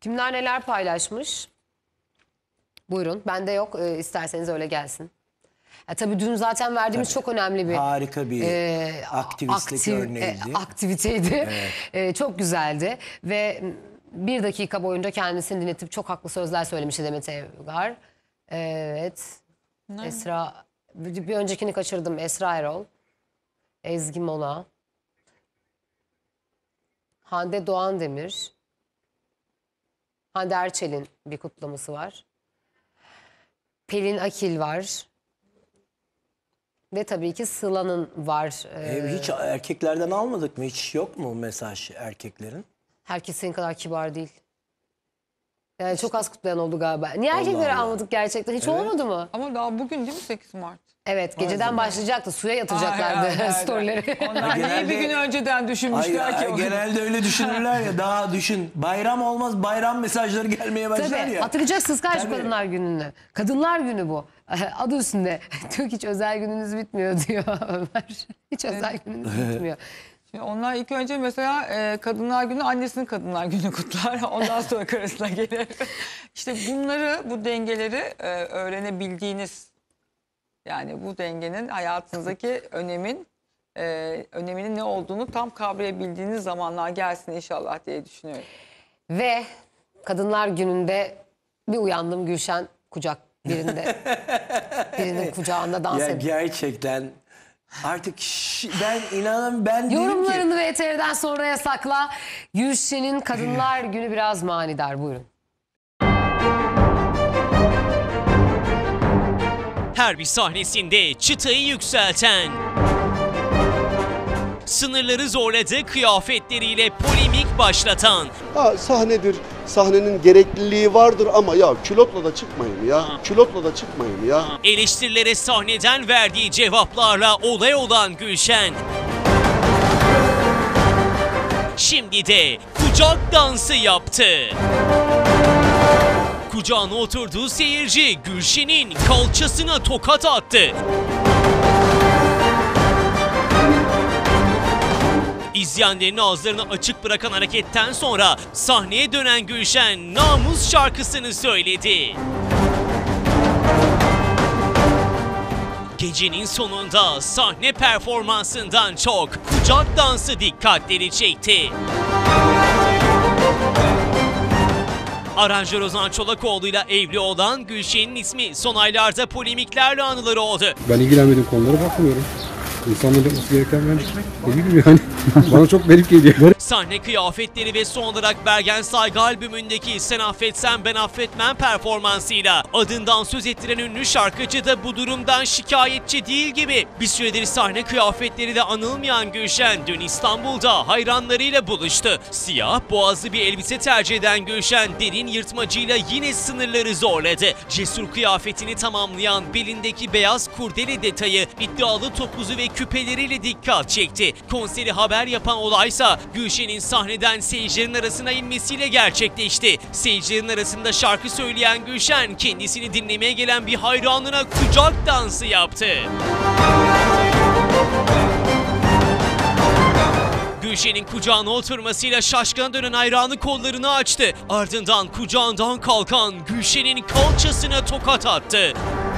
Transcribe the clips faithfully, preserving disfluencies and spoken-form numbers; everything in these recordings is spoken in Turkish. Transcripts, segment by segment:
Kimler neler paylaşmış? Buyurun. Bende yok. E, isterseniz öyle gelsin. E, tabii dün zaten verdiğimiz Tabii. çok önemli bir harika bir e, aktivistlik aktiv, örneğiydi. E, aktiviteydi. Evet. E, çok güzeldi. Ve bir dakika boyunca kendisini dinletip çok haklı sözler söylemişti Demet Evgar. Evet. Ne? Esra, bir öncekini kaçırdım. Esra Erol. Ezgi Mola. Hande Doğan Demir. Hande Erçel'in bir kutlaması var. Pelin Akil var. Ve tabii ki Sıla'nın var. Ee, hiç erkeklerden almadık mı? Hiç yok mu mesaj erkeklerin? Herkes senin kadar kibar değil. Yani işte. Çok az kutlayan oldu galiba. Niye erkekleri Allah almadık gerçekten? Hiç evet. olmadı mı? Ama daha bugün değil mi sekiz Mart? Evet, geceden Aynen. başlayacaktı. Suya yatıracaklardı storyleri. Onlar genelde, bir gün önceden düşünmüşler ay, ki. Ay, genelde öyle düşünürler ya. Daha düşün. Bayram olmaz, bayram mesajları gelmeye başlar Tabii, ya. Hatırlayacaksınız kaç Kadınlar Günü'nü. Kadınlar Günü bu. Adı üstünde. Diyor ki hiç özel gününüz bitmiyor diyor Ömer. Hiç özel evet. gününüz bitmiyor. Şimdi onlar ilk önce mesela e, Kadınlar Günü annesinin Kadınlar Günü kutlar. Ondan sonra karısına gelir. İşte bunları, bu dengeleri e, öğrenebildiğiniz, yani bu dengenin hayatınızdaki önemin e, öneminin ne olduğunu tam kavrayabildiğiniz zamanlar gelsin inşallah diye düşünüyorum. Ve Kadınlar Günü'nde bir uyandım, Gülşen kucak birinde. Birinin kucağında dans ediyor. Gerçekten artık ben inanın ben yorumlarını ki... ve E T V'den sonraya sakla. Gülşen'in Kadınlar Günü biraz manidar. Buyurun. Her bir sahnesinde çıtayı yükselten, sınırları zorladığı kıyafetleriyle polemik başlatan. Ha, sahnedir, sahnenin gerekliliği vardır ama ya külotla da çıkmayın ya, külotla da çıkmayın ya. Eleştirilere sahneden verdiği cevaplarla olay olan Gülşen. Şimdi de kucak dansı yaptı. Kucağına oturduğu seyirci Gülşen'in kalçasına tokat attı. İzleyenlerin ağızlarını açık bırakan hareketten sonra sahneye dönen Gülşen namus şarkısını söyledi. Gecenin sonunda sahne performansından çok kucak dansı dikkatleri çekti. Aranjör Ozan Çolakoğlu ile evli olan Gülşen'in ismi son aylarda polemiklerle anıları oldu. Ben ilgilenmediğim konulara bakmıyorum. İnsanların yapması gereken ben ne bileyim yani. Bana çok garip geliyor. Sahne kıyafetleri ve son olarak Bergen Saygı albümündeki Sen Affetsen Ben Affetmem performansıyla adından söz ettiren ünlü şarkıcı da bu durumdan şikayetçi değil gibi. Bir süredir sahne kıyafetleriyle anılmayan Gülşen dün İstanbul'da hayranlarıyla buluştu. Siyah boğazlı bir elbise tercih eden Gülşen derin yırtmacıyla yine sınırları zorladı. Cesur kıyafetini tamamlayan belindeki beyaz kurdele detayı iddialı topuzu ve küpeleriyle dikkat çekti. Konseri haber yapan olaysa Gülşen'in sahneden seyircilerin arasına inmesiyle gerçekleşti. Seyircilerin arasında şarkı söyleyen Gülşen kendisini dinlemeye gelen bir hayranına kucak dansı yaptı. Gülşen'in kucağına oturmasıyla şaşkına dönen hayranı kollarını açtı. Ardından kucağından kalkan Gülşen'in kalçasına tokat attı.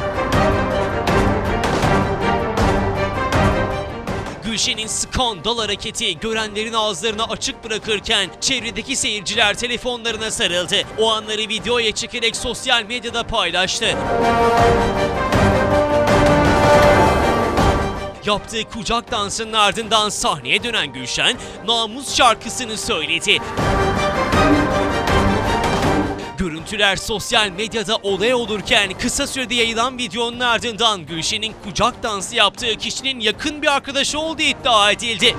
Gülşen'in skandal hareketi görenlerin ağızlarını açık bırakırken çevredeki seyirciler telefonlarına sarıldı. O anları videoya çekerek sosyal medyada paylaştı. Yaptığı kucak dansının ardından sahneye dönen Gülşen namus şarkısını söyledi. Görüntüler sosyal medyada olay olurken kısa sürede yayılan videonun ardından Gülşen'in kucak dansı yaptığı kişinin yakın bir arkadaşı olduğu iddia edildi.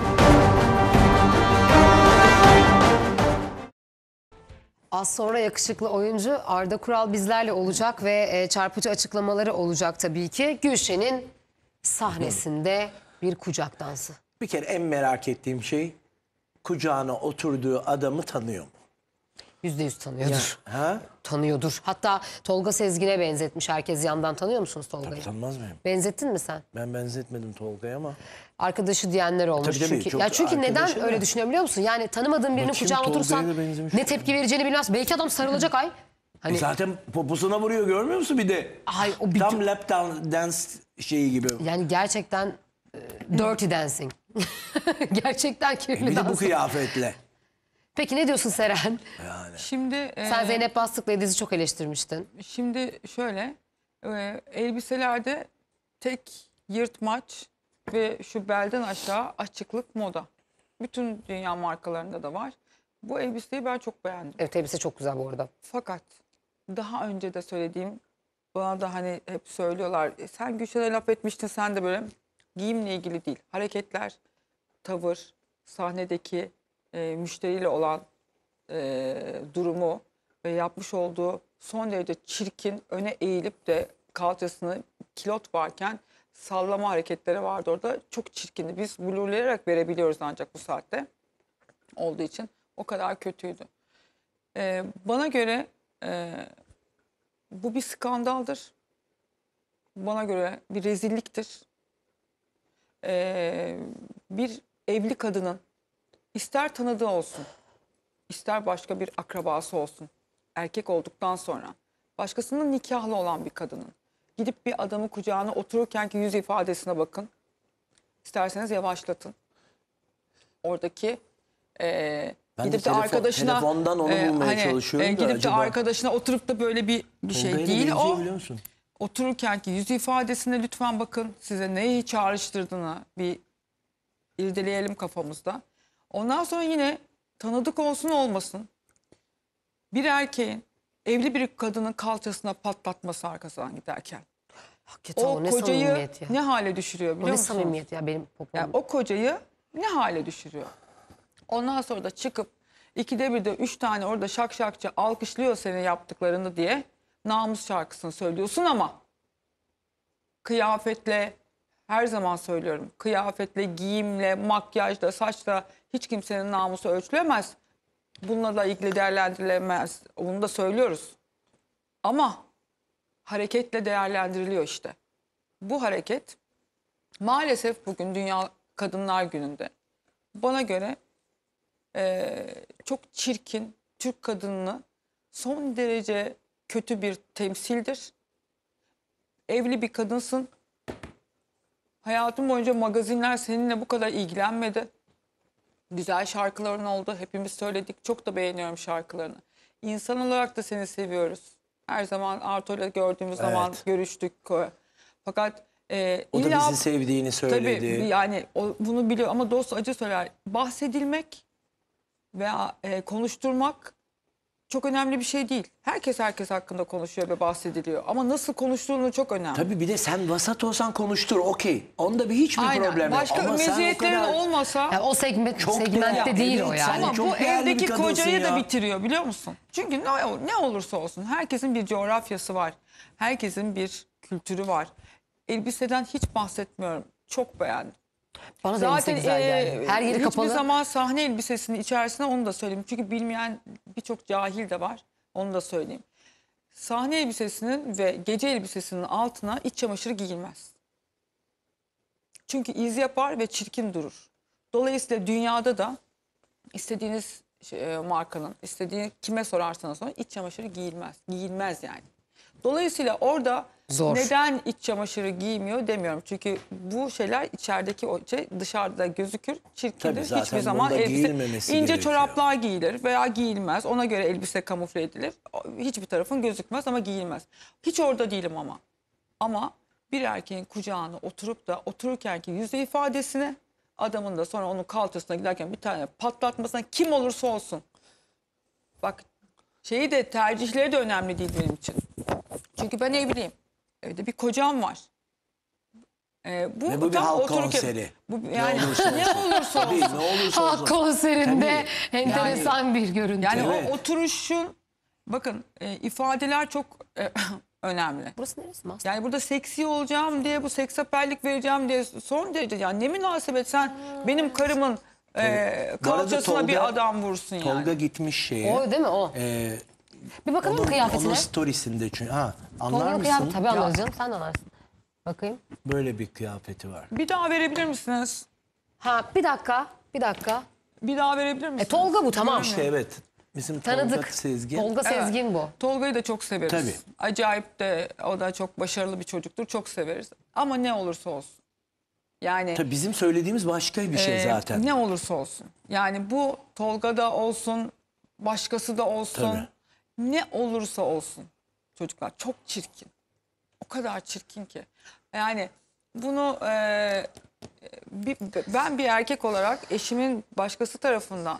Az sonra yakışıklı oyuncu Arda Kural bizlerle olacak ve çarpıcı açıklamaları olacak tabii ki. Gülşen'in sahnesinde bir kucak dansı. Bir kere en merak ettiğim şey kucağına oturduğu adamı tanıyor mu? Yüzde yüz tanıyordur. Ha? Tanıyordur. Hatta Tolga Sezgin'e benzetmiş herkes yandan. Tanıyor musunuz Tolga'yı? Tanımaz mıyım? Benzettin mi sen? Ben benzetmedim Tolga'ya ama. Arkadaşı diyenler olmuş. Tabii, tabii, çünkü çok ya çünkü neden arkadaşı da. öyle düşünüyor biliyor musun? Yani tanımadığın birinin Bakayım, kucağına Tolga'ya otursan da benzemiş. ne tepki vereceğini bilmez. Belki adam sarılacak ay. Hani E zaten poposuna vuruyor, görmüyor musun bir de? ay o bir Tam lap dan- dance şeyi gibi. yani gerçekten e, dirty dancing. Gerçekten kirli Bir de bu dans. kıyafetle. Peki ne diyorsun Seren? Şimdi e, Sen Zeynep Bastık'la Ediz'i çok eleştirmiştin. Şimdi şöyle e, elbiselerde tek yırtmaç ve şu belden aşağı açıklık moda. Bütün dünya markalarında da var. Bu elbiseyi ben çok beğendim. Evet elbise çok güzel bu arada. Fakat daha önce de söylediğim, bana da hani hep söylüyorlar. "E, sen Gülşen'e laf etmiştin, sen de böyle." Giyimle ilgili değil. Hareketler, tavır, sahnedeki e, müşteriyle olan e, durumu ve yapmış olduğu son derece çirkin, öne eğilip de kalçasını kilot varken sallama hareketleri vardı orada. Çok çirkindi. Biz blurlayarak verebiliyoruz ancak bu saatte olduğu için. O kadar kötüydü. Ee, bana göre e, bu bir skandaldır. Bana göre bir rezilliktir. Ee, bir evli kadının ister tanıdığı olsun, ister başka bir akrabası olsun, erkek olduktan sonra başkasının nikahlı olan bir kadının gidip bir adamı kucağına otururkenki yüz ifadesine bakın. İsterseniz yavaşlatın. Oradaki e, Ben de gidip de telefon- arkadaşına telefondan onu bulmaya çalışıyorum da gidip acaba- de arkadaşına oturup da böyle bir bir şey Tolga'ya da değil benziyor o. biliyor musun? Otururkenki yüz ifadesine lütfen bakın. Size neyi çağrıştırdığını bir irdeleyelim kafamızda. Ondan sonra yine tanıdık olsun olmasın. Bir erkeğin evli bir kadının kalçasına patlatması arkasından giderken. Hakikaten O, o, ne kocayı samimiyet ya. ne hale düşürüyor O biliyor ne musunuz? samimiyet ya benim popom. Yani o kocayı ne hale düşürüyor? Ondan sonra da çıkıp ikide bir de üç tane orada şak şakça alkışlıyor senin yaptıklarını diye namus şarkısını söylüyorsun ama kıyafetle, her zaman söylüyorum, kıyafetle, giyimle, makyajla, saçla hiç kimsenin namusu ölçülemez. Bununla da ilgili değerlendirilemez. Bunu da söylüyoruz. Ama hareketle değerlendiriliyor işte. Bu hareket maalesef bugün Dünya Kadınlar Günü'nde bana göre eee, çok çirkin, Türk kadınını son derece kötü bir temsildir. Evli bir kadınsın. Hayatım boyunca magazinler seninle bu kadar ilgilenmedi. Güzel şarkıların oldu. Hepimiz söyledik. Çok da beğeniyorum şarkılarını. İnsan olarak da seni seviyoruz. Her zaman Arto'yla gördüğümüz zaman Evet. görüştük. Fakat e, O da illa- bizi sevdiğini söyledi. Tabii yani o, bunu biliyor ama dost acı söyler. Bahsedilmek veya e, konuşturmak çok önemli bir şey değil. Herkes herkes hakkında konuşuyor ve bahsediliyor. Ama nasıl konuştuğunu çok önemli. Tabii bir de sen vasat olsan konuştur, okey. Onda bir hiçbir Aynen. problem yok. Başka Ama sen o meziyetlerin kadar- olmasa... Yani o segment, Çok segmentte değerli. değil o Evet, yani. Ama çok bu değerli bir evdeki kadınsın kocayı da ya. bitiriyor biliyor musun? Çünkü ne, ne olursa olsun herkesin bir coğrafyası var. Herkesin bir kültürü var. Elbiseden hiç bahsetmiyorum. Çok beğendim. Bana da elbise Zaten güzel geldi. e, Her yeri hiçbir kapalı. zaman sahne elbisesinin içerisine onu da söyleyeyim. Çünkü bilmeyen birçok cahil de var. Onu da söyleyeyim. Sahne elbisesinin ve gece elbisesinin altına iç çamaşırı giyilmez. Çünkü iz yapar ve çirkin durur. Dolayısıyla dünyada da istediğiniz şey, e, markanın, istediğini kime sorarsanız sonra iç çamaşırı giyilmez. Giyilmez yani. Dolayısıyla orada Zor. neden iç çamaşırı giymiyor demiyorum. Çünkü bu şeyler içerideki o şey dışarıda gözükür, çirkindir. Tabii zaten Hiçbir zaman bunda elbise giyilmemesi ince gerekiyor. çoraplar giyilir veya giyilmez. Ona göre elbise kamufle edilir. O- Hiçbir tarafın gözükmez ama giyilmez. Hiç orada değilim ama. Ama bir erkeğin kucağına oturup da otururkenki yüz ifadesine, adamın da sonra onun kalçasına giderken bir tane patlatmasına, kim olursa olsun. Bak şeyi de, tercihleri de önemli değil benim için. Çünkü ben evliyim. Evde bir kocam var. Ee, bu, Ve bu bir tam halk otururken- konseri. Bu, Ne yani olursa ne olsun. olursa Tabii olsun. ne olursa olsun. Halk konserinde Tabii. enteresan bir görüntü. Yani Evet. o oturuşun, bakın e, ifadeler çok e, önemli. Burası neresi Mas? Yani burada seksi olacağım diye, bu seksapellik vereceğim diye son derece, yani ne münasebet sen benim karımın e, Bu arada kalçasına Tolga- bir adam vursun yani. Tolga gitmiş şeye. O değil mi o? Ee, Bir bakalım mı onun, kıyafetine? onun storiesinde çünkü. Ha, anlar Tolga'nın mısın? kıyafeti tabii anlarız canım, sen de anlarsın. Bakayım. Böyle bir kıyafeti var. Bir daha verebilir misiniz? Ha bir dakika, bir dakika. Bir daha verebilir misiniz? E Tolga bu tamam. İşte evet. Bizim Tolga Tanıdık. Sezgin. Tolga Evet. Sezgin bu. Tolga'yı da çok severiz. Tabii. Acayip de o da çok başarılı bir çocuktur. Çok severiz. Ama ne olursa olsun. Yani Tabii bizim söylediğimiz başka bir şey e, zaten. ne olursa olsun. Yani bu Tolga'da olsun, başkası da olsun. Tabii. Ne olursa olsun. Çocuklar çok çirkin. O kadar çirkin ki. Yani bunu e, bir, ben bir erkek olarak eşimin başkası tarafından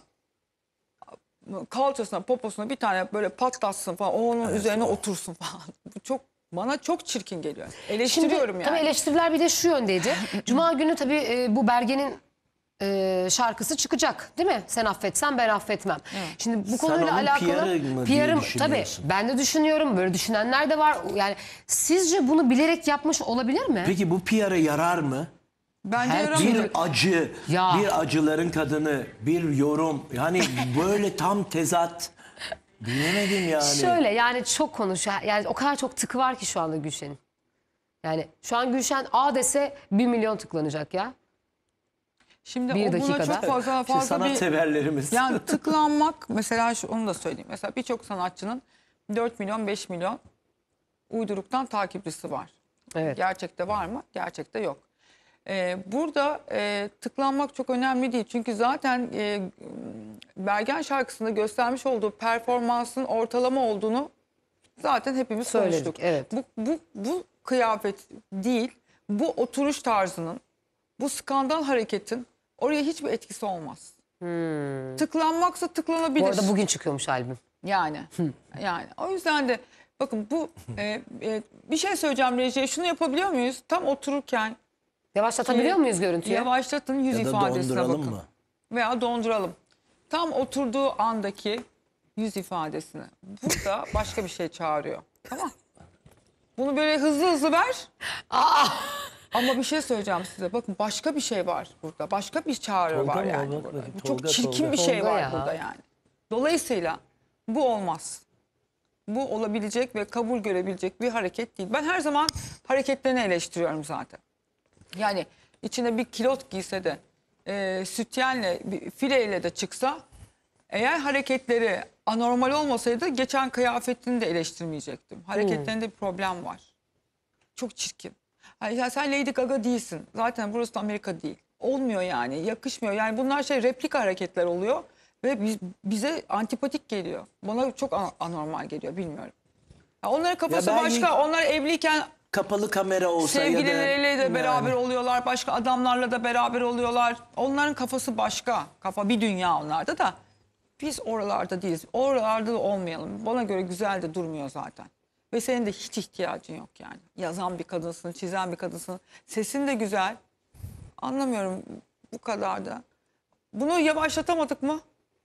kalçasına, poposuna bir tane böyle patlatsın falan, o onun üzerine otursun falan. Bu çok bana çok çirkin geliyor. Eleştiriyorum Şimdi, yani. Tabii eleştiriler bir de şu yöndeydi. Cuma günü tabii e, bu Bergen'in e, şarkısı çıkacak değil mi? Sen affetsen ben affetmem. Şimdi bu konuyla onun alakalı P R'ı mı diye P R'ım tabii düşünüyorsun? ben de düşünüyorum. Böyle düşünenler de var. Yani sizce bunu bilerek yapmış olabilir mi? Peki bu P R'a yarar mı? Bence Her yaramayacak. bir acı, Ya. bir acıların kadını, bir yorum. Yani böyle tam tezat. Bilemedim yani. Şöyle yani çok konuşuyor. Yani o kadar çok tıkı var ki şu anda Gülşen'in. Yani şu an Gülşen A dese bir milyon tıklanacak ya. Şimdi bir o buna dakikada. çok fazla İşte fazla sanat bir severlerimiz. yani tıklanmak mesela şu, onu da söyleyeyim. Mesela birçok sanatçının dört milyon beş milyon uyduruktan takipçisi var. Evet. Gerçekte var mı? Gerçekte yok. Ee, burada e, tıklanmak çok önemli değil. Çünkü zaten e, Bergen şarkısında göstermiş olduğu performansın ortalama olduğunu zaten hepimiz Söyledik, konuştuk. evet. Bu, bu, bu kıyafet değil, bu oturuş tarzının, bu skandal hareketin oraya hiçbir etkisi olmaz. Tıklanmaksa tıklanabilir. Bu arada bugün çıkıyormuş albüm. Yani yani o yüzden de bakın bu e, e, bir şey söyleyeceğim Reji'ye, şunu yapabiliyor muyuz? Tam otururken Yavaşlatabiliyor Şey, muyuz görüntüyü? yavaşlatın, yüz Ya da ifadesine donduralım bakın. mı? Veya donduralım. Tam oturduğu andaki yüz ifadesini. Burada başka bir şey çağırıyor. Tamam. Bunu böyle hızlı hızlı ver. Ama bir şey söyleyeceğim size. Bakın başka bir şey var burada. Başka bir çağrı Tolga var mı? yani. Bak burada. bakayım. Bu çok Tolga, çirkin Tolga. bir şey Tolga var ya. burada yani. Dolayısıyla bu olmaz. Bu olabilecek ve kabul görebilecek bir hareket değil. Ben her zaman hareketlerini eleştiriyorum zaten. Yani içine bir kilot giyse de e, sütyenle, bir fileyle de çıksa, eğer hareketleri anormal olmasaydı geçen kıyafetini de eleştirmeyecektim. Hareketlerinde bir problem var. Çok çirkin. Yani ya sen Lady Gaga değilsin. Zaten burası da Amerika değil. Olmuyor yani. Yakışmıyor. Yani bunlar şey replika hareketler oluyor. Ve biz, bize antipatik geliyor. Bana çok an- anormal geliyor. Bilmiyorum. Ya onların kafası Ya ben- başka. Onlar evliyken Kapalı kamera olsa ya da... sevgilileriyle de Yani. beraber oluyorlar. Başka adamlarla da beraber oluyorlar. Onların kafası başka. Kafa bir dünya onlarda da. Biz oralarda değiliz. Oralarda da olmayalım. Bana göre güzel de durmuyor zaten. Ve senin de hiç ihtiyacın yok yani. Yazan bir kadınsın, çizen bir kadınsın. Sesin de güzel. Anlamıyorum bu kadar da. Bunu yavaşlatamadık mı?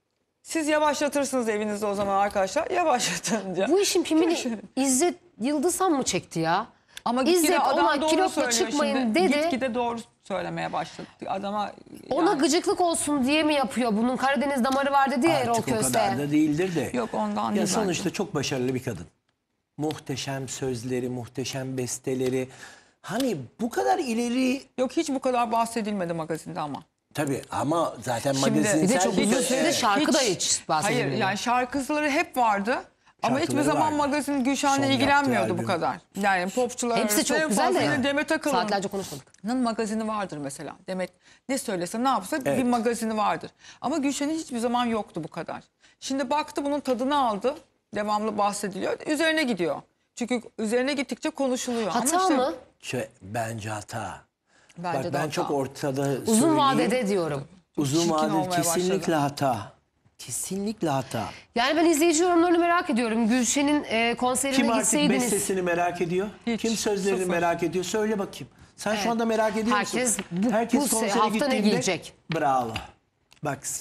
Siz yavaşlatırsınız evinizde o zaman arkadaşlar. Yavaşlatınca. Bu işin pimini İzzet Yıldızhan mı çekti ya? Ama gitgide İzzet adam ona doğru kilotla söylüyor çıkmayın şimdi. dedi. Gitgide doğru söylemeye başladı. Adama Ona yani- gıcıklık olsun diye mi yapıyor? Bunun Karadeniz damarı var dedi ya Erol Artık o kadar Köse. da değildir de. Yok ondan Ya değil sonuçta bence. çok başarılı bir kadın. Muhteşem sözleri, muhteşem besteleri. Hani bu kadar ileri... Yok hiç bu kadar bahsedilmedi magazinde ama. Tabii ama zaten Şimdi- magazin... Bir de çok sergisi- uzun süredir Evet. şarkı da hiç bahsedilmiyor. Hayır yani şarkıcıları hep vardı. Ama hiçbir Şarkıları zaman vardı. magazin Son Gülşen'le yaptığı ilgilenmiyordu bu albüm. kadar. Yani popçular Hepsi arasında çok en güzel de fazla ya. yine Demet Akalın'ın Saatlerce konuşmadık. magazini vardır mesela. Demet ne söylese ne yapsa bir Evet. magazini vardır. Ama Gülşen'in hiçbir zaman yoktu bu kadar. Şimdi baktı bunun tadını aldı. Devamlı bahsediliyor. Üzerine gidiyor. Çünkü üzerine gittikçe konuşuluyor. Hata Ama işte, mı? Şey, bence hata. Bence Bak de ben hata. çok ortada Uzun söyleyeyim. vadede diyorum. Uzun çirkin vadede olmaya kesinlikle başladı. hata. Kesinlikle hata. Yani ben izleyici yorumlarını merak ediyorum. Gülşen'in e, konserine Kim artık gitseydiniz. bestesini merak ediyor? Hiç, Kim sözlerini sıfır. merak ediyor? Söyle bakayım. Sen Evet. şu anda merak ediyor musun? Herkes bu- bu konsere hafta ne gittiğinde- giyecek? Bravo. Bak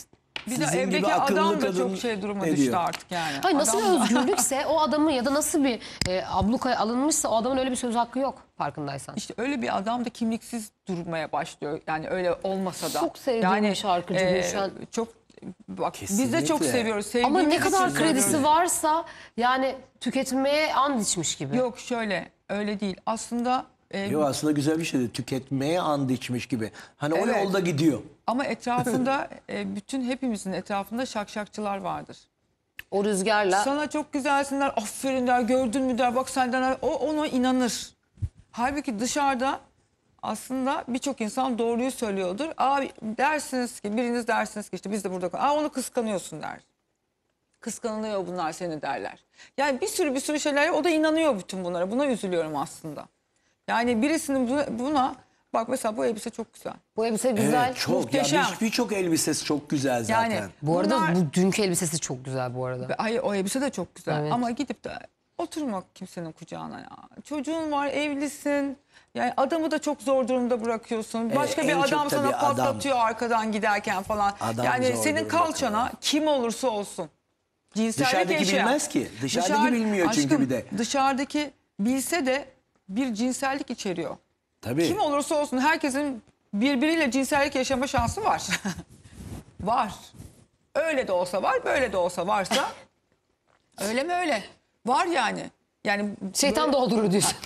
Bir de Sizin gibi evdeki akıllı adam da kadın çok şey duruma ne düştü diyor? artık yani. Hayır, nasıl Adam bir da- özgürlükse o adamın ya da nasıl bir e, ablukaya alınmışsa o adamın öyle bir söz hakkı yok farkındaysan. İşte öyle bir adam da kimliksiz durmaya başlıyor. Yani öyle olmasa da. Çok sevdiğim bir şarkıcı Gülşen. Çok bak biz de çok Kesinlikle. seviyoruz. Ama ne Sevdiğimiz kadar için kredisi seviyoruz. varsa yani tüketmeye and içmiş gibi. Yok şöyle öyle değil. Aslında e, Yo, aslında güzel bir şeydi. Tüketmeye and içmiş gibi. Hani o Evet. yolda gidiyor. ama etrafında e, bütün hepimizin etrafında şakşakçılar vardır. O rüzgarla Sana çok güzelsin der, aferin der, gördün mü der, bak senden o ona inanır. Halbuki dışarıda aslında birçok insan doğruyu söylüyordur. Abi dersiniz ki biriniz dersiniz ki işte biz de burada Aa, onu kıskanıyorsun der. Kıskanılıyor bunlar seni derler. Yani bir sürü bir sürü şeyler o da inanıyor bütün bunlara. Buna üzülüyorum aslında. Yani birisinin buna, buna bak mesela bu elbise çok güzel. bu elbise güzel. Evet, çok. muhteşem. Ya bir- birçok elbisesi çok güzel zaten. Yani Bu arada bunlar- bu dünkü elbisesi çok güzel bu arada. Hayır o elbise de çok güzel Evet. ama gidip de oturma kimsenin kucağına ya. Çocuğun var, evlisin. Yani adamı da çok zor durumda bırakıyorsun. Başka en bir çok adam sana tabii adam. patlatıyor arkadan giderken falan. Adam yani zor senin durumda kalçana kalıyor. kim olursa olsun. Cinsellik Dışarıdaki yaşayan. bilmez ki. Dışarıdaki bilmiyor çünkü aşkım, bir de. Dışarıdaki bilse de bir cinsellik içeriyor. Tabii. Kim olursa olsun herkesin birbiriyle cinsellik yaşama şansı var. Var. Öyle de olsa var, böyle de olsa varsa. Öyle mi öyle? Var yani. Yani Şeytan doldurur diyorsun.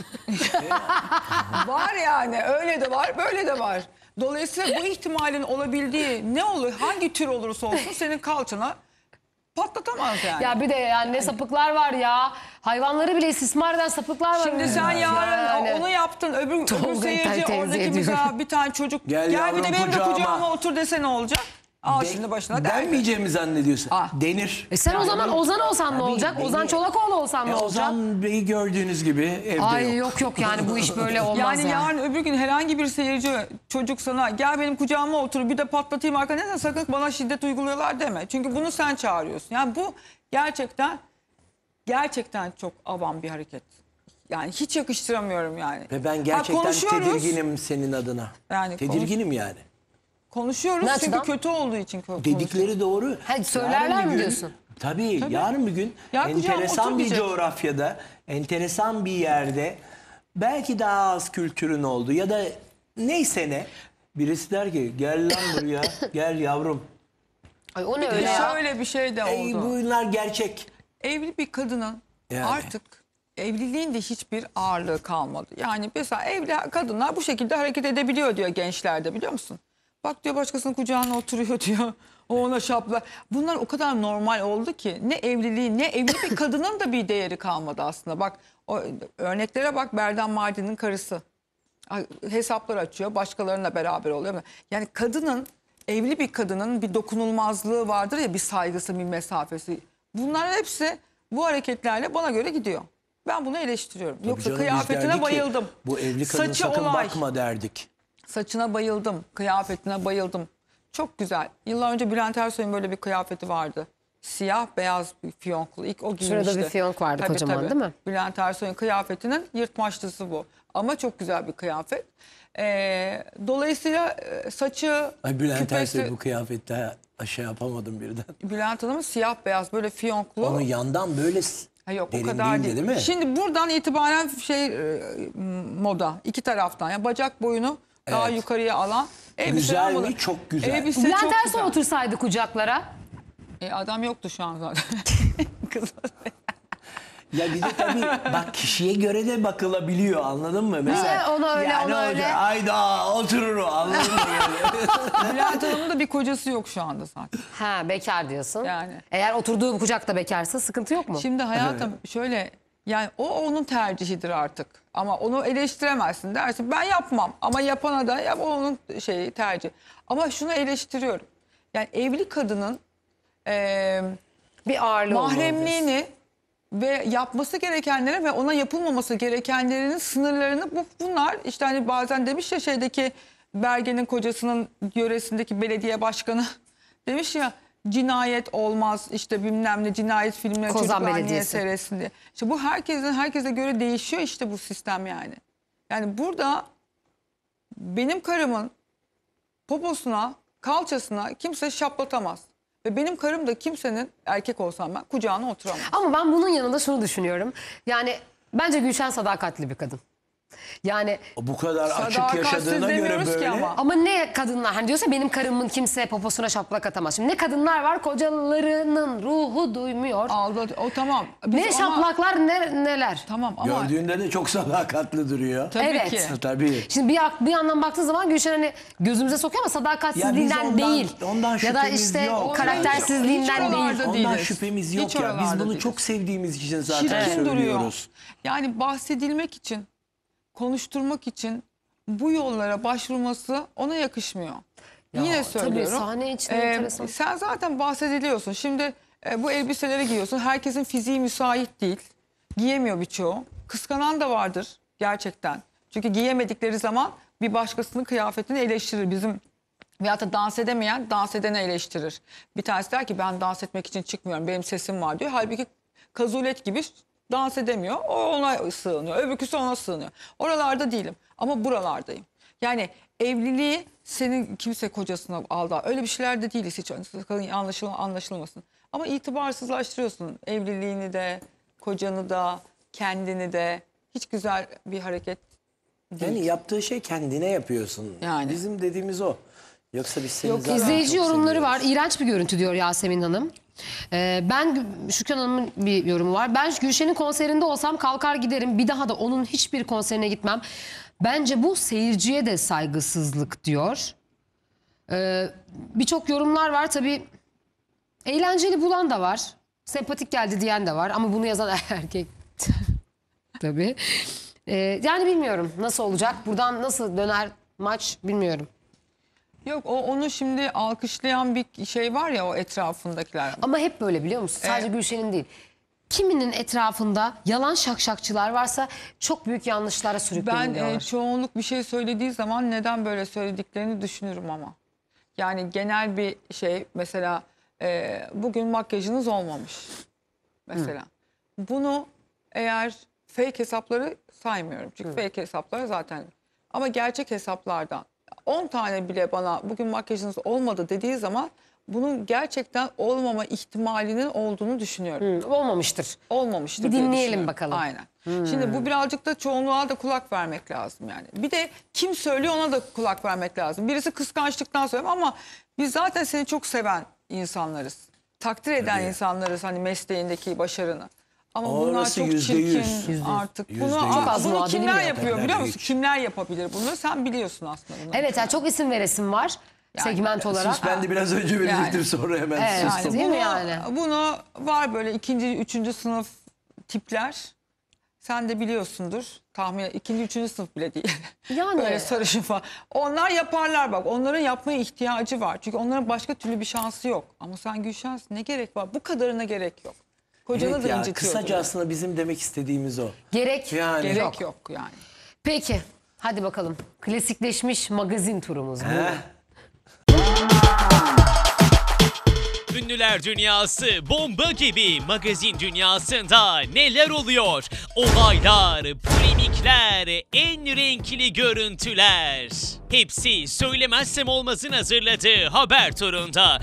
var yani. Öyle de var, böyle de var. Dolayısıyla bu ihtimalin olabildiği ne olur, hangi tür olursa olsun senin kalçana patlatamaz yani. Ya bir de yani ne sapıklar var ya. Hayvanları bile istismar eden sapıklar var. Şimdi sen yarın Yani. onu yaptın, öbür, öbür Tolga'yı seyirci tenzih oradaki ediyorum. mesela bir tane çocuk Gel gel, bir yavrum de benim de kucağıma. kucağıma otur dese ne olacak? Al De- şimdi başına der. Denmeyeceğimi zannediyorsun. Ah. Denir. E sen o zaman Ozan olsan ne Tabii, olacak? beni- Ozan Çolakoğlu olsan ne E, olacak? Ozan Bey'i gördüğünüz gibi evde Ay yok. yok yok yani bu iş böyle olmaz Yani yani. yarın öbür gün herhangi bir seyirci çocuk sana gel benim kucağıma otur bir de patlatayım arkadan ne sakın bana şiddet uyguluyorlar deme. Çünkü bunu sen çağırıyorsun. Yani bu gerçekten gerçekten çok avam bir hareket. Yani hiç yakıştıramıyorum yani. Ve ben Ha, gerçekten konuşuyoruz. tedirginim senin adına. Yani Tedirginim yani. Konuşuyoruz Ne çünkü açıdan? kötü olduğu için konuşuyoruz. Dedikleri doğru. Ha, söylerler Yarın bir mi gün- diyorsun? Tabii, yarın bir gün Ya kucağıma enteresan otur bir diyecek. coğrafyada, enteresan bir yerde belki daha az kültürün oldu ya da neyse ne birisi der ki gel lan buraya gel yavrum. Ay o ne Bir öyle de ya? şöyle bir şey de Ey, oldu. bunlar gerçek. Evli bir kadının Yani. artık evliliğin de hiçbir ağırlığı kalmadı. Yani mesela evli kadınlar bu şekilde hareket edebiliyor diyor gençlerde biliyor musun? Bak diyor başkasının kucağına oturuyor diyor. O ona şapla. Bunlar o kadar normal oldu ki ne evliliği ne evli bir kadının da bir değeri kalmadı aslında. Bak o örneklere bak Berdan Mardin'in karısı. Ay, hesaplar açıyor başkalarıyla beraber oluyor. Yani kadının evli bir kadının bir dokunulmazlığı vardır ya bir saygısı bir mesafesi. Bunların hepsi bu hareketlerle bana göre gidiyor. Ben bunu eleştiriyorum. Yoksa Canım, biz derdik kıyafetine ki, bayıldım. bu evli kadın Saçı sakın olay. bakma derdik. Saçına bayıldım. Kıyafetine bayıldım. Çok güzel. Yıllar önce Bülent Ersoy'un böyle bir kıyafeti vardı. Siyah beyaz bir fiyonklu. İlk o giymişti. Şurada bir fiyonk vardı kocaman, değil mi? Bülent Ersoy'un kıyafetinin yırtmaçlısı bu. Ama çok güzel bir kıyafet. Ee, dolayısıyla e, saçı, Ay Bülent küpesi... Ersoy bu kıyafette şey yapamadım birden. Bülent Hanım'ın siyah beyaz böyle fiyonklu. Onun yandan böyle s- Ha yok o derin kadar değildi, değil. değil mi? Şimdi buradan itibaren şey e, moda iki taraftan. Yani bacak boyunu daha Evet. yukarıya alan. elbise Güzel moda. mi? Çok güzel. Elbise Bülent çok Ersoy güzel. otursaydı kucaklara. E, adam yoktu şu an zaten. Kız. Ya bir de tabii bak kişiye göre de bakılabiliyor anladın mı? Mesela ona öyle, ya ne ona olacak? öyle. Ayda oturur o anladın mı? Yani? Bülent Hanım'ın da bir kocası yok şu anda zaten. Ha bekar diyorsun. Yani. Eğer oturduğu kucakta bekarsa sıkıntı yok mu? Şimdi hayatım şöyle yani o onun tercihidir artık. Ama onu eleştiremezsin dersin. Ben yapmam ama yapana da ya o onun şeyi tercih. Ama şunu eleştiriyorum. Yani evli kadının eee bir ağırlığı olmalı diyorsun. mahremliğini ve yapması gerekenleri ve ona yapılmaması gerekenlerinin sınırlarını bu bunlar işte hani bazen demiş ya şeydeki Bergen'in kocasının yöresindeki belediye başkanı demiş ya cinayet olmaz işte bilmem ne cinayet filmleri Kozan çocuklar niye Belediyesi. seyretsin diye. İşte bu herkesin herkese göre değişiyor işte bu sistem yani. Yani burada benim karımın poposuna kalçasına kimse şaplatamaz. Ve benim karım da kimsenin, erkek olsam ben, kucağına oturamam. Ama ben bunun yanında şunu düşünüyorum. Yani bence Gülşen sadakatli bir kadın. Yani Bu kadar açık Sadakatsiz yaşadığına göre demiyoruz ki böyle. ama. ama ne kadınlar, hani diyorsa benim karımın kimse poposuna şaplak atamaz. Şimdi ne kadınlar var, kocalarının ruhu duymuyor. Aldat, o tamam. Biz Ne ama- şaplaklar ne, neler. Tamam ama Gördüğünde de çok sadakatli duruyor. tabii Evet. ki. Tabii. Şimdi bir, bir yandan baktığı zaman Gülşen hani gözümüze sokuyor ama sadakatsizliğinden Ya biz ondan- değil. ondan ya da şüphemiz işte yok. karaktersizliğinden Hiç değil. oralarda Ondan değiliz. şüphemiz yok Hiç ya. Biz oralarda bunu değiliz. çok sevdiğimiz için zaten Çirkin duruyor. söylüyoruz. Yani bahsedilmek için, konuşturmak için bu yollara başvurması ona yakışmıyor. Yine söylüyorum. Tabii sahne için Ee, enteresan. sen zaten bahsediliyorsun. Şimdi e, bu elbiseleri giyiyorsun. Herkesin fiziği müsait değil. Giyemiyor birçoğu. Kıskanan da vardır gerçekten. Çünkü giyemedikleri zaman bir başkasının kıyafetini eleştirir. Bizim veyahut da dans edemeyen dans edeni eleştirir. Bir tanesi der ki ben dans etmek için çıkmıyorum. Benim sesim var diyor. Halbuki kazulet gibi dans edemiyor. O ona sığınıyor. Öbürküsü ona sığınıyor. Oralarda değilim. Ama buralardayım. Yani evliliği senin kimse kocasına aldı. Öyle bir şeyler de değiliz hiç. Anlaşıl anlaşılmasın. Ama itibarsızlaştırıyorsun evliliğini de, kocanı da, kendini de. Hiç güzel bir hareket değil. Yani yaptığı şey kendine yapıyorsun. Yani. Bizim dediğimiz o. Yoksa biz seni Yok, zaten İzleyici çok yorumları var. seviyoruz. İğrenç bir görüntü diyor Yasemin Hanım. Ee, ben Şükran Hanım'ın bir yorumu var. Ben Gülşen'in konserinde olsam kalkar giderim. Bir daha da onun hiçbir konserine gitmem. Bence bu seyirciye de saygısızlık diyor. Ee, Birçok yorumlar var tabii. Eğlenceli bulan da var. Sempatik geldi diyen de var. Ama bunu yazan erkek tabii. Ee, yani bilmiyorum nasıl olacak. Buradan nasıl döner maç bilmiyorum. Yok o onu şimdi alkışlayan bir şey var ya o etrafındakiler. Ama hep böyle biliyor musun? Sadece Evet. Gülşen'in değil. Kiminin etrafında yalan şakşakçılar varsa çok büyük yanlışlara Ben sürükleniyorlar. e, çoğunluk bir şey söylediği zaman neden böyle söylediklerini düşünürüm ama. Yani genel bir şey mesela e, bugün makyajınız olmamış mesela. Bunu eğer fake hesapları saymıyorum. Çünkü fake hesaplar zaten ama gerçek hesaplardan on tane bile bana bugün makyajınız olmadı dediği zaman bunun gerçekten olmama ihtimalinin olduğunu düşünüyorum. Hı, olmamıştır. Olmamıştır Bir diye dinleyelim düşünüyorum. bakalım. Aynen. Şimdi bu birazcık da çoğunluğa da kulak vermek lazım yani. Bir de kim söylüyor ona da kulak vermek lazım. Birisi kıskançlıktan söylüyor ama biz zaten seni çok seven insanlarız. Takdir eden insanlarız hani mesleğindeki başarını. Ama bunlar Orası çok yüzde çirkin yüz. artık. Yüzde Bunu, yüz. Aa, Çok az bunu muadili kimler mi yapıyor yaparlar biliyor musun? hiç? Kimler yapabilir bunu? Sen biliyorsun aslında bunu. Evet yani çok isim veresim var segment olarak. Sus, ben de biraz önce verecektim Yani. sonra hemen Evet. sustum. Yani. Değil mi bunu, yani? Bunu var böyle ikinci, üçüncü sınıf tipler. Sen de biliyorsundur. Tahmin ikinci, üçüncü sınıf bile değil. Yani. Böyle sarışın falan. Onlar yaparlar bak. Onların yapmaya ihtiyacı var. Çünkü onların başka türlü bir şansı yok. Ama sen Gülşen'sin. Ne gerek var? Bu kadarına gerek yok. Kocanı Evet da ya, incitiyordur. kısaca aslında bizim demek istediğimiz o. Gerek Yani. Gerek yok. yok. yani. Peki hadi bakalım. Klasikleşmiş magazin turumuz bu. Heh. Ünlüler dünyası bomba gibi magazin dünyasında neler oluyor? Olaylar, polemikler, en renkli görüntüler. Hepsi Söylemezsem Olmaz'ın hazırladığı haber turunda.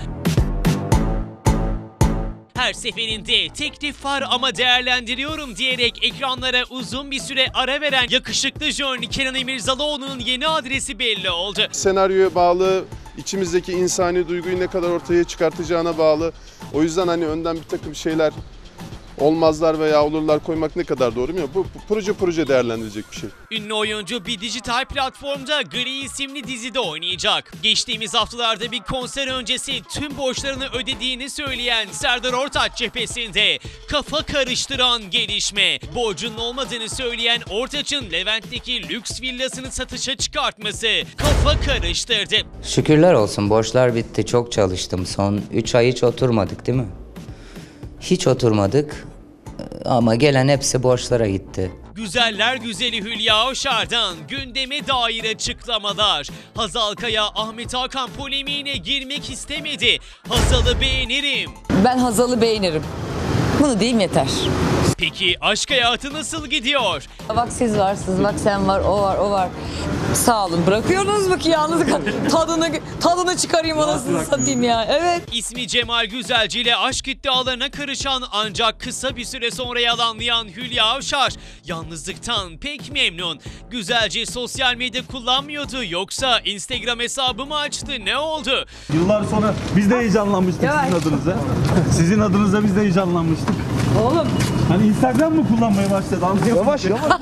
Her seferinde teklif var ama değerlendiriyorum diyerek ekranlara uzun bir süre ara veren yakışıklı jön Kenan İmirzalıoğlu'nun yeni adresi belli oldu. Senaryoya bağlı, içimizdeki insani duyguyu ne kadar ortaya çıkartacağına bağlı. O yüzden hani önden bir takım şeyler olmazlar veya olurlar koymak ne kadar doğru mu? Bu, bu proje proje değerlendirilecek bir şey. Ünlü oyuncu bir dijital platformda Gri isimli dizide oynayacak. Geçtiğimiz haftalarda bir konser öncesi tüm borçlarını ödediğini söyleyen Serdar Ortaç cephesinde kafa karıştıran gelişme. Borcunun olmadığını söyleyen Ortaç'ın Levent'teki lüks villasını satışa çıkartması kafa karıştırdı. Şükürler olsun borçlar bitti. Çok çalıştım. Son üç ay hiç oturmadık değil mi? Hiç oturmadık ama gelen hepsi borçlara gitti. Güzeller güzeli Hülya Avşar'dan gündeme dair açıklamalar. Hazal Kaya Ahmet Hakan polemiğine girmek istemedi. Hazal'ı beğenirim. Ben Hazal'ı beğenirim. Bunu diyeyim yeter. Peki aşk hayatı nasıl gidiyor? Bak siz varsınız, bak sen var, o var, o var. Sağ olun. Bırakıyorsunuz mu ki yalnız tadını tadını çıkarayım anasını satayım ya. Evet. İsmi Cemal Güzelci ile aşk iddialarına karışan ancak kısa bir süre sonra yalanlayan Hülya Avşar yalnızlıktan pek memnun. Güzelci sosyal medya kullanmıyordu yoksa Instagram hesabı mı açtı, ne oldu? Yıllar sonra biz de heyecanlanmıştık Evet. sizin adınıza. Sizin adınıza biz de heyecanlanmıştık. Oğlum. Hani Instagram mı kullanmaya başladı? Yavaş yavaş.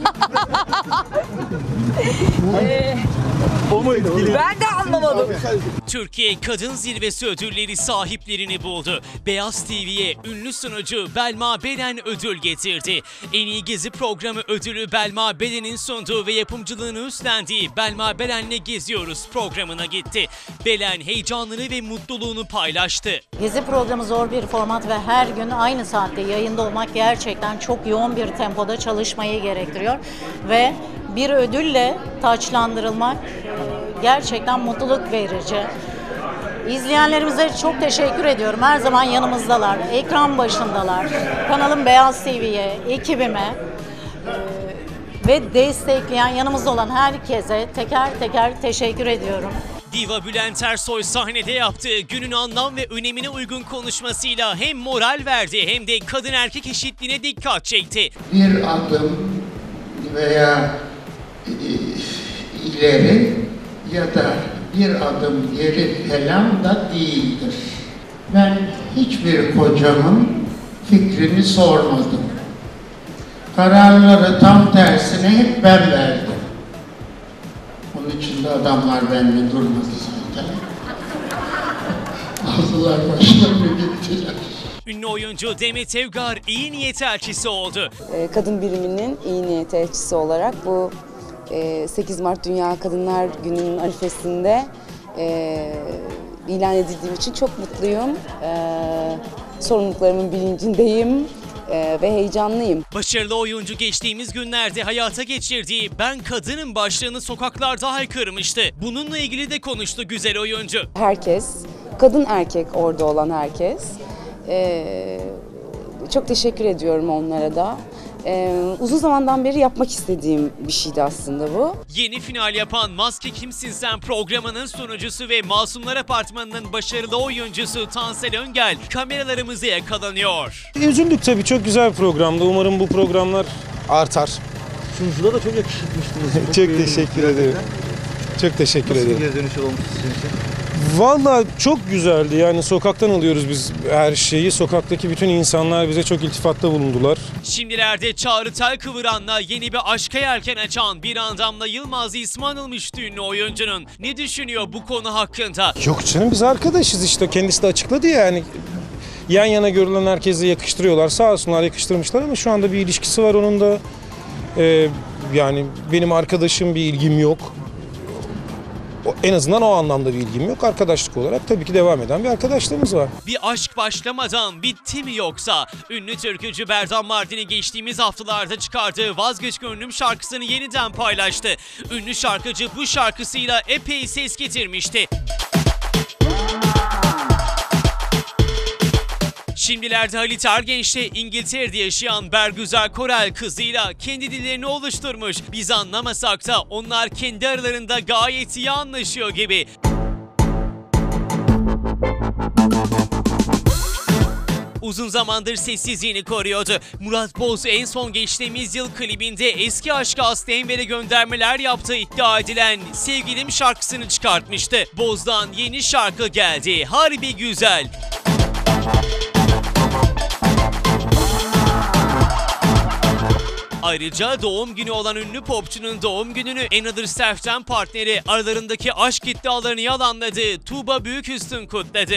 O mu etkili? Ben de anlamadım. Türkiye Kadın Zirvesi ödülleri sahiplerini buldu. Beyaz T V'ye ünlü sunucu Belma Belen ödül getirdi. En iyi gezi programı ödülü Belma Belen'in sunduğu ve yapımcılığını üstlendiği Belma Belen'le Geziyoruz programına gitti. Belen heyecanını ve mutluluğunu paylaştı. Gezi programı zor bir format ve her gün aynı saatte yayında olmak gerçekten çok yoğun bir tempoda çalışmayı gerektiriyor. Ve bir ödülle taçlandırılmak gerçekten mutluluk verici. İzleyenlerimize çok teşekkür ediyorum. Her zaman yanımızdalar, ekran başındalar. Kanalım Beyaz T V'ye, ekibime ve destekleyen, yanımızda olan herkese teker teker teşekkür ediyorum. Diva Bülent Ersoy sahnede yaptığı günün anlam ve önemine uygun konuşmasıyla hem moral verdi hem de kadın erkek eşitliğine dikkat çekti. Bir adım veya ileri ya da bir adım geri falan da değildir. Ben hiçbir kocamın fikrini sormadım. Kararları tam tersine hep ben verdim. Onun için de adamlar benimle durmadı zaten. Aldılar başlarını gittiler. Ünlü oyuncu Demet Evgar iyi niyet elçisi oldu. Kadın biriminin iyi niyet elçisi olarak bu sekiz Mart Dünya Kadınlar Günü'nün arifesinde ilan edildiğim için çok mutluyum. Sorumluluklarımın bilincindeyim ve heyecanlıyım. Başarılı oyuncu geçtiğimiz günlerde hayata geçirdiği "Ben Kadınım" başlığını sokaklarda haykırmıştı. Bununla ilgili de konuştu güzel oyuncu. Herkes, kadın erkek orada olan herkes. Çok teşekkür ediyorum onlara da. Ee, uzun zamandan beri yapmak istediğim bir şeydi aslında bu. Yeni final yapan Maske Kimsin Sen programının sunucusu ve Masumlar Apartmanı'nın başarılı oyuncusu Tansel Öngel kameralarımıza yakalanıyor. Üzüldük tabii, çok güzel bir programdı. Umarım bu programlar artar. Sunucuda da çok yakışıkmıştınız. Çok, çok teşekkür ederim. Çok teşekkür Nasıl ederim. Nasıl bir geri dönüş olmuş sizin için? Vallahi çok güzeldi. Yani sokaktan alıyoruz biz her şeyi. Sokaktaki bütün insanlar bize çok iltifatta bulundular. Şimdilerde Çağrı Telkıvıran'la yeni bir aşka yelken açan bir Damla Yılmaz ismi anılmıştı ünlü oyuncunun. Ne düşünüyor bu konu hakkında? Yok canım, biz arkadaşız işte. Kendisi de açıkladı yani. Yan yana görülen herkese yakıştırıyorlar. Sağ olsunlar, yakıştırmışlar ama şu anda bir ilişkisi var onun da. Ee, yani benim arkadaşım, bir ilgim yok. En azından o anlamda bir ilgim yok. Arkadaşlık olarak tabii ki devam eden bir arkadaşlığımız var. Bir aşk başlamadan bitti mi yoksa? Ünlü türkücü Berdan Mardini geçtiğimiz haftalarda çıkardığı Vazgeç Gönlüm şarkısını yeniden paylaştı. Ünlü şarkıcı bu şarkısıyla epey ses getirmişti. Şimdilerde Halit Ergenç'le İngiltere'de yaşayan Bergüzar Korel kızıyla kendi dillerini oluşturmuş. Biz anlamasak da onlar kendi aralarında gayet iyi anlaşıyor gibi. Uzun zamandır sessizliğini koruyordu. Murat Boz en son geçtiğimiz yıl klibinde eski aşkı Aslı Enver'e göndermeler yaptığı iddia edilen Sevgilim şarkısını çıkartmıştı. Boz'dan yeni şarkı geldi. Harbi güzel. Ayrıca doğum günü olan ünlü popçunun doğum gününü Another Self'ten partneri aralarındaki aşk iddialarını yalanladığı Tuğba Büyüküstün kutladı.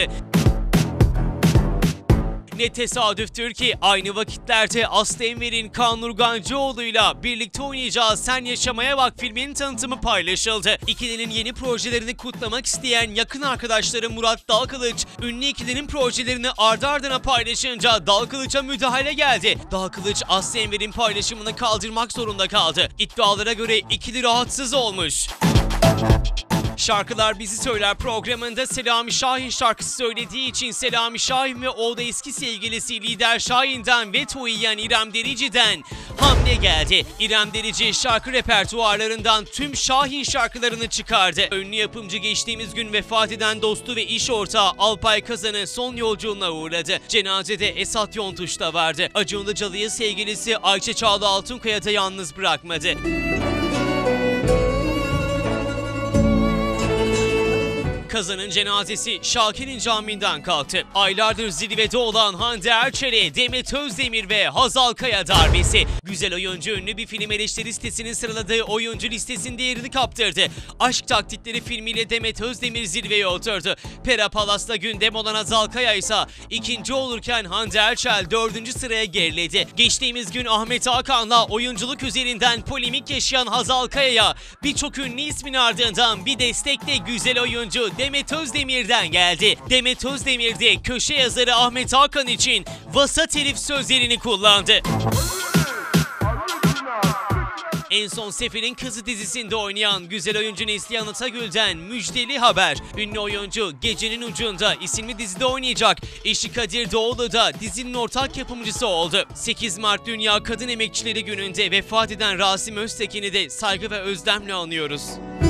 Ne tesadüftür ki aynı vakitlerde Aslı Enver'in Kaan Urgancıoğlu'yla birlikte oynayacağı Sen Yaşamaya Bak filminin tanıtımı paylaşıldı. İkilinin yeni projelerini kutlamak isteyen yakın arkadaşları Murat Dalkılıç, ünlü ikilinin projelerini ardı ardına paylaşınca Dalkılıç'a müdahale geldi. Dalkılıç Aslı Enver'in paylaşımını kaldırmak zorunda kaldı. İddialara göre ikili rahatsız olmuş. Şarkılar Bizi Söyler programında Selami Şahin şarkısı söylediği için Selami Şahin ve o da eski sevgilisi Lider Şahin'den veto yiyen İrem Derici'den Hamle geldi. İrem Derici şarkı repertuarlarından tüm Şahin şarkılarını çıkardı. Ünlü yapımcı geçtiğimiz gün vefat eden dostu ve iş ortağı Alpay Kazan'ı son yolculuğuna uğradı. Cenazede Esat Yontuş da vardı. Acun Ilıcalı'yı sevgilisi Ayça Çağla Altunkaya da yalnız bırakmadı. Kazan'ın cenazesi Şakir'in camiinden kalktı. Aylardır zirvede olan Hande Erçel'e Demet Özdemir ve Hazal Kaya darbesi. Güzel oyuncu ünlü bir film eleştiri sitesinin sıraladığı oyuncu listesinde yerini kaptırdı. Aşk Taktikleri filmiyle Demet Özdemir zirveye oturdu. Pera Palas'ta gündem olan Hazal Kaya ise ikinci olurken Hande Erçel dördüncü sıraya geriledi. Geçtiğimiz gün Ahmet Hakan'la oyunculuk üzerinden polemik yaşayan Hazal Kaya'ya birçok ünlü ismin ardından bir destek de güzel oyuncu Demet Özdemir'den geldi. Demet Özdemir de köşe yazarı Ahmet Hakan için vasat herif sözlerini kullandı. En son Sefir'in Kızı dizisinde oynayan güzel oyuncu Neslihan Atagül'den müjdeli haber. Ünlü oyuncu Gecenin Ucunda isimli dizide oynayacak. Eşi Kadir Doğulu da dizinin ortak yapımcısı oldu. sekiz Mart Dünya Kadın Emekçileri Günü'nde vefat eden Rasim Öztekin'i de saygı ve özlemle anıyoruz.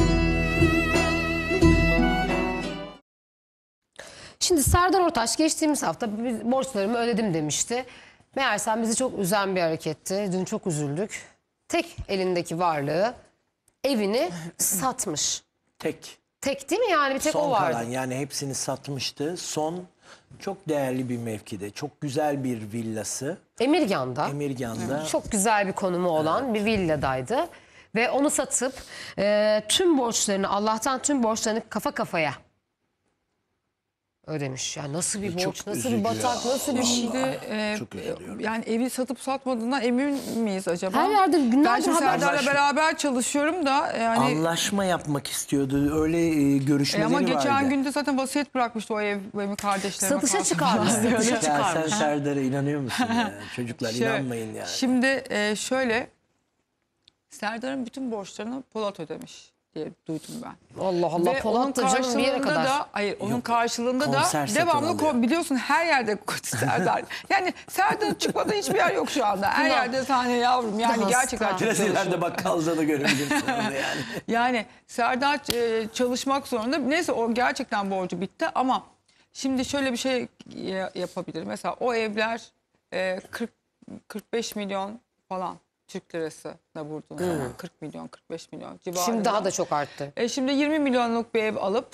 Şimdi Serdar Ortaç geçtiğimiz hafta borçlarımı ödedim demişti. Meğersem bizi çok üzen bir hareketti. Dün çok üzüldük. Tek elindeki varlığı, evini satmış. Tek. Tek değil mi yani? Bir tek Son o vardı. kalan, yani hepsini satmıştı. Son çok değerli bir mevkide. Çok güzel bir villası. Emirgan'da. Emirgan'da. Çok güzel bir konumu olan evet. bir villadaydı. Ve onu satıp e, tüm borçlarını, Allah'tan tüm borçlarını kafa kafaya ödemiş. Yani nasıl bir borç, nasıl bir batak, nasıl bir şey. Şimdi e, yani evi satıp satmadığından emin miyiz acaba? Her yerde günlerdir ben haber. Serdar'la beraber çalışıyorum da yani. Anlaşma yapmak istiyordu. Öyle e, görüşmeleri e, ama vardı. Ama geçen günde zaten vasiyet bırakmıştı o ev benim kardeşlerime. Satışa çıkarmış. Satışa çıkarmış. Sen Serdar'a inanıyor musun ya? Çocuklar şey, inanmayın yani. Şimdi e, şöyle Serdar'ın bütün borçlarını Polat ödemiş diye duydum ben. Allah Allah, ve Polat da canım bir yere kadar. Da, hayır onun Yok, karşılığında da devamlı biliyorsun her yerde Serdar. Yani Serdar'ın çıkmadığı hiçbir yer yok şu anda. Her yerde sahne yavrum yani Hasta. gerçekten çok Biraz çalışıyor. ileride bakkalda da görebilirsin yani. Yani Serdar e, çalışmak zorunda. Neyse o gerçekten borcu bitti ama şimdi şöyle bir şey yapabilir. Mesela o evler e, kırk kırk beş milyon falan. Türk lirası da vurduğun zaman hmm. kırk milyon kırk beş milyon civarında. Şimdi daha da çok arttı. E şimdi yirmi milyonluk bir ev alıp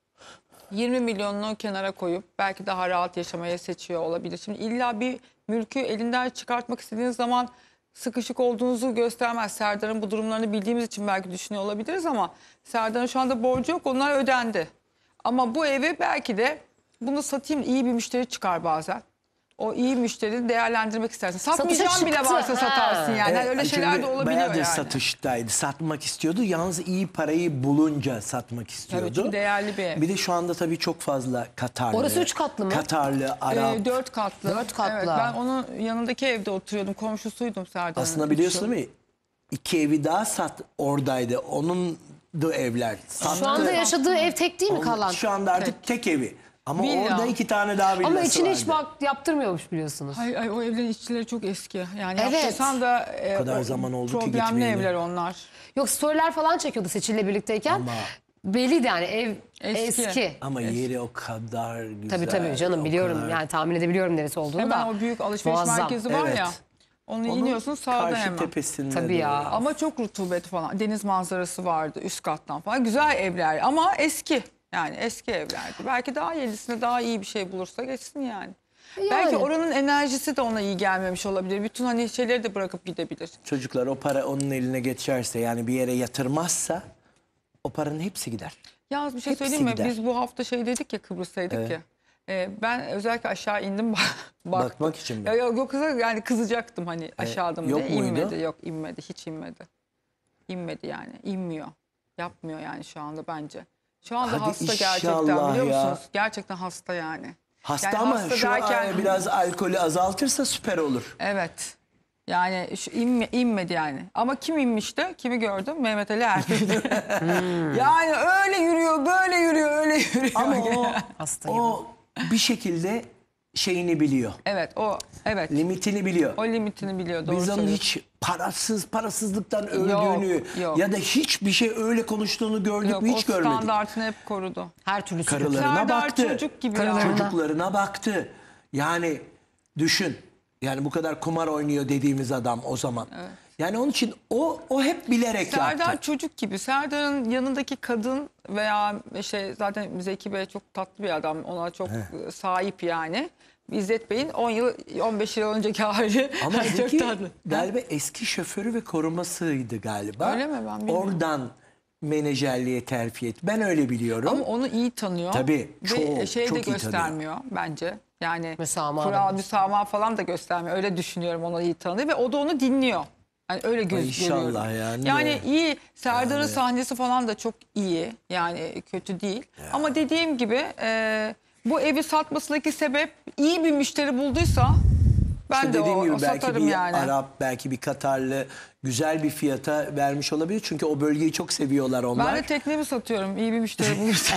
yirmi milyonunu kenara koyup belki daha rahat yaşamaya seçiyor olabilir. Şimdi illa bir mülkü elinden çıkartmak istediğiniz zaman sıkışık olduğunuzu göstermez. Serdar'ın bu durumlarını bildiğimiz için belki düşünüyor olabiliriz ama Serdar'ın şu anda borcu yok, onlar ödendi. Ama bu evi belki de bunu satayım, iyi bir müşteri çıkar bazen. O iyi müşteriyi değerlendirmek istersin. Satmayacağın bile varsa satarsın yani. Evet, öyle şeyler de olabiliyor yani. Bayağıdır satıştaydı. Satmak istiyordu. Yalnız iyi parayı bulunca satmak istiyordu. Tabii, çok değerli bir ev. Bir de şu anda tabii çok fazla Katarlı. Orası üç katlı mı? Katarlı, Arap. Ee, dört katlı. Dört katlı. Evet, ben onun yanındaki evde oturuyordum. Komşusuydum Serdar'ın. Aslında biliyorsun değil mi? İki evi daha sat oradaydı. Onun da evler. Sattı. Şu anda yaşadığı ev tek değil mi kalan? Şu anda artık tek, tek evi. Ama Villa. Orada iki tane daha villası Ama içine vardı. hiç bak yaptırmıyormuş biliyorsunuz. Hayır, hayır o evlerin içleri çok eski. Yani evet. yaptırsan da e, o kadar zaman oldu ki problemli evler onlar. Yok, storyler falan çekiyordu Seçil'le birlikteyken. Ama belliydi yani ev eski. eski. Ama eski. yeri o kadar güzel. Tabii tabii canım, biliyorum kadar... yani tahmin edebiliyorum neresi olduğunu hemen da. Hemen o büyük alışveriş Muazzam. merkezi var evet. ya. Onu Onun iniyorsun sağda karşı hemen. Tepesinde tabii ya. Doğru. Ama çok rutubet falan. Deniz manzarası vardı üst kattan falan. Güzel evler ama eski. Yani eski evlerdi. Belki daha yenisine daha iyi bir şey bulursa geçsin yani. yani. Belki oranın enerjisi de ona iyi gelmemiş olabilir. Bütün hani şeyleri de bırakıp gidebilir. Çocuklar o para onun eline geçerse yani bir yere yatırmazsa o paranın hepsi gider. Yalnız bir şey hepsi söyleyeyim mi? Gider. Biz bu hafta şey dedik ya, Kıbrıs'taydık evet. ya. E, ben özellikle aşağı indim baktım. Bakmak için mi? Yok yok yani kızacaktım hani aşağıdım e, yok diye. muydu? İnmedi, yok inmedi, hiç inmedi. İnmedi yani, inmiyor. Yapmıyor yani şu anda bence. Şu anda Hadi hasta gerçekten, biliyor ya. musunuz? Gerçekten hasta yani. Hasta yani ama hasta şu derken... an biraz alkolü azaltırsa süper olur. Evet. Yani şu inme, inmedi yani. Ama kim inmişti? Kimi gördüm? Mehmet Ali Erbil. hmm. Yani öyle yürüyor, böyle yürüyor, öyle yürüyor. Ama o, o bir şekilde şeyini biliyor. Evet o evet. Limitini biliyor. O limitini biliyor. Doğru Biz onun söylüyorsun. hiç parasız, parasızlıktan öldüğünü Yok, yok. ya da hiçbir şey öyle konuştuğunu gördük Yok, mü o hiç görmedik. standartını hep korudu. Her türlü Karılarına Serdar baktı. çocuk gibi Karılarına. Çocuklarına baktı. Yani düşün. Yani bu kadar kumar oynuyor dediğimiz adam o zaman. Yani onun için o o hep bilerek Serdar yaptı. çocuk gibi. Serdar'ın yanındaki kadın veya şey zaten Zeki Bey çok tatlı bir adam. Ona çok He. sahip yani. İzzet Bey'in on yıl on beş yıl önceki hali. Ama çok Zeki tatlı. galiba eski şoförü ve korumasıydı galiba. Öyle mi? Ben bilmiyorum. Oradan menajerliğe terfi etti. Ben öyle biliyorum. Ama onu iyi tanıyor. Tabii, Ve çok, şey çok de iyi tanıyor. göstermiyor bence. Yani Müsamaha kural da. müsamaha falan da göstermiyor. Öyle düşünüyorum, onu iyi tanıyor ve o da onu dinliyor. Yani öyle göz Ay inşallah görüyorum. yani. Yani iyi. Serdar'ın Yani. sahnesi falan da çok iyi. Yani kötü değil. Ama dediğim gibi e, bu evi satmasındaki sebep iyi bir müşteri bulduysa ben İşte de dediğim o, gibi o belki satarım bir yani. Arap, belki bir Katarlı güzel bir fiyata vermiş olabilir. Çünkü o bölgeyi çok seviyorlar onlar. Ben de teknemi satıyorum. İyi bir müşteri bulursa.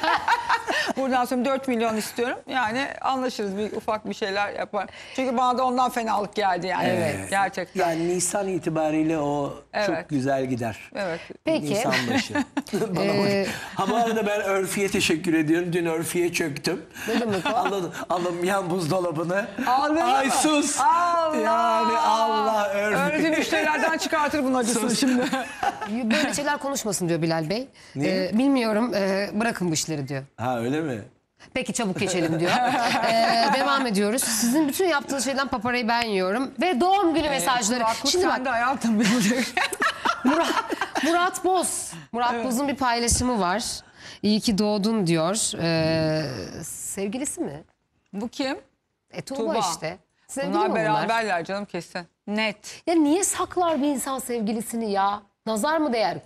Buradan sonra dört milyon istiyorum. Yani anlaşırız, bir ufak bir şeyler yapar. Çünkü bana da ondan fenalık geldi yani. Evet. Gerçekten. Yani Nisan itibariyle o Evet. çok güzel gider. Evet. Peki. Nisan başı. Bana Ee, bak. Ha bu arada ben Örfi'ye teşekkür ediyorum. Dün Örfi'ye çöktüm. Ne demek o? Alın, alın yan buzdolabını. Aldın Ay mı? sus. Allah! Yani Allah Örfi. Öyle müşterilerden çıkartır bunun acısını şimdi. Böyle şeyler konuşmasın diyor Bilal Bey. Niye? Ee, bilmiyorum ee, bırakın bu işleri diyor. Ha öyle mi? Peki çabuk geçelim diyor. Ee, devam ediyoruz. Sizin bütün yaptığınız şeyden paparayı ben yiyorum. Ve doğum günü mesajları. Kulaklık Şimdi bak sende hayatım benim. Murat, Murat Boz. Murat Boz'un bir paylaşımı var. İyi ki doğdun diyor. Ee, sevgilisi mi? Bu kim? E Tuğba, Tuğba. işte. Sevgili Bunlar mi bunlar? beraberler canım kesin. Net. Ya niye saklar bir insan sevgilisini ya? Nazar mı değer?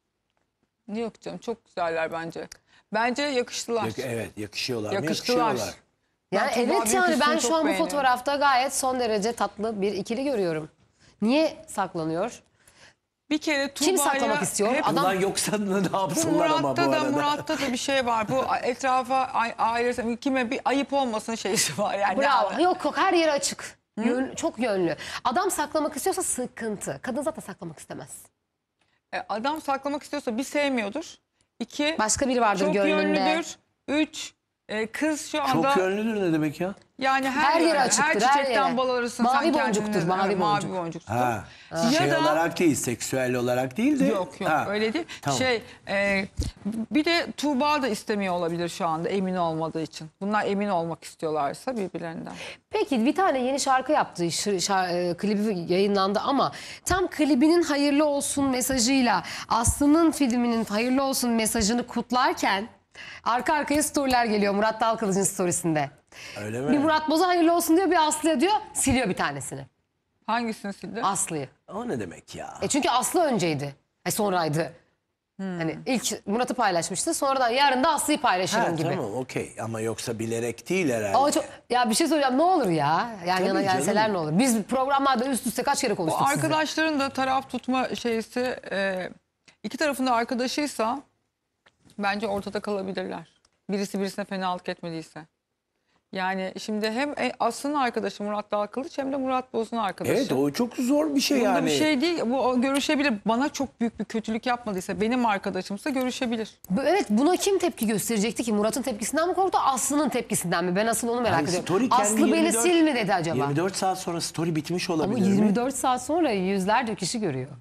Yok canım, çok güzeller bence. Bence yakıştılar. Yak- evet yakışıyorlar. mı? Yakıştılar. Yakışıyorlar. Yani Ben Tuğba evet yani Büyüküstü'nü ben çok şu an bu beğeniyorum. fotoğrafta gayet son derece tatlı bir ikili görüyorum. Niye saklanıyor? Bir kere Tuğba'ya... Kim saklamak istiyor? hep- Adam Ulan yoksa ne Bu yapsınlar ama bu Murat'ta da arada. Murat'ta da bir şey var. Bu etrafa, a- ailesi, kime bir ayıp olmasın şeysi var yani. bravo. Yok yok her yeri açık. Yön- çok yönlü. Adam saklamak istiyorsa sıkıntı. Kadın zaten saklamak istemez. E, Adam saklamak istiyorsa bir sevmiyordur. İki, Başka biri vardır çok gönlünde. yönlüdür. Üç, e, kız şu anda... Çok yönlüdür ne demek ya? Yani her, Her yeri yere, açıktır, her her çiçekten yere. bal alırsın. Mavi sen kendini. boncuktur, mavi Evet, boncuk. Mavi boncuktur. Ha. Ya Şey da- olarak değil, seksüel olarak değil de. Yok yok Ha. öyle değil. Tamam. Şey e, bir de Tuğba da istemiyor olabilir şu anda emin olmadığı için. Bunlar emin olmak istiyorlarsa birbirlerinden. Peki bir tane yeni şarkı yaptı. Şar- şar- e, klibi yayınlandı ama tam klibinin hayırlı olsun mesajıyla Aslı'nın filminin hayırlı olsun mesajını kutlarken arka arkaya storyler geliyor Murat Dalkılıç'ın storiesinde. Öyle mi? Bir Murat Boz'a hayırlı olsun diyor, bir Aslı'ya diyor, siliyor bir tanesini. Hangisini sildi? Aslı'yı. O ne demek ya? E çünkü Aslı önceydi. E sonraydı. Hani ilk Murat'ı paylaşmıştı. Sonradan yarın da Aslı'yı paylaşırım Ha, gibi. tamam okey ama yoksa bilerek değil herhalde. Ama çok, ya bir şey söyleyeceğim, ne olur ya. Yan Tabii yana gelseler canım. ne olur. Biz programlarda üst üste kaç kere O konuştuk sizinle. arkadaşların da taraf tutma şeysi e, iki tarafında arkadaşıysa bence ortada kalabilirler. Birisi birisine fenalık etmediyse. Yani şimdi hem e, Aslı'nın arkadaşı Murat Dalkılıç hem de Murat Boz'un arkadaşı. Evet o çok zor bir şey Bunda yani. bir şey değil. Bu o görüşebilir. Bana çok büyük bir kötülük yapmadıysa, benim arkadaşımsa görüşebilir. Bu- Evet, buna kim tepki gösterecekti ki? Murat'ın tepkisinden mi korktu, Aslı'nın tepkisinden mi? Ben asıl onu merak Yani ediyorum. story kendi Aslı beni yirmi dört sil mi dedi acaba? yirmi dört saat sonra story bitmiş Ama olabilir mi? yirmi dört saat sonra yüzlerce kişi görüyor.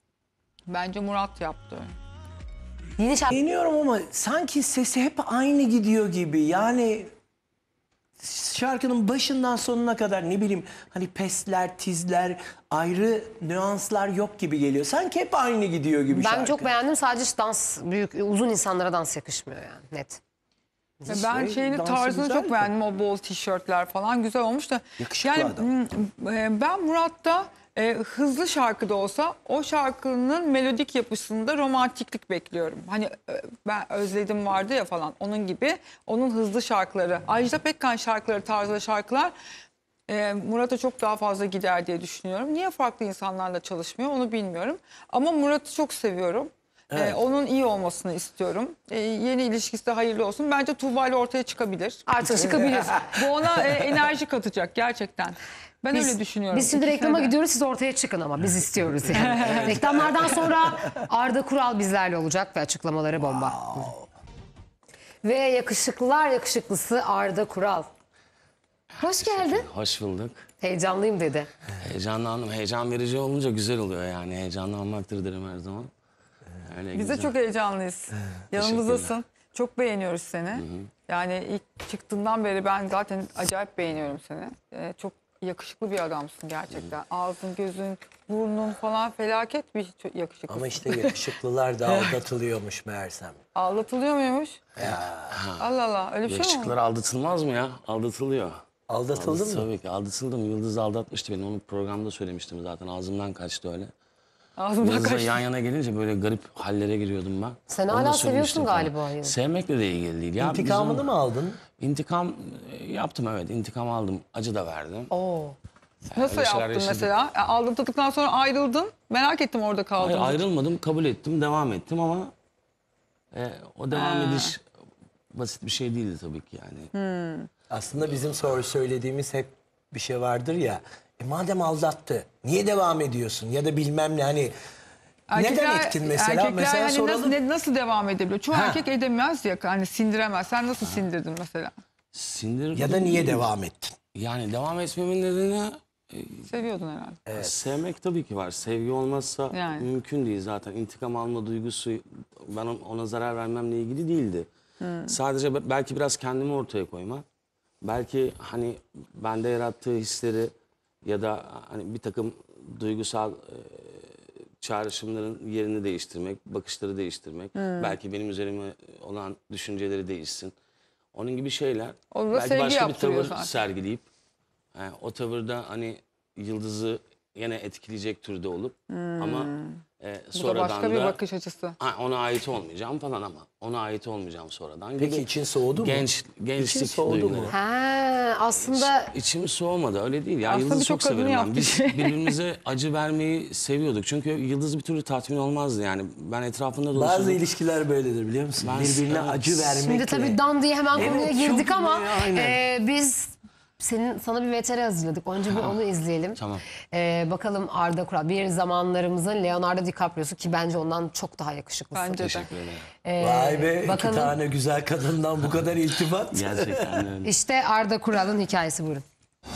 Bence Murat yaptı. Yeni şarkı Beğeniyorum ama sanki sesi hep aynı gidiyor gibi. Yani şarkının başından sonuna kadar ne bileyim hani pesler, tizler, ayrı nüanslar yok gibi geliyor. Sanki hep aynı gidiyor gibi ben şarkı. çok beğendim, sadece dans büyük, uzun insanlara dans yakışmıyor yani, net. Ya ben Şey, şeyini dansı tarzını güzel çok de. beğendim, o bol tişörtler falan güzel olmuş da. Yakışıklı yani adam. m, e, ben Murat'ta e, hızlı şarkıda olsa o şarkının melodik yapısında romantiklik bekliyorum. Hani e, ben Özledim vardı ya falan, onun gibi onun hızlı şarkıları. Ajda Pekkan şarkıları tarzında şarkılar e, Murat'a çok daha fazla gider diye düşünüyorum. Niye farklı insanlarla çalışmıyor onu bilmiyorum. Ama Murat'ı çok seviyorum. Evet. Ee, onun iyi olmasını istiyorum. Ee, yeni ilişkisi de hayırlı olsun. Bence Tuğba ile ortaya çıkabilir. Artık çıkabilir. Bu ona e, enerji katacak gerçekten. Ben Biz- öyle düşünüyorum. Biz şimdi İkisine reklama de. gidiyoruz, siz ortaya çıkın ama biz istiyoruz yani. Reklamlardan sonra Arda Kural bizlerle olacak ve açıklamaları bomba. Ve yakışıklılar yakışıklısı Arda Kural. Hoş geldin. Hoş bulduk. Heyecanlıyım dedi. Heyecanlandım. Heyecan verici olunca güzel oluyor yani. Heyecanlanmaktır derim her zaman. Öyle Biz de güzel. çok heyecanlıyız. Yanımızdasın. Çok beğeniyoruz seni. Yani ilk çıktığından beri ben zaten acayip beğeniyorum seni. Ee, çok yakışıklı bir adamsın gerçekten. Ağzın, gözün, burnun falan felaket bir çok yakışıklısın. Ama işte yakışıklılar da aldatılıyormuş meğersem. Aldatılıyor muymuş? Allah Allah, öyle bir şey mi Yakışıklılar oldu? aldatılmaz mı ya? Aldatılıyor. Aldatıldın Aldat- mı? Tabii ki aldatıldım. Yıldız aldatmıştı beni. Onu programda söylemiştim zaten. Ağzımdan kaçtı öyle. Ağzımdan Yıldız'la kaçtı. yan yana gelince böyle garip hallere giriyordum ben. Sen Onu da hala söylemiştim seviyorsun falan. galiba Yıldız. Sevmekle de ilgili değil. Ya İntikamını bizim- mı aldın? İntikam e, yaptım evet. İntikam aldım. Acı da verdim. Oo. Nasıl öyle şeyler yaptın yaşadım. mesela? Yani aldatıldıktan sonra ayrıldın. Merak ettim orada kaldın. Hayır, ayrılmadım, kabul ettim, devam ettim ama e, o devam Ha. ediş basit bir şey değildi tabii ki yani. Aslında bizim soru söylediğimiz hep bir şey vardır ya. E madem aldattı, niye devam ediyorsun? Ya da bilmem ne hani neden ettin mesela? Erkekler Mesela hani soralım. nasıl, ne- nasıl devam edebiliyor? Çoğu Ha. erkek edemez ya, hani sindiremez. Sen nasıl sindirdin mesela? Sindir Ya da niye devam ettin? Yani devam etmemin nedeni Seviyordun herhalde. sevmek tabii ki var. Sevgi olmazsa Yani. mümkün değil zaten. İntikam alma duygusu ben ona zarar vermemle ilgili değildi. Sadece be- belki biraz kendimi ortaya koymak. Belki hani bende yarattığı hisleri ya da hani bir takım duygusal e, çağrışımların yerini değiştirmek, bakışları değiştirmek. Belki benim üzerime olan düşünceleri değişsin. Onun gibi şeyler. O da Belki sevgi başka bir yaptırıyor tavır zaten. sergileyip yani o tavırda hani Yıldız'ı yine etkileyecek türde olup ama e, Bu da sonradan başka bir da bakış açısı. ha, ona ait olmayacağım falan ama ona ait olmayacağım sonradan. Peki gibi için soğudu mu? genç, gençlik İçin soğudu duyguları. mu? Ha, aslında İçim soğumadı öyle değil ya. Aslında Yıldız'ı birçok çok kadının severim ben. yaptığı Biz şey. birbirimize acı vermeyi seviyorduk. Çünkü Yıldız bir türlü tatmin olmazdı yani. Ben etrafında dolaşıyordum. Bazı ilişkiler böyledir biliyor musun? Ben- Birbirine evet. acı vermekle. şimdi tabii dan diye hemen Evet, konuya çok girdik ama iyi, aynen. e, biz senin sana bir V T R hazırladık. Önce bir onu izleyelim. Tamam. E, bakalım Arda Kural. Bir zamanlarımızın Leonardo DiCaprio'su ki bence ondan çok daha yakışıklısı. Bence de. Teşekkür ederim. E, Vay be bakalım. iki tane güzel kadından bu kadar iltifat. Gerçekten öyle. İşte Arda Kural'ın hikayesi, buyurun.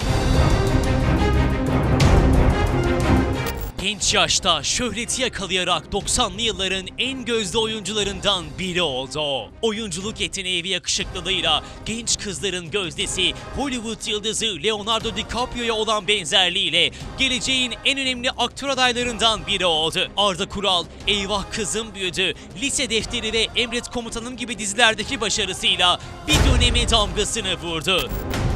Genç yaşta şöhreti yakalayarak doksanlı yılların en gözde oyuncularından biri oldu o. Oyunculuk yeteneği ve yakışıklılığıyla genç kızların gözdesi Hollywood yıldızı Leonardo DiCaprio'ya olan benzerliğiyle geleceğin en önemli aktör adaylarından biri oldu. Arda Kural, Eyvah Kızım Büyüdü, Lise Defteri ve Emret Komutanım gibi dizilerdeki başarısıyla bir döneme damgasını vurdu.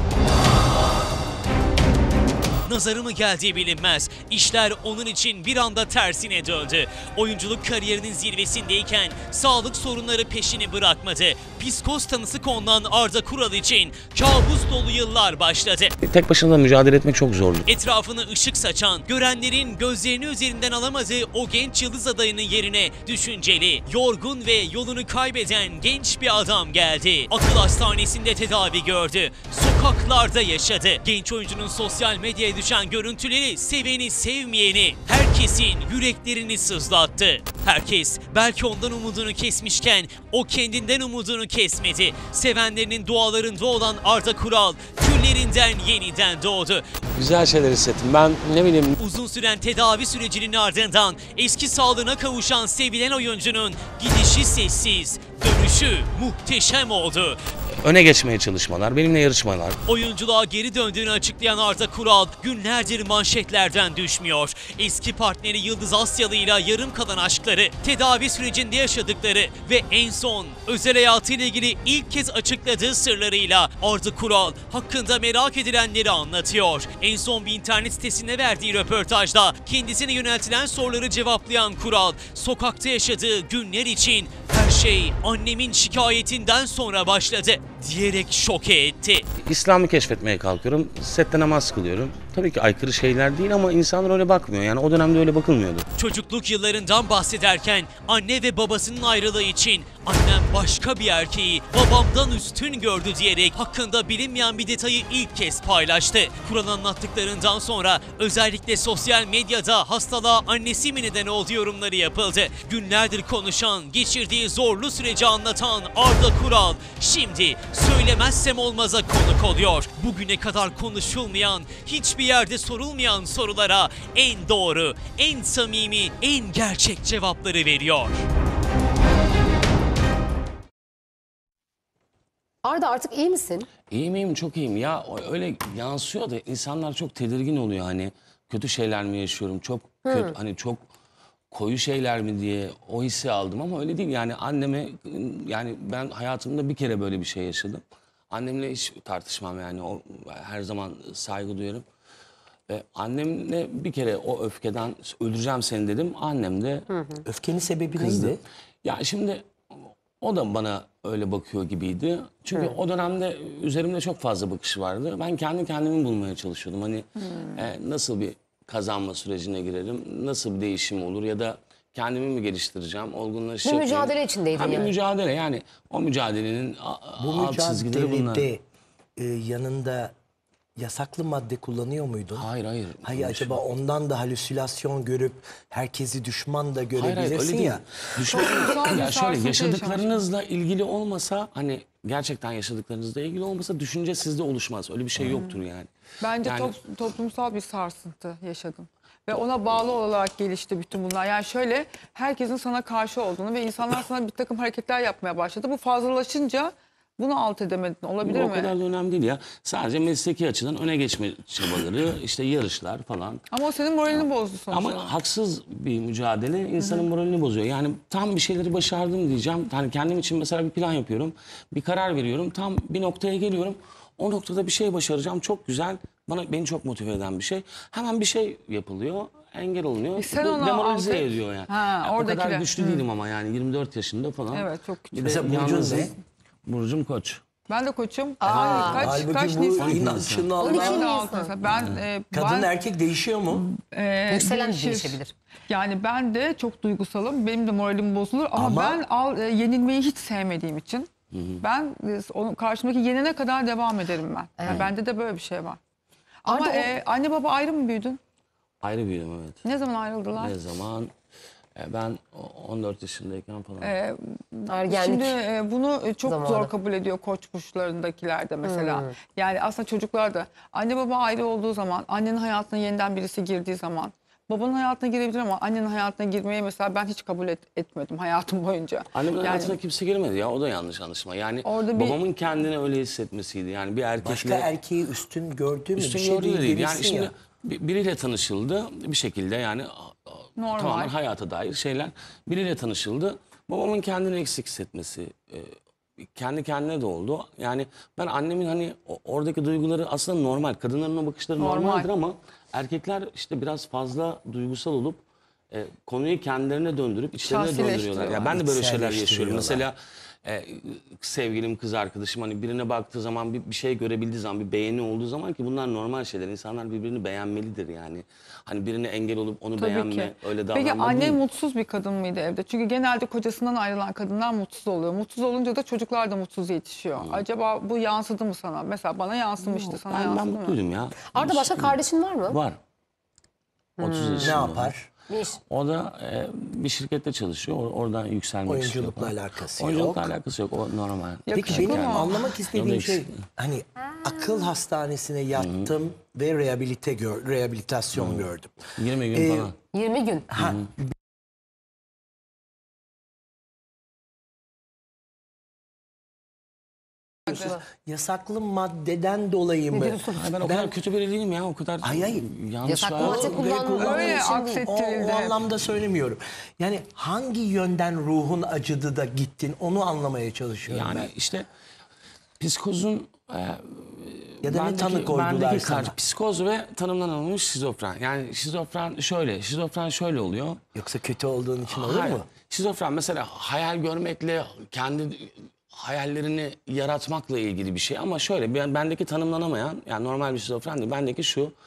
Nazarı mı geldiği bilinmez. İşler onun için bir anda tersine döndü. Oyunculuk kariyerinin zirvesindeyken sağlık sorunları peşini bırakmadı. Psikoz tanısı konulan Arda Kural için kabus dolu yıllar başladı. Tek başına mücadele etmek çok zordu. Etrafını ışık saçan, görenlerin gözlerini üzerinden alamadığı o genç yıldız adayının yerine düşünceli, yorgun ve yolunu kaybeden genç bir adam geldi. Akıl hastanesinde tedavi gördü. Sokaklarda yaşadı. Genç oyuncunun sosyal medyaya düşen görüntüleri seveni sevmeyeni, herkesin yüreklerini sızlattı. Herkes belki ondan umudunu kesmişken o kendinden umudunu kesmedi. Sevenlerinin dualarında olan Arda Kural küllerinden yeniden doğdu. Güzel şeyler hissettim. Ben ne bileyim Uzun süren tedavi sürecinin ardından eski sağlığına kavuşan sevilen oyuncunun gidişi sessiz, dönüşü muhteşem oldu. öne geçmeye çalışmalar, benimle yarışmalar. Oyunculuğa geri döndüğünü açıklayan Arda Kural günlerdir manşetlerden düşmüyor. Eski partneri Yıldız Asyalı ile yarım kalan aşkları, tedavi sürecinde yaşadıkları ve en son özel hayatıyla ilgili ilk kez açıkladığı sırlarıyla Arda Kural hakkında merak edilenleri anlatıyor. En son bir internet sitesine verdiği röportajda kendisine yöneltilen soruları cevaplayan Kural, sokakta yaşadığı günler için her şey annemin şikayetinden sonra başladı diyerek şoke etti. İslam'ı keşfetmeye kalkıyorum. Sette namaz kılıyorum. tabii ki aykırı şeyler değil ama insanlar öyle bakmıyor. Yani o dönemde öyle bakılmıyordu. Çocukluk yıllarından bahsederken anne ve babasının ayrılığı için annem başka bir erkeği babamdan üstün gördü diyerek hakkında bilinmeyen bir detayı ilk kez paylaştı. Kur'an anlattıklarından sonra özellikle sosyal medyada hastalığa annesi mi neden oldu yorumları yapıldı. Günlerdir konuşan, geçirdiği zorlu süreci anlatan Arda Kural şimdi söylemezsem olmaza konuk oluyor. Bugüne kadar konuşulmayan, hiçbir yerde sorulmayan sorulara en doğru, en samimi, en gerçek cevapları veriyor. Arda artık iyi misin? İyiyim iyiyim çok iyiyim ya öyle yansıyor da insanlar çok tedirgin oluyor hani kötü şeyler mi yaşıyorum çok Hı. kötü hani çok koyu şeyler mi diye o hissi aldım ama öyle değil yani anneme yani ben hayatımda bir kere böyle bir şey yaşadım. Annemle hiç tartışmam yani o her zaman saygı duyarım. Ve annemle bir kere o öfkeden öldüreceğim seni dedim. Annem de hı hı. Öfkenin sebebi kızdı. neydi? Ya şimdi o da bana öyle bakıyor gibiydi. Çünkü Hı. o dönemde üzerimde çok fazla bakışı vardı. Ben kendi kendimi bulmaya çalışıyordum. Hani e, nasıl bir kazanma sürecine girerim, nasıl bir değişim olur ya da kendimi mi geliştireceğim, olgunlaşacak Bir mıyım? mücadele içindeydin Ha, bir yani. mücadele yani o mücadelenin a- Bu alt çizgileri bunlar. mücadelede e, yanında yasaklı madde kullanıyor muydun? Hayır hayır. Hayır acaba ondan da halüsinasyon görüp herkesi düşman da Hayır, hayır, görebilirsin öyle ya. değil. Düşman, ya şöyle yaşadıklarınızla ilgili olmasa hani gerçekten yaşadıklarınızla ilgili olmasa düşünce sizde oluşmaz. Öyle bir şey yoktur yani. Bence Yani- top- toplumsal bir sarsıntı yaşadım. Ve ona bağlı olarak gelişti bütün bunlar. Yani şöyle herkesin sana karşı olduğunu ve insanlar sana bir takım hareketler yapmaya başladı. Bu fazlalaşınca bunu alt edemedin. Olabilir Bu mi? o kadar da önemli değil ya. Sadece mesleki açıdan öne geçme çabaları, işte yarışlar falan. Ama o senin moralini bozdu sonuçta. Ama haksız bir mücadele insanın moralini bozuyor. Yani tam bir şeyleri başardım diyeceğim. Hani kendim için mesela bir plan yapıyorum. Bir karar veriyorum. Tam bir noktaya geliyorum. O noktada bir şey başaracağım. Çok güzel. Bana beni çok motive eden bir şey. Hemen bir şey yapılıyor. Engel olunuyor. E sen Bu ona demoralize altı- ediyor yani. Ha, Yani o kadar oradakiler. güçlü Hı. değilim ama yani yirmi dört yaşında falan. Evet, çok küçük. Bir de Mesela burcun yalnızım. ne? Burcum Koç. Ben de koçum. Aa, kaç halbuki kaç bu Nisan? inançını on iki Ben de Nisan. altı Nisan. Ben e, Kadın ben, erkek değişiyor mu? e, Yükselen de değişir. değişebilir. Yani ben de çok duygusalım. Benim de moralim bozulur ama, Ama- ben al, e, yenilmeyi hiç sevmediğim için ben e, onun karşımdaki yenene kadar devam ederim ben. Yani bende de böyle bir şey var. Ama Arda, o- e, anne baba ayrı mı büyüdün? Ayrı büyüdüm evet. Ne zaman ayrıldılar? Ne zaman? E, Ben on dört yaşındayken falan. E, Ergenlik. Şimdi e, bunu e, çok zamanı. zor kabul ediyor koç burçlarındakiler de mesela. Hmm. Yani aslında çocuklar da anne baba ayrı olduğu zaman, annenin hayatına yeniden birisi girdiği zaman, babanın hayatına girebilir ama annenin hayatına girmeyi mesela ben hiç kabul et, etmedim hayatım boyunca. Annemin Yani- hayatına kimse girmedi ya, o da yanlış anlaşılma. Yani Orada bir- babamın kendini öyle hissetmesiydi. Yani bir erkekle... Başka erkeği üstün gördü mü? Üstün bir şey gördüğü de değil. Yani bilirsin şimdi ya. bir- biriyle tanışıldı bir şekilde yani Normal. tamamen hayata dair şeyler. Biriyle tanışıldı. Babamın kendini eksik hissetmesi e, kendi kendine de oldu. Yani ben annemin hani o- oradaki duyguları aslında normal. Kadınların o bakışları Normal. normaldir ama erkekler işte biraz fazla duygusal olup e, konuyu kendilerine döndürüp içlerine döndürüyorlar. Şahsileştiriyorlar. Ya ben de böyle şeyler yaşıyorum. İçselleştiriyorlar. Mesela e, sevgilim, kız arkadaşım hani birine baktığı zaman bir, bir şey görebildiği zaman bir beğeni olduğu zaman ki bunlar normal şeyler. İnsanlar birbirini beğenmelidir yani. Hani birine engel olup onu Tabii beğenme, ki. öyle davranma Peki anne değil. mutsuz bir kadın mıydı evde? Çünkü genelde kocasından ayrılan kadınlar mutsuz oluyor. Mutsuz olunca da çocuklar da mutsuz yetişiyor. Acaba bu yansıdı mı sana? Mesela bana yansımıştı. Sana Ben, ben yansıdı mı? mutluydum ya. Arda başka kardeşin var mı? Var. otuz Ne yaşında. yapar? Bir iş. O da e, bir şirkette çalışıyor. Or- oradan yükselmek Oyunculukla istiyor. alakası Oyunculukla yok. alakası yok. O normal. Peki Yakışıklı benim mı? anlamak O da istediğim şey yakışıklı. hani akıl hastanesine yattım ve rehabilite gör, rehabilitasyon gördüm. yirmi gün Ee, falan. yirmi gün. Ha, yasaklı maddeden dolayı mı? diyorsun? Ay, ben o kadar kötü biri değilim ya. O kadar Hayır, hayır. yanlış Yasaklı bir hayat- madde kullanma- kullandığı Öyle için değil. aksettirildi O, o hep. anlamda söylemiyorum. Yani hangi yönden ruhun acıdı da gittin onu anlamaya çalışıyorum Yani ben. işte psikozun e, Ya da ne bendeki- tanı koydular bendeki sana? kar- Psikoz ve tanımlanamamış şizofren. Yani şizofren şöyle, şizofren şöyle oluyor. Yoksa kötü olduğun için olur Hayır. mu? Şizofren mesela hayal görmekle, kendi hayallerini yaratmakla ilgili bir şey. Ama şöyle ben, bendeki tanımlanamayan, yani normal bir şizofren değil. Bendeki şu,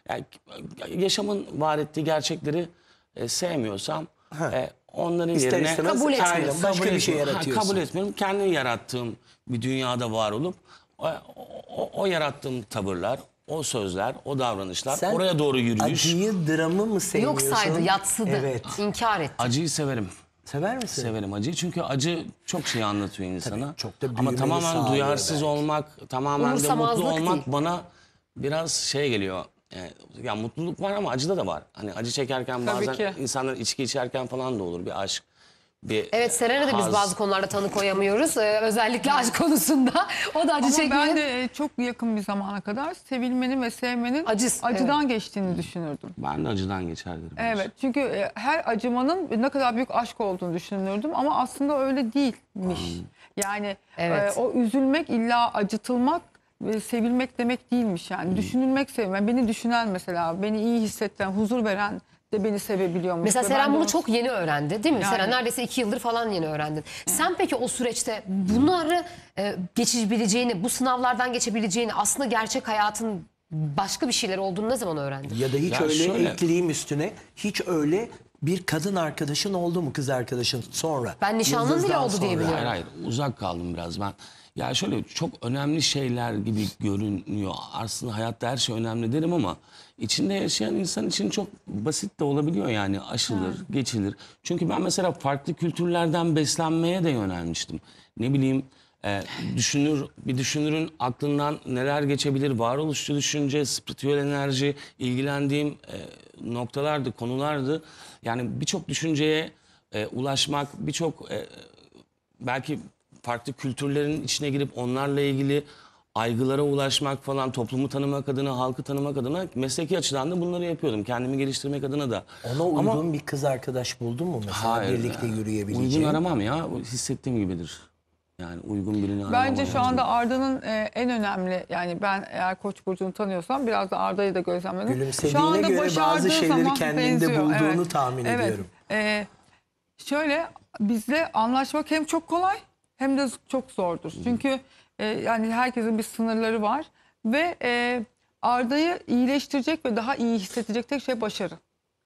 Yani yaşamın var ettiği gerçekleri e, sevmiyorsam e, onların İster yerine istemez Kabul etmiyorsun. aynen, başka kabul bir şey etmiyorum. Ha, yaratıyorsun. kabul etmiyorum. Kendi yarattığım bir dünyada var olup o, o, o yarattığım tavırlar, o sözler, o davranışlar, Sen oraya doğru yürüyüş. acıyı, dramı mı seviyorsun? Yok saydı, yatsıdı, Evet. inkar etti. Acıyı severim. Sever misin? Severim acıyı çünkü acı çok şey anlatıyor insana. Tabii, çok da Ama büyümeni tamamen sağlıyor duyarsız belki. olmak, tamamen de Umursamazlık mutlu olmak değil. bana biraz şey geliyor. Yani, ya mutluluk var ama acıda da var. Hani acı çekerken Tabii bazen ki. insanlar içki içerken falan da olur bir aşk. Bir Evet, Seren'e de biz haz. bazı konularda tanı koyamıyoruz. Ee, özellikle aşk konusunda. O da acı Ama çekmeyen. ben de e, çok yakın bir zamana kadar sevilmenin ve sevmenin Acıs, acıdan geçtiğini düşünürdüm. Ben de acıdan geçerdim. Evet, çünkü e, her acımanın ne kadar büyük aşk olduğunu düşünürdüm ama aslında öyle değilmiş. Yani Evet. e, o üzülmek, illa acıtılmak ve sevilmek demek değilmiş yani. Düşünülmek, sevmek. Beni düşünen mesela, beni iyi hissettiren, huzur veren de beni sevebiliyormuş. Mesela Ve ben Seren de bunu onu- çok yeni öğrendi değil mi? Yani. Seren neredeyse iki yıldır falan yeni öğrendin. Sen peki o süreçte bunları e, geçebileceğini, bu sınavlardan geçebileceğini, aslında gerçek hayatın başka bir şeyler olduğunu ne zaman öğrendin? Ya da hiç Ya öyle şöyle- ekleyeyim üstüne. Hiç öyle bir kadın arkadaşın oldu mu, kız arkadaşın sonra? Ben nişanlım bile Yıldız'dan oldu diye sonra. biliyorum. Hayır hayır uzak kaldım biraz ben. Ya şöyle çok önemli şeyler gibi görünüyor. Aslında hayatta her şey önemli derim ama içinde yaşayan insan için çok basit de olabiliyor yani aşılır, geçilir. Çünkü ben mesela farklı kültürlerden beslenmeye de yönelmiştim. Ne bileyim e, düşünür bir düşünürün aklından neler geçebilir, varoluşçu düşünce, spiritüel enerji, ilgilendiğim e, noktalardı, konulardı. Yani birçok düşünceye e, ulaşmak, birçok e, belki farklı kültürlerin içine girip onlarla ilgili aygılara ulaşmak falan, toplumu tanımak adına, halkı tanımak adına mesleki açıdan da bunları yapıyordum. Kendimi geliştirmek adına da. Ona uygun Ama bir kız arkadaş buldun mu mesela, hayır, birlikte uygun yürüyebileceğin? aramam ya. Hissettiğim gibidir. Yani uygun birini aramam. Bence şu yani. anda Arda'nın e, en önemli, yani ben eğer Koç burcunu tanıyorsam biraz da Arda'yı da gözlemledim. Gülümsediğine göre bazı başardığı şeyleri zaman kendinde benziyor. bulduğunu Evet. tahmin Evet. ediyorum. E, şöyle bizle anlaşmak hem çok kolay hem de çok zordur. Çünkü e, yani herkesin bir sınırları var ve e, Arda'yı iyileştirecek ve daha iyi hissedecek tek şey başarı.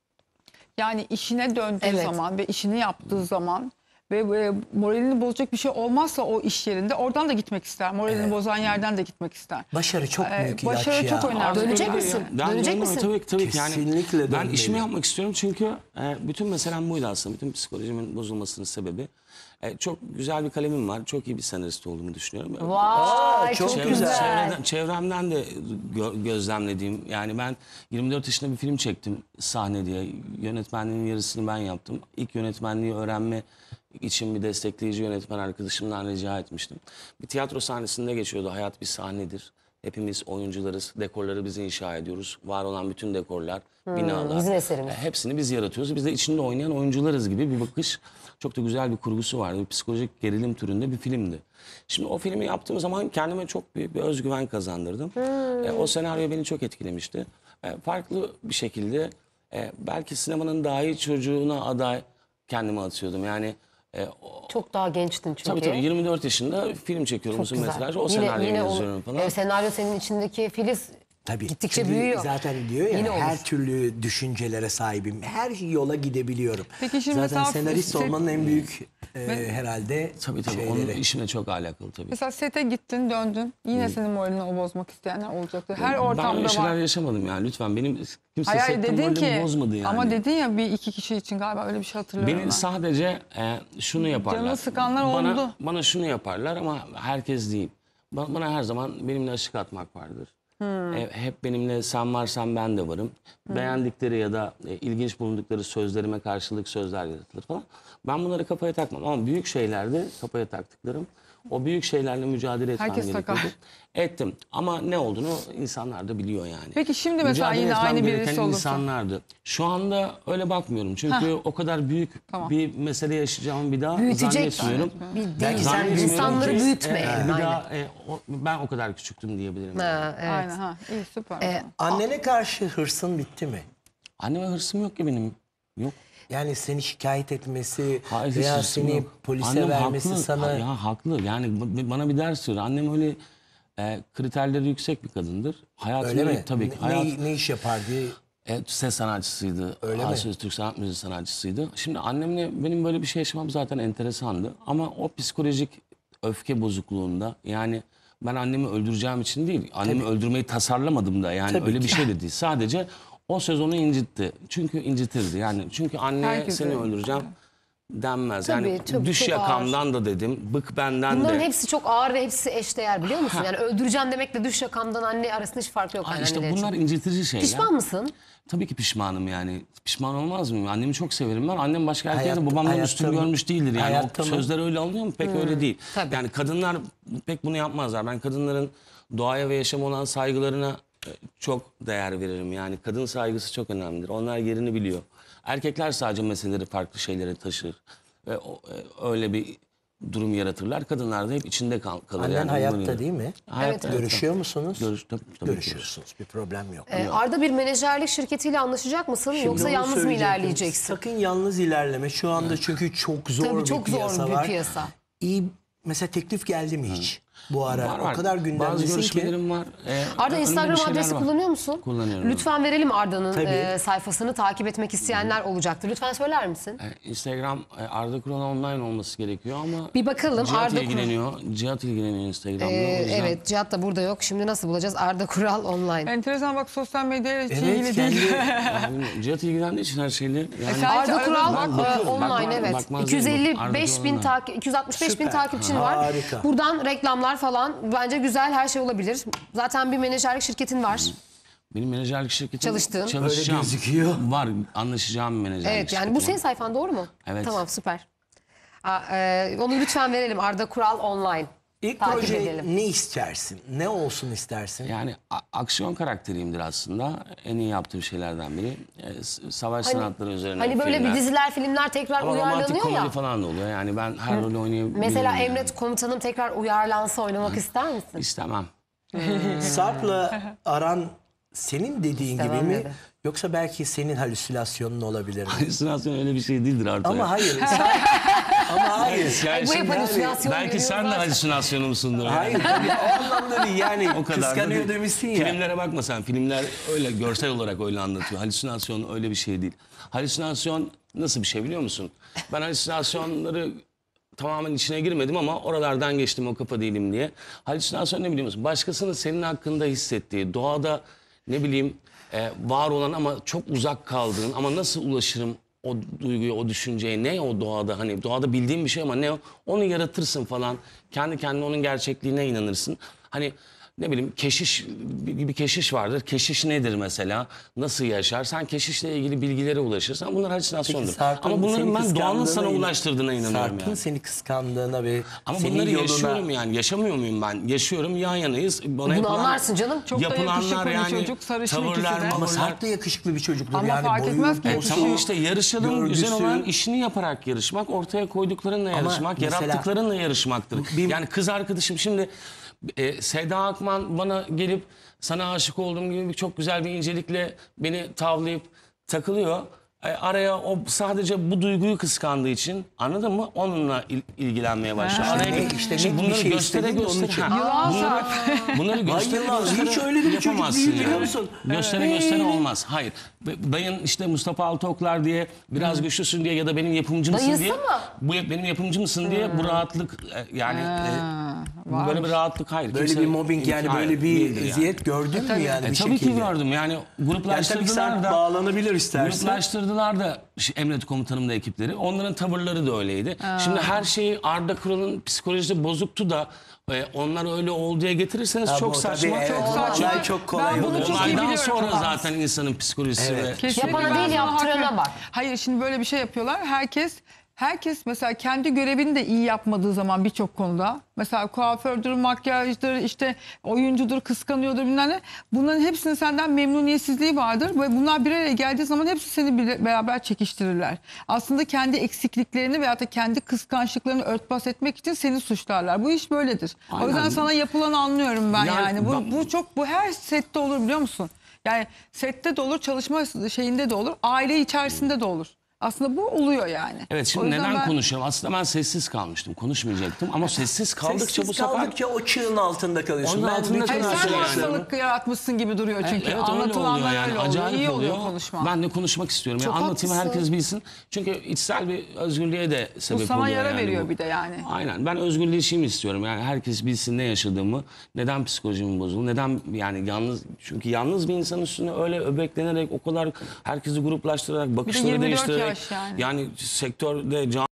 Yani işine döndüğü Evet. zaman ve işini yaptığı zaman ve e, moralini bozacak bir şey olmazsa o iş yerinde oradan da gitmek ister. Moralini bozan yerden de gitmek ister. Başarı çok Ee, büyük ilaç başarı ya. çok önemli. Dönecek Geliyor. misin? Ben Dönecek dönüyorum, misin? Tabii, tabii ki. Yani Kesinlikle ben dönmeli. işimi yapmak istiyorum çünkü e, bütün meselem buydu aslında. Bütün psikolojimin bozulmasının sebebi. E, çok güzel bir kalemim var. Çok iyi bir senarist olduğumu düşünüyorum. Vay, çok, çok Çevre- güzel. Çevreden, çevremden de gö- gözlemlediğim, yani ben yirmi dört yaşında bir film çektim sahne diye. Yönetmenliğin yarısını ben yaptım. İlk yönetmenliği öğrenme için bir destekleyici yönetmen arkadaşımdan rica etmiştim. Bir tiyatro sahnesinde geçiyordu. Hayat bir sahnedir. Hepimiz oyuncularız. Dekorları biz inşa ediyoruz. Var olan bütün dekorlar, binalar. bizim eserimiz. e, Hepsini biz yaratıyoruz. Biz de içinde oynayan oyuncularız gibi bir bakış. Çok da güzel bir kurgusu vardı. Bir psikolojik gerilim türünde bir filmdi. Şimdi o filmi yaptığım zaman kendime çok büyük bir özgüven kazandırdım. E, o senaryo beni çok etkilemişti. E, farklı bir şekilde e, belki sinemanın daha iyi çocuğuna aday kendimi atıyordum. Yani e, o- Çok daha gençtin çünkü. tabii tabii yirmi dört yaşında film çekiyorum uzun metraj. O senaryoyu yazıyorum falan. e, senaryo senin içindeki Filiz Tabii. gittikçe Çünkü büyüyor. Zaten diyor ya, Yine olur. her türlü düşüncelere sahibim. Her yola gidebiliyorum. Peki şimdi Zaten mesela senarist şey- olmanın en büyük e, herhalde Tabii tabii şeyleri. onun işine çok alakalı tabii. Mesela sete gittin, döndün. Yine senin moralini o bozmak isteyenler olacaktır. Her Ben ortamda öyle şeyler var. yaşamadım yani lütfen. Benim kimse Hayır setten dedin moralimi ki bozmadı yani. ama dedin ya bir iki kişi için galiba öyle bir şey hatırlıyorum Beni ben. sadece e, şunu yaparlar. Canını sıkanlar bana, oldu. Bana şunu yaparlar ama herkes değil. Bana, bana her zaman benimle aşık atmak vardır. Hmm. E, hep benimle sen varsan ben de varım. Beğendikleri ya da e, ilginç bulundukları sözlerime karşılık sözler yaratılır falan. Ben bunları kafaya takmam ama büyük şeylerde kafaya taktıklarım. O büyük şeylerle mücadele etmem Herkes gerekiyordu. takar. Ettim ama ne olduğunu insanlar da biliyor yani. Peki şimdi mesela Mücadele yine etmem aynı gereken birisi olursa. insanlardı. Şu anda öyle bakmıyorum. Çünkü o kadar büyük Tamam. bir mesele yaşayacağımı bir daha Büyütecek. zannetmiyorum. Bir değil. Belki Sen sen insanları büyüteceksin. büyütme. E, yani, bir aynen. daha e, o- ben o kadar küçüktüm diyebilirim. yani. Ha, evet. Aynen ha iyi süper. E, Annene karşı hırsın bitti mi? Anneme hırsım yok ki benim. Yok. Yani seni şikayet etmesi Hayır, hiç veya hırsım seni yok. polise Annem vermesi haklı. sana... Ha, ya haklı. Yani b- bana bir ders veriyor. Annem öyle E, kriterleri yüksek bir kadındır. Hayatında Öyle mi? tabii ki. Ne, Hayat, ne iş yapardı? e, ses sanatçısıydı. Öyle mi? Söz Türk Sanat Müziği sanatçısıydı. Şimdi annemle benim böyle bir şey yaşamam zaten enteresandı. Ama o psikolojik öfke bozukluğunda, yani ben annemi öldüreceğim için değil, annemi Tabii. öldürmeyi tasarlamadım da, yani Tabii öyle ki. bir şey de değil. Sadece o söz onu incitti. Çünkü incitirdi. Yani çünkü anneye Herkes seni öyle. öldüreceğim denmez. Tabii, yani çok- düş çok yakamdan da dedim, bık benden Bunların de. hepsi çok ağır ve hepsi eşdeğer biliyor musun? Yani öldüreceğim demekle düş yakamdan anne arasında hiç fark yok. Ay yani işte anneler bunlar için. incitici şeyler. Pişman mısın? Tabii ki pişmanım yani. Pişman olmaz mıyım? Annemi çok severim ben. Annem başka erkeğe de Hayat- babamdan hayatta üstün mı? görmüş değildir. Yani Hayatta o mı? sözler öyle alınıyor mu? Pek öyle değil. tabii. Yani kadınlar pek bunu yapmazlar. Ben kadınların doğaya ve yaşama olan saygılarına e, çok değer veririm. Yani kadın saygısı çok önemlidir. Onlar yerini biliyor. Erkekler sadece meseleleri farklı şeylere taşır. Ve o, e, öyle bir durum yaratırlar. Kadınlar da hep içinde kal kalır. Annen yani hayatta bunları- değil mi? Hayatta. Görüşüyor musunuz? Görüş, tabii, tabii Görüşüyorsunuz. Bir problem yok. Ee, Arda bir menajerlik şirketiyle anlaşacak mısın Şimdi yoksa onu yalnız mı söyleyecektim. ilerleyeceksin? Sakın yalnız ilerleme. Şu anda çünkü çok zor Tabii bir çok piyasa zor bir var. piyasa. İyi, mesela teklif geldi mi hiç? Bu ara Var, var. o kadar Bazı gündemdesin ki. görüşmelerim var. Ee, Arda önümde Instagram bir şeyler adresi var. kullanıyor musun? Kullanıyorum. Lütfen verelim Arda'nın Tabii. e, sayfasını takip etmek isteyenler olacaktır. Lütfen söyler misin? Ee, Instagram e, Arda Kural online olması gerekiyor ama Bir bakalım, Cihat Arda Kural. ilgileniyor. Cihat ilgileniyor Instagram'da. Ee, o yüzden evet Cihat da burada yok. Şimdi nasıl bulacağız? Arda Kural online. Enteresan bak, sosyal medya ile Evet, ilgili kendi- değil. Yani Cihat ilgilendiği için her şeyle. Yani sen- Arda Kural Bak- e, bakıyorum, online bakmam- evet. bakmaz iki yüz değilim. elli Arda beş bin Kural'dan. takip iki yüz altmış beş bin Süper. takipçin var. Harika. Buradan reklamlar falan bence güzel, her şey olabilir. Zaten bir menajerlik şirketin var. Benim menajerlik şirketim Çalıştığın. çalışacağım. Öyle gözüküyor. Var, anlaşacağım bir menajerlik Evet yani bu şirketim senin var. sayfan doğru mu? Evet. Tamam süper. Aa, e, onu lütfen verelim Arda Kural online. İlk Takip proje edelim. ne istersin? Ne olsun istersin? Yani a- aksiyon karakteriyimdir aslında. En iyi yaptığım şeylerden biri. E, s- savaş Hani- sanatları üzerine Hani böyle filmler. bir diziler, filmler tekrar Ama romantik uyarlanıyor komedi ya. falan da oluyor. Yani ben her rolü oynayabilirim. Mesela yani. Emret Komutanım tekrar uyarlansa oynamak ister misin? İstemem. Sarp'la aran senin dediğin İstemem gibi mi? dedi. Yoksa belki senin halüsinasyonun olabilir mi? Halüsinasyon öyle bir şey değildir artık. Ama hayır. Ama hayır. Yani bu hep şimdi- halüsinasyon belki görüyoruz sen de zaten. halüsinasyonumsundur. Hayır tabii o anlamda değil yani O kadar da kıskanıyor değil. demişsin ya. Filmlere bakma sen. Filmler öyle görsel olarak öyle anlatıyor. Halüsinasyon öyle bir şey değil. Halüsinasyon nasıl bir şey biliyor musun? Ben halüsinasyonları tamamen içine girmedim ama oralardan geçtim, o kafa değilim diye. Halüsinasyon ne biliyor musun? Başkasının senin hakkında hissettiği, doğada ne bileyim e, var olan ama çok uzak kaldığın, ama nasıl ulaşırım o duyguya, o düşünceye, ne o doğada, hani doğada bildiğin bir şey ama ne o, onu yaratırsın falan. Kendi kendine onun gerçekliğine inanırsın. Hani ne bileyim keşiş, bir, bir keşiş vardır. Keşiş nedir mesela? Nasıl yaşar? Sen keşişle ilgili bilgilere ulaşırsan bunlar halüsinasyondur. Sarp'ın Ama bunların seni ben doğanın sana kıskandığına ulaştırdığına inan- inanıyorum Sarp'ın yani. seni kıskandığına ve Ama senin bunları yoluna... yaşıyorum yani. Yaşamıyor muyum ben? Yaşıyorum, yan yanayız. Bana Bunu yapılan- anlarsın canım. Çok da yapılanlar yakışıklı bir yani, çocuk, sarışın tavırlar, ikisi de. Ama mavırlar. Sarp da yakışıklı bir çocuktur. Ama yani fark boyu, etmez ki E, postu, tamam işte yarışalım, görgüsü. güzel olan işini yaparak yarışmak, ortaya koyduklarınla Ama yarışmak, mesela- yarattıklarınla yarışmaktır. Bir- Yani kız arkadaşım şimdi e, Seda Akman bana gelip sana aşık olduğum gibi bir çok güzel bir incelikle beni tavlayıp takılıyor. E, araya o sadece bu duyguyu kıskandığı için, anladın mı? Onunla il- ilgilenmeye başlıyor. Ha. Araya Ne, gir- işte Şimdi net bir bunları şey göstere istedin de onun göstere. için. Ha, Yılan bunları, bunları göstere yılan, göstere hiç öyle bir çocuk yapamazsın değil, yani. biliyor musun? Göstere göstere olmaz. Hayır. Dayın işte Mustafa Altıoklar diye biraz güçlüsün diye ya da benim yapımcı mısın Dayısı diye. mı? Bu benim yapımcı mısın diye bu rahatlık e, yani e, böyle bir rahatlık hayır. Böyle Kimse- bir mobbing yani Hayır, böyle değildir bir yani. eziyet gördün mü yani E, bir tabii ki şekilde? gördüm yani Yani tabii gruplaştırdılar sen da. bağlanabilir istersen. Gruplaştırdılar da ş- Emret Komutanım da ekipleri. Onların tavırları da öyleydi. Şimdi her şeyi Arda Kural'ın psikolojisi bozuktu da e, onlar öyle oldu diye getirirseniz Ha, bu çok tabii, saçma. evet, Çok bu saçma. olay çok kolay Ben bunu olur. çok iyi Olaydan biliyorum sonra ama. zaten insanın psikolojisi Evet. ve Kesinlikle Yapana ben değil, sana yaptırana hak ver- bak. Hayır şimdi böyle bir şey yapıyorlar. Herkes herkes mesela kendi görevini de iyi yapmadığı zaman birçok konuda. Mesela kuafördür, makyajdır, işte oyuncudur, kıskanıyordur bilmem ne. Bunların hepsinin senden memnuniyetsizliği vardır. Ve bunlar bir araya geldiği zaman hepsi seni bir- beraber çekiştirirler. Aslında kendi eksikliklerini veyahut da kendi kıskançlıklarını örtbas etmek için seni suçlarlar. Bu iş böyledir. Aynen. O yüzden sana yapılanı anlıyorum ben Yani yani. Bu, ben- bu çok bu her sette olur biliyor musun? Yani sette de olur, çalışma şeyinde de olur, aile içerisinde de olur. Aslında bu oluyor yani. Evet, şimdi O yüzden neden ben- konuşuyorum? Aslında ben sessiz kalmıştım. Konuşmayacaktım ama sessiz kaldıkça Sessiz bu sefer... kaldıkça o çığın altında kalıyorsun. Onun Ben altında bütün Hayır, sen kalıyorsun yani. hastalık yaratmışsın gibi duruyor çünkü. Evet, öyle oluyor Anlatılanlar yani. öyle oluyor. Acayip İyi oluyor. oluyor konuşma. Ben de konuşmak istiyorum. Çok Yani anlatayım, haklısın. herkes bilsin. Çünkü içsel bir özgürlüğe de sebep Bu sana oluyor yara yani veriyor bu. bir de yani. Aynen. Ben özgürleşeyim istiyorum. Yani herkes bilsin ne yaşadığımı, neden psikolojim bozuldu, neden yani yalnız, çünkü yalnız bir insanın üstüne öyle öbeklenerek, o kadar herkesi gruplaştırarak, bakışları yirmi dört değiştirerek, yaş yani. yani sektörde can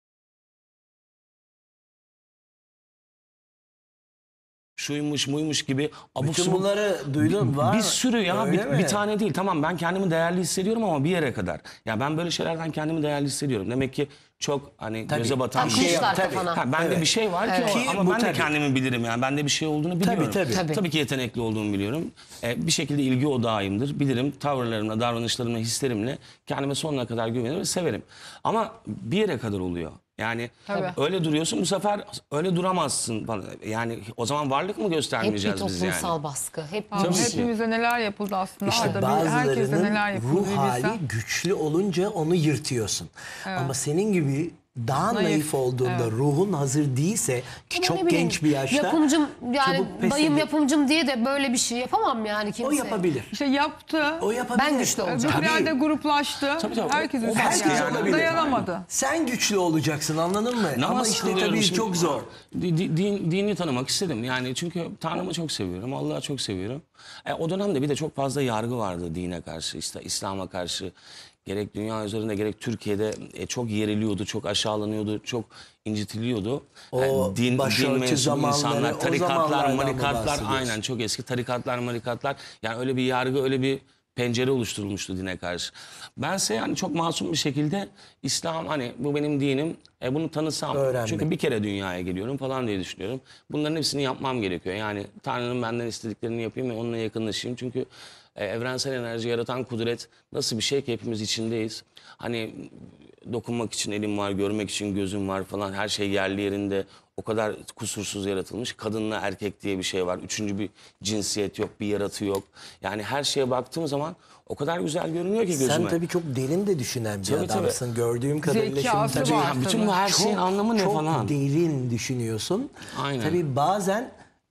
şuymuş muymuş gibi abuk Bütün subuk- bunları duydun, var bir mı? sürü ya, Öyle bir, mi? bir tane değil. Tamam, ben kendimi değerli hissediyorum ama bir yere kadar. Ya ben böyle şeylerden kendimi değerli hissediyorum. Demek ki çok hani Tabii. göze batan bir Takmışlar şey. tabii. kafana. Ha, bende Evet. bir şey var ki, Evet. o- Ki ama bu ben de tabii. kendimi bilirim yani. Bende bir şey olduğunu biliyorum. tabii. Tabii. Tabii ki yetenekli olduğumu biliyorum. Ee, bir şekilde ilgi odağıyımdır. Bilirim, tavırlarımla, davranışlarımla, hislerimle kendime sonuna kadar güvenir ve severim. Ama bir yere kadar oluyor. Yani Tabii. öyle duruyorsun, bu sefer öyle duramazsın falan. Yani o zaman varlık mı Hep bir göstermeyeceğiz biz yani? toplumsal baskı. Hep Abi, Tabii ki. hepimize neler yapıldı aslında. İşte Arada bir, herkese neler bazılarının yapıldı. ruh bir hali bilsen. güçlü olunca onu yırtıyorsun. Ama senin gibi daha Naif, naif, olduğunda, evet. ruhun hazır değilse ki Ama çok ne bileyim, genç bir yaşta Yapımcım yani çabuk pes dayım edip- yapımcım diye de böyle bir şey yapamam yani kimse. o yapabilir. İşte yaptı. O yapabilir. Ben güçlü olacağım. Öbürler de Tabii. gruplaştı. Tabii, tabii. Herkes O- o üzerine herkes yani. olabilir. Dayanamadı. Sen güçlü olacaksın, anladın mı? Ama Namaz işte kılıyorum tabii şimdi. çok zor. Di- di- din, dini tanımak istedim. Yani çünkü Tanrı'mı çok seviyorum. Allah'ı çok seviyorum. E, o dönemde bir de çok fazla yargı vardı dine karşı, işte İslam'a karşı. Gerek dünya üzerinde gerek Türkiye'de e, çok yeriliyordu, çok aşağılanıyordu, çok incitiliyordu. O E, din, başörtü din mensubu zamanları, insanlar, o tarikatlar, zamanlardan mı marikatlar, bahsediyorsun? aynen çok eski tarikatlar, marikatlar. Yani öyle bir yargı, öyle bir pencere oluşturulmuştu dine karşı. Bense yani çok masum bir şekilde İslam, hani bu benim dinim, e bunu tanısam. Öğrenmek. Çünkü bir kere dünyaya geliyorum falan diye düşünüyorum. Bunların hepsini yapmam gerekiyor. Yani Tanrı'nın benden istediklerini yapayım ve onunla yakınlaşayım. Çünkü e, evrensel enerji yaratan kudret nasıl bir şey ki hepimiz içindeyiz. Hani dokunmak için elim var, görmek için gözüm var falan, her şey yerli yerinde. O kadar kusursuz yaratılmış. Kadınla erkek diye bir şey var. Üçüncü bir cinsiyet yok, bir yaratı yok. Yani her şeye baktığım zaman o kadar güzel görünüyor ki gözüme. Sen tabii çok derin de düşünen bir Tabii, tabii. adamsın. Gördüğüm kadarıyla Zekası şimdi tabii var. Ya bütün bu her şeyin çok, anlamı ne çok falan. derin düşünüyorsun. Aynen. Tabii bazen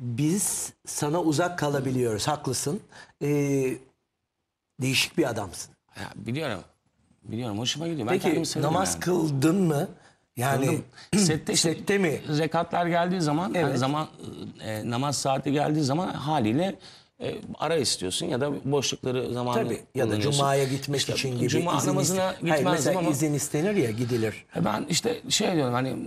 biz sana uzak kalabiliyoruz. Haklısın. Ee, değişik bir adamsın. Ya biliyorum. Biliyorum, hoşuma gidiyor. Ben Peki kendimi severim namaz yani. kıldın mı? Yani Kıldım. Sette, işte, sette mi? Rekatlar geldiği zaman, Evet. yani zaman e, namaz saati geldiği zaman haliyle e, ara istiyorsun ya da boşlukları zamanı Tabii ya da kullanıyorsun. cumaya gitmek İşte için gibi Cuma izin namazına iste- Hayır, gitmezdim mesela ama izin istenir ya, gidilir. e, ben işte şey diyorum, hani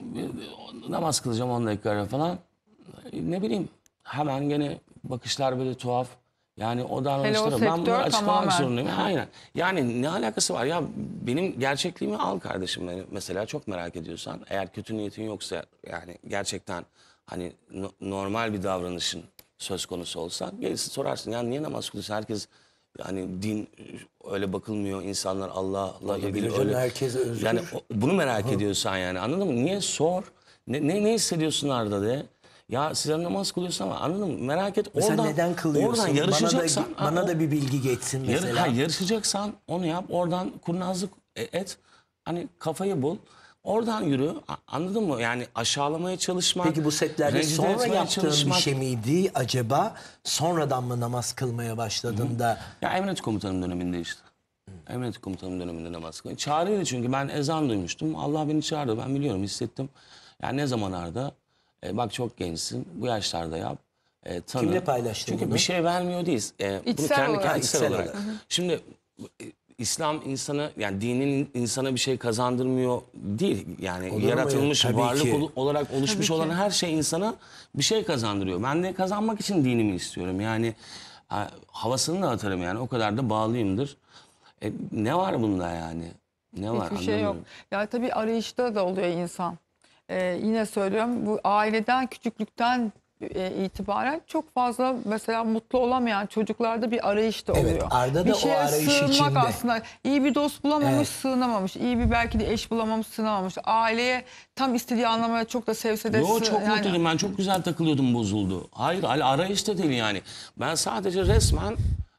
namaz kılacağım on dakika falan. E, Ne bileyim, hemen gene bakışlar böyle tuhaf. Yani o davranışları ben sektör bunları açıklamak tamamen. zorundayım. Aynen. Yani ne alakası var ya, benim gerçekliğimi al kardeşim, beni mesela çok merak ediyorsan, eğer kötü niyetin yoksa, yani gerçekten hani no- normal bir davranışın söz konusu olsa gelirsin sorarsın, ya niye namaz kılıyorsun, herkes hani din öyle bakılmıyor, insanlar Allah'la ilgili Olabilir canım, öyle. herkes özgür. Yani o- bunu merak ediyorsan, yani anladın mı? Niye sor? Ne ne, ne hissediyorsun Arda de? Ya size namaz kılıyorsun ama anladın mı? Merak et. Mesela Oradan, neden kılıyorsun? Oradan yarışacaksan. Bana da, bana ha, da bir bilgi geçsin o- yar- mesela. ha, yarışacaksan onu yap. Oradan kurnazlık e- et. Hani kafayı bul. Oradan yürü. A- Anladın mı? Yani aşağılamaya çalışmak. Peki bu setlerde rencide sonra etmeye yaptığın bir çalışmak. şey miydi acaba? Sonradan mı namaz kılmaya başladın da? Ya emret komutanım döneminde işte. Emret komutanım döneminde namaz kılıyor. Çağrıydı çünkü ben ezan duymuştum. Allah beni çağırdı. Ben biliyorum, hissettim. Yani ne zaman Arda? E, bak çok gençsin. Bu yaşlarda yap. E, tanı. Kimle paylaştın Çünkü bunu? bir şey vermiyor değiliz. E, bunu İçsel kendi olarak. kendisel İçsel olarak. olarak. Şimdi e, İslam insana, yani dinin insana bir şey kazandırmıyor değil. Yani Olur mu yaratılmış ya? Tabii varlık ki. ol- olarak oluşmuş Tabii ki. olan her şey insana bir şey kazandırıyor. Ben de kazanmak için dinimi istiyorum. Yani ha, havasını da atarım yani, o kadar da bağlıyımdır. E, ne var bunda yani? Ne var? Hiçbir şey yok. Anlamıyorum. Ya tabii arayışta da oluyor insan. Ee, yine söylüyorum, bu aileden, küçüklükten e, itibaren çok fazla mesela mutlu olamayan çocuklarda bir arayış da Evet, oluyor. Arda da bir o şeye arayış sığınmak içinde. aslında. İyi bir dost bulamamış, Evet. sığınamamış. İyi bir belki de eş bulamamış, sığınamamış. Aileye tam istediği anlamaya çok da sevse de Yo, sığ- çok yani- mutluydum ben, çok güzel takılıyordum, bozuldu. Hayır, hala arayışta değil yani. Ben sadece resmen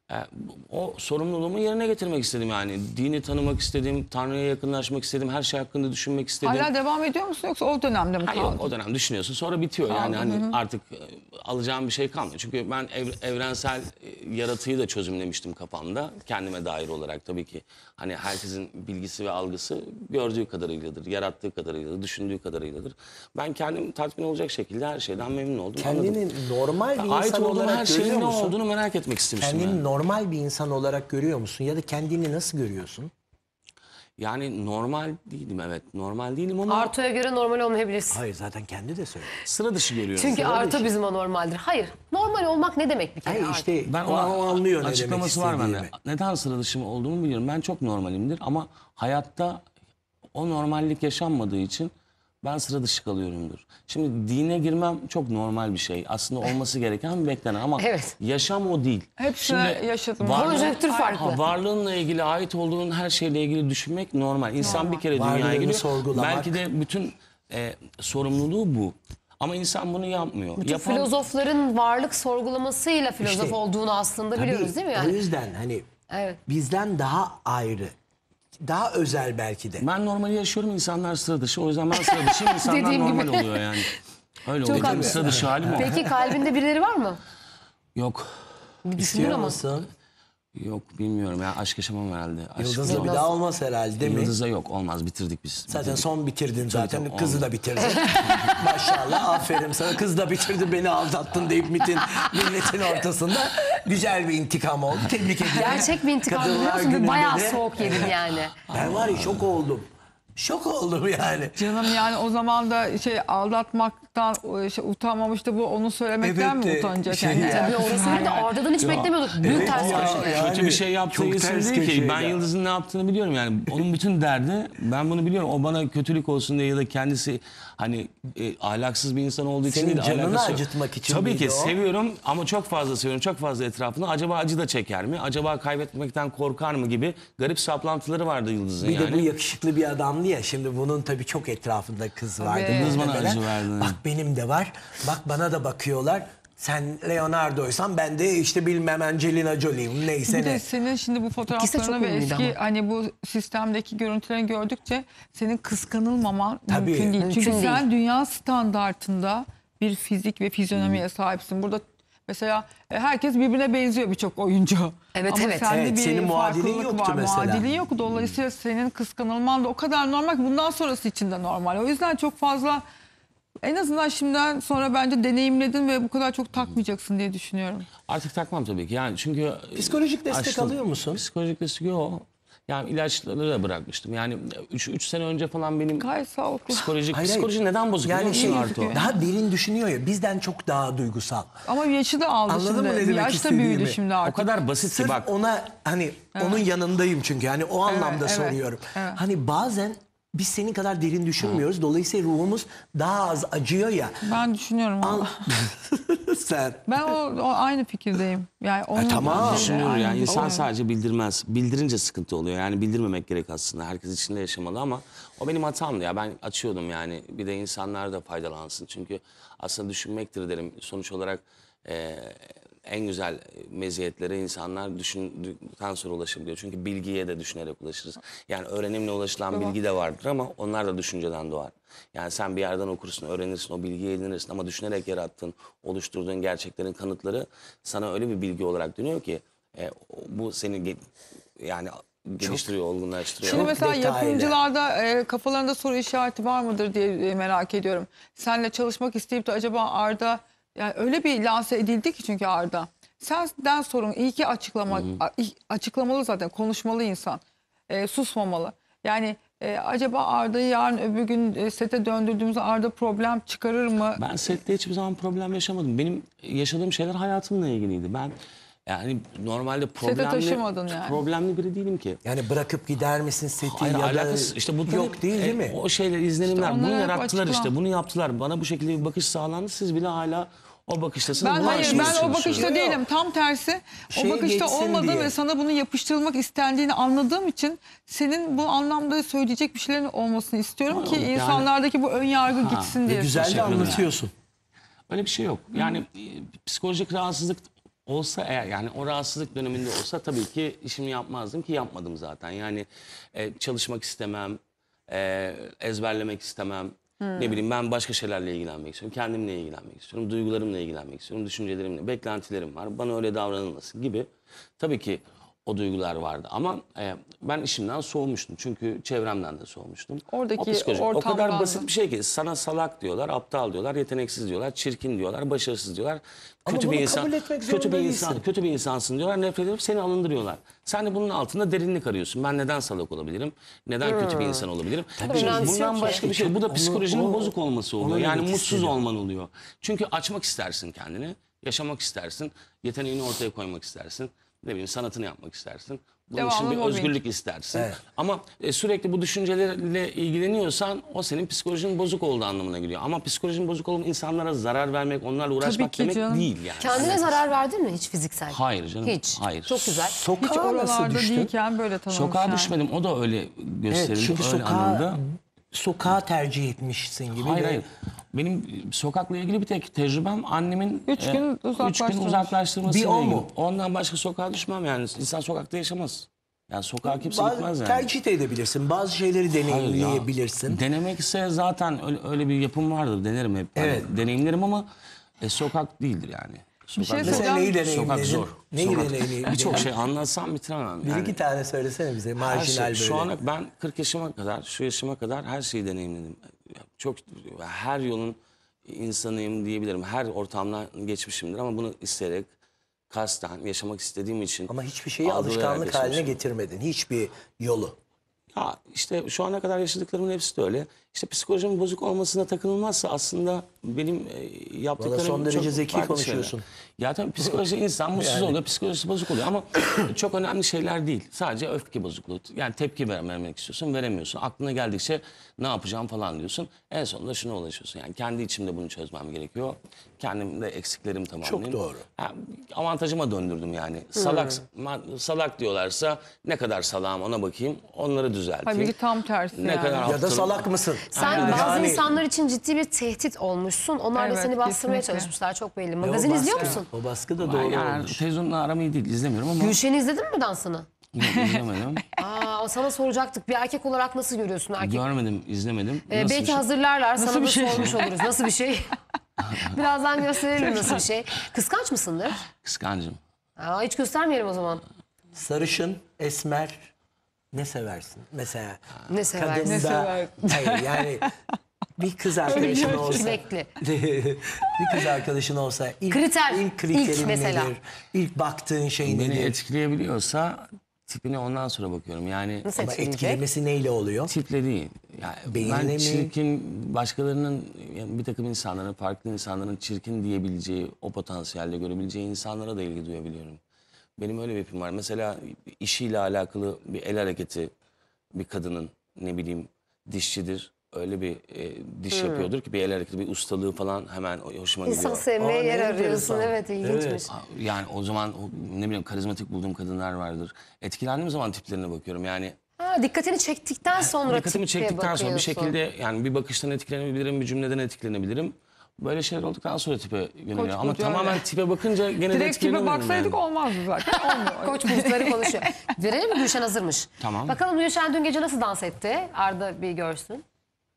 E, o sorumluluğumu yerine getirmek istedim yani. Dini tanımak istedim, Tanrı'ya yakınlaşmak istedim, her şey hakkında düşünmek istedim. Hala devam ediyor musun yoksa o dönemde mi Hayır, kaldın? o dönem düşünüyorsun sonra bitiyor Kaldı, yani hani hı hı. artık e, alacağım bir şey kalmıyor. Çünkü ben ev- evrensel e, yaratıyı da çözümlemiştim kafamda kendime dair olarak tabii ki. Hani herkesin bilgisi ve algısı gördüğü kadarıyladır, yarattığı kadarıyladır, düşündüğü kadarıyladır. Ben kendim tatmin olacak şekilde her şeyden memnun oldum. Kendini anladım. normal bir Ait insan olduğum olarak her şeyin görüyor ne musun? olduğunu merak etmek istemiştim. Kendini yani. normal bir insan olarak görüyor musun? Ya da kendini nasıl görüyorsun? Yani normal değilim evet normal değilim ama Arto'ya göre normal olmayabilirsin. Hayır zaten kendi de söylüyor. sıra dışı görüyorum. Çünkü Sıra Arto dışı. bizim anormaldir. Hayır. Normal olmak ne demek bir kere? Hayır Arto? işte Ben o, o anlıyor ne demek açıklaması var bende. istediğimi. Neden sıra dışı olduğumu biliyorum. Ben çok normalimdir ama hayatta o normallik yaşanmadığı için ben sıra dışı kalıyorumdur. Şimdi dine girmem çok normal bir şey. Aslında olması gereken bir beklenen ama Evet. yaşam o değil. Hepsini yaşadım. Konjonktür farklı. Ha, varlığınla ilgili, ait olduğun her şeyle ilgili düşünmek normal. İnsan bir kere dünyaya Varlığını geliyor. sorgulamak. Belki de bütün e, sorumluluğu bu. Ama insan bunu yapmıyor. Bütün Yapan- filozofların varlık sorgulamasıyla filozof İşte, olduğunu aslında biliyoruz Tabii, değil mi? O Yani? yüzden hani Evet. bizden daha ayrı, daha özel belki de. Ben normali yaşıyorum, insanlar sıra dışı. O yüzden ben sıra dışıyım, insanlar Dediğim normal gibi. oluyor yani. Öyle Çok oluyor. haklısın. Sıra dışı halim o. Peki kalbinde birileri var mı? Yok. Bir düşündün İstiyor ama. musun? Yok bilmiyorum ya aşk yaşamam herhalde. Aşk Yıldız'la bir Nasıl? daha olmaz herhalde değil mi? Yıldız'a yok olmaz bitirdik biz. Zaten Bitirdik. son bitirdin zaten. tabii, Kızı da bitirdin. Maşallah aferin sana. Kız da bitirdi beni aldattın deyip mitin milletin ortasında. Güzel bir intikam oldu. Tebrik ederim. Gerçek bir intikam Kadınlar biliyor musun? Günü'nde Bayağı de- soğuk yedin yani. Ben var ya şok oldum. Şok oldum yani. Canım yani o zaman da şey aldatmaktan şey, utanmamıştı bu onu söylemekten Evet, mi e, utanacak şey yani? ya. Tabii orası öyle de Arda'dan hiç beklemiyorduk. Büyük Evet ters ya, köşe. yani Kötü bir şey yaptığı çok için ters değil ki. köşeydi. Ben Yıldız'ın ne yaptığını biliyorum yani. Onun bütün derdi ben bunu biliyorum. O bana kötülük olsun diye ya da kendisi hani e, ahlaksız bir insan olduğu için Senin değil. canını alakası yok. acıtmak için Tabii miydi ki o? seviyorum ama çok fazla seviyorum. Çok fazla etrafında. Acaba acı da çeker mi? Acaba kaybetmekten korkar mı gibi garip saplantıları vardı Yıldız'ın Bir yani. de bu yakışıklı bir adamdı ya. Şimdi bunun tabii çok etrafında kız vardı. Yıldız bana muhtemelen. acı verdi. Bak benim de var. Bak bana da bakıyorlar. Sen Leonardo'ysan ben de işte bilmem Angelina Jolie'yim neyse Bir de ne. senin şimdi bu İkisi de fotoğraflarını çok ve ünlüydü eski ama. hani bu sistemdeki görüntülerini gördükçe senin kıskanılmaman Tabii. mümkün değil. Mümkün Çünkü sen değil. dünya standartında bir fizik ve fizyonomiye sahipsin. Burada mesela e, herkes birbirine benziyor birçok oyuncu. Evet, Ama evet. sende Evet, bir senin muadilin farklılık yoktu var. mesela. Muadilin yok. Dolayısıyla senin kıskanılman da o kadar normal ki bundan sonrası için de normal. O yüzden çok fazla en azından şimdiden sonra bence deneyimledin ve bu kadar çok takmayacaksın diye düşünüyorum. Artık takmam tabii ki. Yani çünkü Psikolojik destek açtım. alıyor musun? Psikolojik destek yok. Yani ilaçları da bırakmıştım. Yani üç sene önce falan benim Gayet sağlıklı. psikolojik Hayır, hayır. psikoloji neden bozuk biliyor Yani musun şey, Arto? daha derin düşünüyor ya. Bizden çok daha duygusal. Ama yaşı da aldı Anladın şimdi. mı ne Bir demek yaş da istediğimi? büyüdü şimdi O artık. kadar basit ki Sırf bak. ona hani onun yanındayım çünkü hani o anlamda evet, soruyorum. evet. Hani bazen biz senin kadar derin düşünmüyoruz. Dolayısıyla ruhumuz daha az acıyor ya. Ben düşünüyorum. Al- ama. Sen Ben o, o aynı fikirdeyim. Yani onun tamam. şeyle Düşünüyor aynı yani insan fikirdeyim. sadece bildirmez. Bildirince sıkıntı oluyor. Yani bildirmemek gerek aslında. Herkes içinde yaşamalı ama o benim hatamdı ya. Ben açıyordum yani. Bir de insanlar da faydalansın. Çünkü aslında düşünmektir derim. Sonuç olarak e, en güzel meziyetlere insanlar düşündükten sonra ulaşabiliyor. Çünkü bilgiye de düşünerek ulaşırız. Yani öğrenimle ulaşılan bilgi de vardır ama onlar da düşünceden doğar. Yani sen bir yerden okursun, öğrenirsin, o bilgiyi edinirsin ama düşünerek yarattığın, oluşturduğun gerçeklerin kanıtları sana öyle bir bilgi olarak dönüyor ki e, bu seni ge- yani geliştiriyor, olgunlaştırıyor. Şimdi mesela detaylı. yapımcılarda e, kafalarında soru işareti var mıdır diye e, merak ediyorum. Seninle çalışmak isteyip de acaba Arda yani öyle bir lanse edildi ki çünkü Arda. Senden sorun iyi ki açıklama, a- açıklamalı zaten konuşmalı insan. E, susmamalı. Yani e, acaba Arda'yı yarın öbür gün e, sete döndürdüğümüzde Arda problem çıkarır mı? Ben sette hiçbir zaman problem yaşamadım. Benim yaşadığım şeyler hayatımla ilgiliydi. Ben yani normalde problemli, taşımadın yani. problemli biri değilim ki. yani bırakıp gider misin seti Hayır, ya da alakası işte bu yok değil değil mi? O şeyler izlenimler İşte bunu onları hep yarattılar açıkla. işte bunu yaptılar. Bana bu şekilde bir bakış sağlandı. Siz bile hala o bakıştasınız. Ben Bunu hayır aşmaya ben o çalışıyoruz. bakışta Yok. değilim. Tam tersi. Şeye o bakışta geçsin olmadı diye. ve sana bunu yapıştırılmak istendiğini anladığım için senin bu anlamda söyleyecek bir şeylerin olmasını istiyorum ki Yani- insanlardaki bu ön yargı gitsin diye. Güzel de Teşekkür ederim. anlatıyorsun. Öyle bir şey yok. Yani e, psikolojik rahatsızlık olsa eğer, yani o rahatsızlık döneminde olsa tabii ki işimi yapmazdım ki yapmadım zaten. Yani e, çalışmak istemem, e, ezberlemek istemem. Hmm. Ne bileyim, ben başka şeylerle ilgilenmek istiyorum. Kendimle ilgilenmek istiyorum. Duygularımla ilgilenmek istiyorum. Düşüncelerimle, beklentilerim var. Bana öyle davranılması gibi. Tabii ki o duygular vardı ama e, ben işimden soğumuştum. Çünkü çevremden de soğumuştum. Oradaki o, psikoloji, o kadar ortamdan basit da. bir şey ki sana salak diyorlar, aptal diyorlar, yeteneksiz diyorlar, çirkin diyorlar, başarısız diyorlar. Ama Kötü bunu bir insan, kabul etmek kötü bir zorunda insan, değilsin. kötü bir insansın diyorlar. Nefret edip seni alındırıyorlar. Sen de bunun altında derinlik arıyorsun. Ben neden salak olabilirim? Neden kötü bir insan olabilirim? Tabii. Çünkü Önemlisi bundan yok başka ki. bir şey. Bu da Onu- psikolojinin onu- bozuk olması oluyor. onu Yani demek mutsuz istedim. olman oluyor. Çünkü açmak istersin kendini, yaşamak istersin, yeteneğini ortaya koymak istersin. Ne bileyim, sanatını yapmak istersin. Bunun için Devamlı bir mobbing. özgürlük istersin. Evet. Ama e, sürekli bu düşüncelerle ilgileniyorsan o senin psikolojinin bozuk olduğu anlamına geliyor. Ama psikolojinin bozuk olduğu insanlara zarar vermek, onlarla uğraşmak ki demek canım. değil yani. Kendine zarar verdin mi hiç fiziksel? Hayır canım. Hiç. Hayır. Çok güzel. Hiç Sokağa nasıl oralarda düştün? değilken böyle tanımış. Sokağa yani. düşmedim. O da öyle gösterildi. Evet, çünkü öyle sokağa, anıldı. sokağa tercih etmişsin gibi. Hayır de- hayır. Benim sokakla ilgili bir tek tecrübem annemin Üç gün üç gün uzaklaştırmış. uzaklaştırmasıyla Bir o ilgili. mu? Ondan başka sokağa düşmem yani. İnsan sokakta yaşamaz. Yani sokağa kimse Bazı- gitmez yani. Tercih de edebilirsin. Bazı şeyleri Hayır ya. deneyimleyebilirsin. Denemek ise zaten öyle, öyle bir yapım vardır. Denerim hep. Yani Evet. deneyimlerim ama e, sokak değildir yani. Sokak, şey Mesela söyleyeceğim. neyi deneyimledin? sokak zor. Neyi Sokak- deneyimledin? Birçok şey anlatsam bitiremem. Bir yani. iki tane söylesene bize. Her Marjinal şey, böyle. şu ana ben kırk yaşıma kadar, şu yaşıma kadar her şeyi deneyimledim. Çok, her yolun insanıyım diyebilirim. Her ortamdan geçmişimdir ama bunu isteyerek, kasten, yaşamak istediğim için. Ama hiçbir şeyi algılayarak alışkanlık haline yaşamışım. getirmedin. Hiçbir yolu. Ya işte şu ana kadar yaşadıklarımın hepsi de öyle. İşte psikolojimin bozuk olmasına takılmazsa aslında benim e, yaptıklarım son derece çok zeki farklı konuşuyorsun. şeyler. Ya tabii psikoloji insan mutsuz Yani. oluyor, psikolojisi bozuk oluyor ama çok önemli şeyler değil. Sadece öfke bozukluğu. Yani tepki vermemek istiyorsun, veremiyorsun. Aklına geldikçe ne yapacağım falan diyorsun. En sonunda şuna ulaşıyorsun. Yani kendi içimde bunu çözmem gerekiyor. Kendimde eksiklerimi tamamlayayım. Çok doğru. Ya, avantajıma döndürdüm yani. Salak, ma- salak diyorlarsa ne kadar salağım ona bakayım. Onları düzelteyim. Halbuki tam tersi Ne yani. kadar Ya da aptalım. salak mısın? Sen Yani- bazı Yani- insanlar için ciddi bir tehdit olmuşsun. Onlar da Evet, seni bastırmaya kesinlikle. çalışmışlar. Çok belli. E, o Magazin izliyor baskı- musun? O baskı da Ben doğru yani olmuş. televizyonla aram iyi değil, izlemiyorum ama Gülşen'i izledin mi dansını? yok, izlemedim. Aa, o sana soracaktık. Bir erkek olarak nasıl görüyorsun erkek? Görmedim, izlemedim. Ee, Nasıl belki bir şey? hazırlarlar. Sana Nasıl da bir şey? sormuş oluruz. Nasıl bir şey? Birazdan gösterelim nasıl bir şey. Kıskanç mısındır? Kıskancım. Aa, hiç göstermeyelim o zaman. Sarışın, esmer ne seversin? Mesela Ne sever? kadında... Ne sever? Hayır yani bir kız arkadaşın olsa... Sürekli. bir kız arkadaşın olsa ilk, Kriter, ilk kriterin ilk mesela. nedir? İlk baktığın şey Beni nedir? etkileyebiliyorsa tipine ondan sonra bakıyorum. Yani Nasıl Ama etkileyecek? etkilemesi neyle oluyor? tiple değil. Yani Beyinle ben mi? çirkin, başkalarının, yani bir takım insanların, farklı insanların çirkin diyebileceği, o potansiyelde görebileceği insanlara da ilgi duyabiliyorum. Benim öyle bir yapım var. Mesela işiyle alakalı bir el hareketi bir kadının, ne bileyim, dişçidir. Öyle bir e, diş yapıyordur ki bir el hareketi, bir ustalığı falan hemen hoşuma gidiyor. İnsan sevmeye Aa, ne yer arıyorsun. enteresan. Evet ilginçmiş. Evet. Yani o zaman o, ne bileyim, karizmatik bulduğum kadınlar vardır. Etkilendiğim zaman tiplerine bakıyorum. Yani Ha, dikkatini çektikten sonra dikkatimi tipe çektikten sonra bir bakıyorsun. şekilde, yani bir bakıştan etkilenebilirim, bir cümleden etkilenebilirim. Böyle şeyler olduktan sonra tipe yöneliyorum. Koç Ama burcu tamamen öyle. tipe bakınca gene de Direkt tipe etkilenemiyorum baksaydık yani. olmazdı zaten. Olmuyor. Koç burçları konuşuyor. Verelim mi? Gülşen hazırmış. Tamam. Bakalım Gülşen dün gece nasıl dans etti? Arda bir görsün.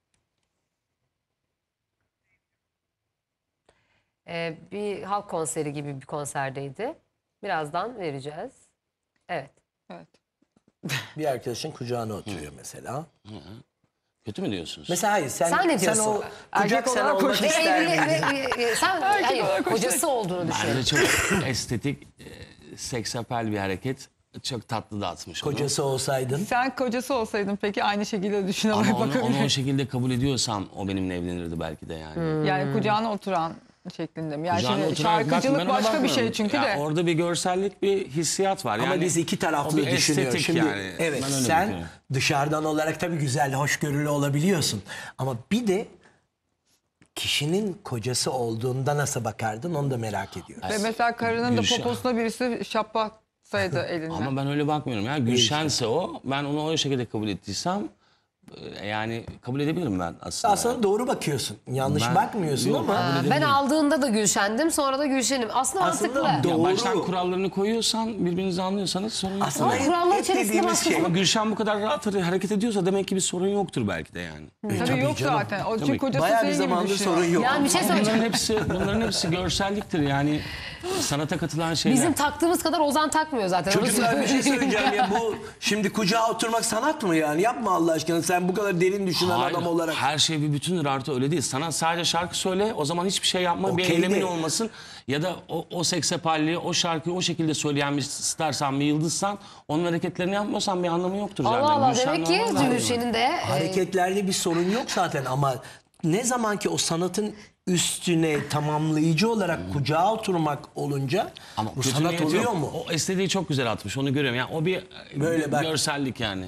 Ee, bir halk konseri gibi bir konserdeydi. Birazdan vereceğiz. Evet. Evet. Bir arkadaşın kucağına oturuyor mesela. Kötü mü diyorsunuz? Mesela hayır sen, Sen ne diyorsun? o Erkek kucak sen olarak olmak koş- Ve ister evli, miydin? ve- ve- sen hayır, kocası olduğunu düşün. Bence çok estetik, e, seksapel bir hareket. Çok tatlı dağıtmış onu. Kocası olsaydın. Sen kocası olsaydın peki aynı şekilde düşünerek Ama onu, bakabilir. onu o şekilde kabul ediyorsam o benimle evlenirdi belki de yani. Yani kucağına oturan şeklinde mi? Yani Kucağına şimdi oturarak bakmıyorum, şarkıcılık ben ona başka bir şey bakmıyorum. çünkü Ya de. orada bir görsellik, bir hissiyat var. Ama Yani biz iki o taraflı bir düşünüyoruz. estetik Şimdi yani. evet Ben öyle sen bakıyorum. dışarıdan olarak tabii güzel, hoşgörülü olabiliyorsun. Ama bir de kişinin kocası olduğunda nasıl bakardın onu da merak ediyorum. Ve mesela karının da Gülşen- poposuna birisi şaplatsaydı elinden. Ama ben öyle bakmıyorum ya. Gülşense o, ben onu o şekilde kabul ettiysem e, yani kabul edebilirim ben aslında. Aslında doğru bakıyorsun. Yanlış Ben- bakmıyorsun Yok, ama. kabul Ben edebilirim. aldığında da Gülşen'dim, sonra da Gülşen'im. Aslında, Aslında mantıklı. doğru. Ya baştan kurallarını koyuyorsan, birbirinizi anlıyorsanız sorun yok. Aslında Ama hep- kurallar hep içerisinde dediğimiz başka- şey. Ama Gülşen bu kadar rahat hareket ediyorsa demek ki bir sorun yoktur belki de yani. Tabii, tabii yok canım. zaten. O Tabii. çünkü kocası Bayağı bir şey gibi zamandır düşünüyor. sorun yok. Yani bir şey Bunların söyleyeceğim. hepsi, bunların hepsi görselliktir yani sanata katılan şeyler. Bizim taktığımız kadar Ozan takmıyor zaten. Çocuklar bir şey söyleyeceğim ya, bu şimdi kucağa oturmak sanat mı yani? Yapma Allah aşkına, sen bu kadar derin düşünen Hayır, adam olarak. her şey bir bütündür artı öyle değil. Sana sadece şarkı söyle, o zaman hiçbir şey yapma, Okey bir eylemin de- olmasın. Ya da o, o seksapalliği, o şarkıyı o şekilde söyleyen bir starsan, bir yıldızsan, onun hareketlerini yapmıyorsan bir anlamı yoktur zaten. Allah Allah, Gülşen demek ki normal değil mi? Gülşen'in de... e, Hareketlerde bir sorun yok zaten ama ne zaman ki o sanatın üstüne tamamlayıcı olarak kucağa oturmak olunca Ama bu kötü sanat niyeti oluyor yok. mu? O estetiği çok güzel atmış, onu görüyorum. Yani o bir, Böyle bir bak. görsellik yani.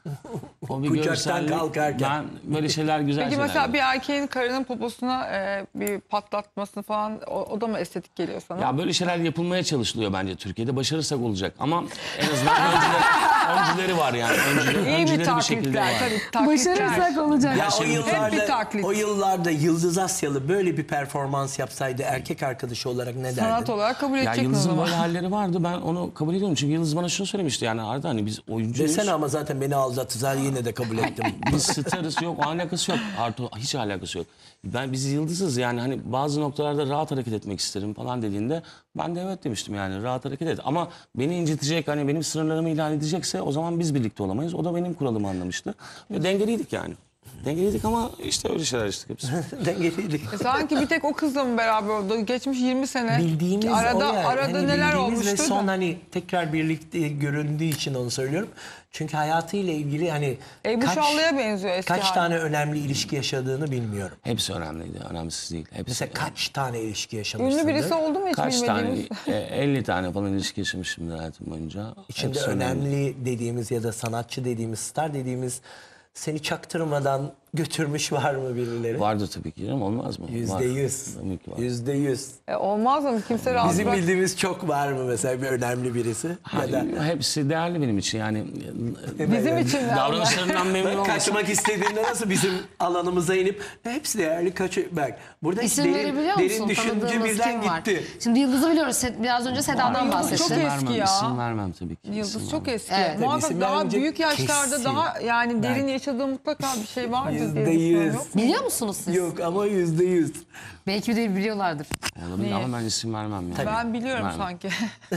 O bir Kucaktan görsellik. kalkarken. Ben böyle şeyler güzel Peki şeyler. mesela bir erkeğin karının poposuna e, bir patlatmasını falan o, o da mı estetik geliyor sana? Ya böyle şeyler yapılmaya çalışılıyor bence Türkiye'de. Başarırsak olacak. Ama en azından öncüleri, öncüleri var yani. Öncüleri, İyi öncüleri bir bir şekilde taklitler var. tabii taklitler. Başarırsak olacak. Ya o şey- Hep bir yıllarda, taklit. o yıllarda Yıldız Asyalı böyle bir performans yapsaydı erkek arkadaşı olarak ne derdin? Sanat olarak kabul Ya edecek mi o Yıldız'ın zaman? böyle halleri vardı. Ben onu kabul ediyorum. Çünkü Yıldız bana şunu söylemişti. Yani Arda hani biz oyuncuyuz. Desene ama zaten beni aldattılar, yine de kabul ettim. Biz starız, yok alakası yok. Artı hiç alakası yok. Ben biz yıldızız yani hani bazı noktalarda rahat hareket etmek isterim falan dediğinde ben de evet demiştim yani rahat hareket et. Ama beni incitecek, hani benim sınırlarımı ihlal edecekse o zaman biz birlikte olamayız. O da benim kuralımı anlamıştı. Ve dengeliydik yani. Dengeliydik ama işte öyle şeyler işte hepsi. Dengeliydik. E sanki bir tek o kızla mı beraber oldu? Geçmiş yirmi sene. Bildiğimiz arada, o yani. Arada Hani neler bildiğimiz olmuştu ve son da. hani tekrar birlikte göründüğü için onu söylüyorum. Çünkü hayatıyla ilgili hani Ebru kaç, Şallı'ya benziyor eski kaç hali. tane önemli ilişki yaşadığını bilmiyorum. Hepsi önemliydi, önemsiz değil. Hepsi. Mesela kaç tane ilişki yaşamışsındır? Ünlü birisi oldu mu hiç Kaç tane? bilmediğimiz? E, elli tane falan ilişki yaşamışımdır hayatım boyunca. İçinde Hepsi önemli dediğimiz ya da sanatçı dediğimiz, star dediğimiz seni çaktırmadan götürmüş var mı birileri? Vardır tabii ki canım, olmaz mı? Yüzde Var. yüz. Tabii ki var. Yüzde yüz. E, olmaz mı? Kimse rahat Bizim bırak- bildiğimiz çok var mı mesela bir önemli birisi? Ya da Hayır, hepsi değerli benim için yani. Bizim için de Davranışlarından memnun olmasam. kaçmak istediğinde nasıl bizim alanımıza inip hepsi değerli kaç bak burada hiç İsim derin, verebiliyor derin musun? düşünce Tanıdığımız birden kim var? gitti. Şimdi Yıldız'ı biliyoruz. Se- Biraz önce Seda'dan Yıldız bahsettin. çok İsim eski vermem, ya. isim vermem tabii ki. Yıldız isim çok vermem. eski. Evet, tabii, Muhakkak isim daha verince büyük yaşlarda kesin. daha yani derin Ben- yaşadığı mutlaka bir şey vardır diye Yüzde düşünüyorum. yüz. Yok mu? Biliyor musunuz siz? Yok ama yüzde yüz. Belki de biliyorlardır. Olabilir Niye? ama ben isim vermem yani. Ben biliyorum Vermem. sanki.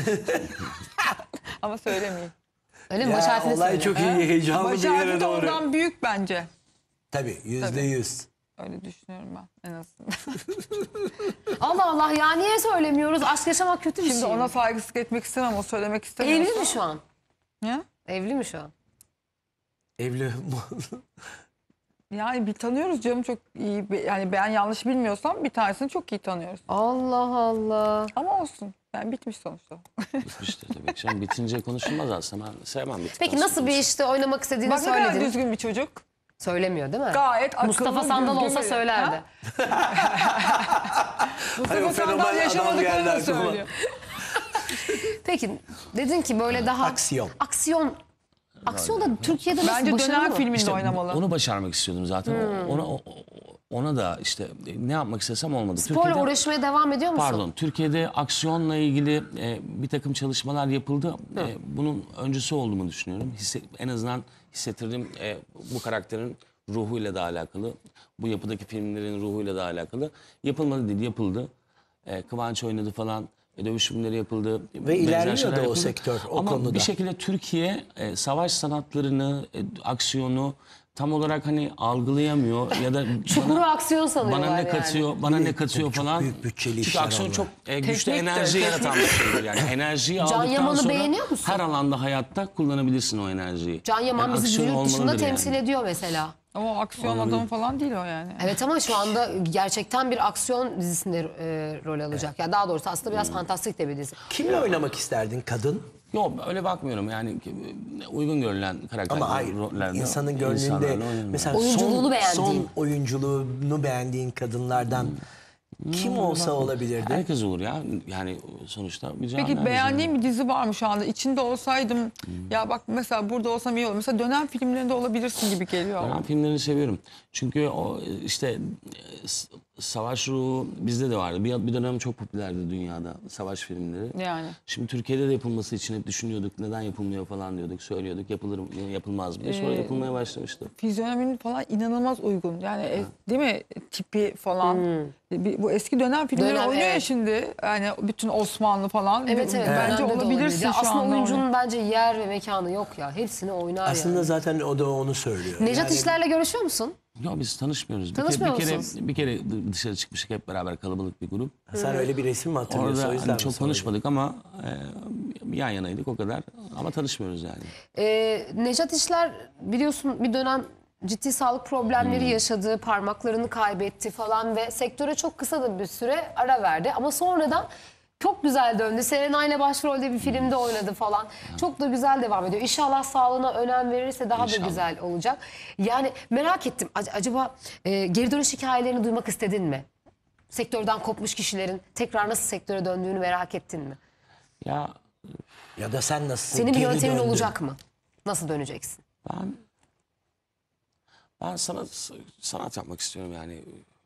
Ama söylemeyeyim. Öyle mi? Baş Ya harfini olay söyle. çok iyi, heyecanlı Baş bir harfi yere de doğru. ondan büyük bence. Tabii yüzde Tabii. yüz. Öyle düşünüyorum ben en azından. Allah Allah ya, niye söylemiyoruz? Aşk yaşamak kötü bir Şimdi şey. ona saygısızlık etmek istemem. O söylemek istemiyorsa. Evli mi şu an? Ne? Evli mi şu an? Evli. Yani bir tanıyoruz canım çok iyi. Yani ben yanlış bilmiyorsam bir tanesini çok iyi tanıyoruz. Allah Allah. Ama olsun. Yani bitmiş sonuçta. Bitmiştir tabii ki. Şimdi bitince konuşulmaz aslında. Ben sevmem bittikten Peki nasıl sonra bir işte oynamak istediğini Bak ne kadar söyledin. düzgün bir çocuk. Söylemiyor değil mi? Gayet akıllı. Mustafa Sandal düzgün olsa biri. söylerdi. Mustafa o fenomen Sandal adam geldi yaşamadıklarını aklıma. söylüyor. Peki dedin ki böyle daha... Aksiyon. Aksiyon. Aksiyon da Türkiye'de nasıl Bence başarılı dönem mı? filminde İşte oynamalı. onu başarmak istiyordum zaten. O- Ona, o- ona da işte ne yapmak istesem olmadı. Sporla Türkiye'de- uğraşmaya devam ediyor musun? Pardon, Türkiye'de aksiyonla ilgili e, bir takım çalışmalar yapıldı. E, bunun öncüsü olduğumu düşünüyorum. Hisse, en azından hissettirdiğim e, bu karakterin ruhuyla da alakalı. Bu yapıdaki filmlerin ruhuyla da alakalı. Yapılmadı değil, yapıldı. E, Kıvanç oynadı falan. E, dövüş filmleri yapıldı. Ve benzer ilerliyor şeyler da o yapıldı. sektör, o Ama konuda. bir şekilde Türkiye e, savaş sanatlarını, e, aksiyonu tam olarak hani algılayamıyor ya da Çukuru bana- aksiyon sanıyorlar bana ne yani. katıyor, bana ne katıyor çok falan. büyük bütçeli Çünkü işler aksiyon onlar. çok e, güçlü Teknik de, enerji teknik. yaratan bir şeydir. Yani enerjiyi Can aldıktan Yaman'ı sonra beğeniyor musun? her alanda hayatta kullanabilirsin o enerjiyi. Can Yaman Yani bizi aksiyon yurt dışında olmalıdır temsil yani. ediyor mesela. Ama o aksiyon adamı falan değil o yani. Evet ama şu anda gerçekten bir aksiyon dizisinde e, rol alacak. Ya daha doğrusu aslında biraz fantastik de bir dizi. Kimle oynamak isterdin? Kadın? Yok öyle bakmıyorum yani uygun görülen karakterler. Ama hayır, rollerde insanın gönlünde insanlarla oynanıyor. mesela Oyunculuğunu son, beğendiğin. son oyunculuğunu beğendiğin kadınlardan Kim olsa olabilirdi. Herkes olur ya. Yani sonuçta bir cevap Peki vermeyeceğim. beğendiğin bir dizi var mı şu anda? İçinde olsaydım ya bak mesela burada olsam iyi olur. Mesela dönem filmlerinde olabilirsin gibi geliyor. Ben filmlerini seviyorum. Çünkü o işte s- savaş ruhu bizde de vardı. Bir, bir dönem çok popülerdi dünyada savaş filmleri. Yani. Şimdi Türkiye'de de yapılması için hep düşünüyorduk. Neden yapılmıyor falan diyorduk. Söylüyorduk. Yapılır mı, yapılmaz mı diye. Sonra Ee, yapılmaya başlamıştı. Fizyonominin falan inanılmaz uygun. Yani e, değil mi? Tipi falan. Bir- bu eski dönem filmleri Dönem, oynuyor ya evet. şimdi. Yani bütün Osmanlı falan. Evet evet. Bence dönemde de olabilirsin olabilir. şu Aslında anda. oyuncunun bence yer ve mekanı yok ya. Hepsini oynar Aslında yani. zaten o da onu söylüyor. Nejat Yani- İşler'le görüşüyor musun? Ya biz tanışmıyoruz. Tanışmıyor bir kere, musunuz? bir kere, bir kere dışarı çıkmıştık hep beraber kalabalık bir grup. Sen öyle bir resim mi hatırlıyorsun? Orada o yüzden hani mi çok sordun? konuşmadık ama e, yan yanaydık o kadar. Ama tanışmıyoruz yani. Ee, Nejat İşler biliyorsun bir dönem ciddi sağlık problemleri yaşadı, parmaklarını kaybetti falan ve sektöre çok kısa da bir süre ara verdi. Ama sonradan çok güzel döndü. Serenay'la başrolde bir filmde oynadı falan. Çok da güzel devam ediyor. İnşallah sağlığına önem verirse daha da İnşallah. güzel olacak. Yani merak ettim. Ac- acaba e, geri dönüş hikayelerini duymak istedin mi? Sektörden kopmuş kişilerin tekrar nasıl sektöre döndüğünü merak ettin mi? Ya Ya da sen nasıl Senin bir geri yöntemin döndün? olacak mı? Nasıl döneceksin? ben ben sanat sanat yapmak istiyorum yani.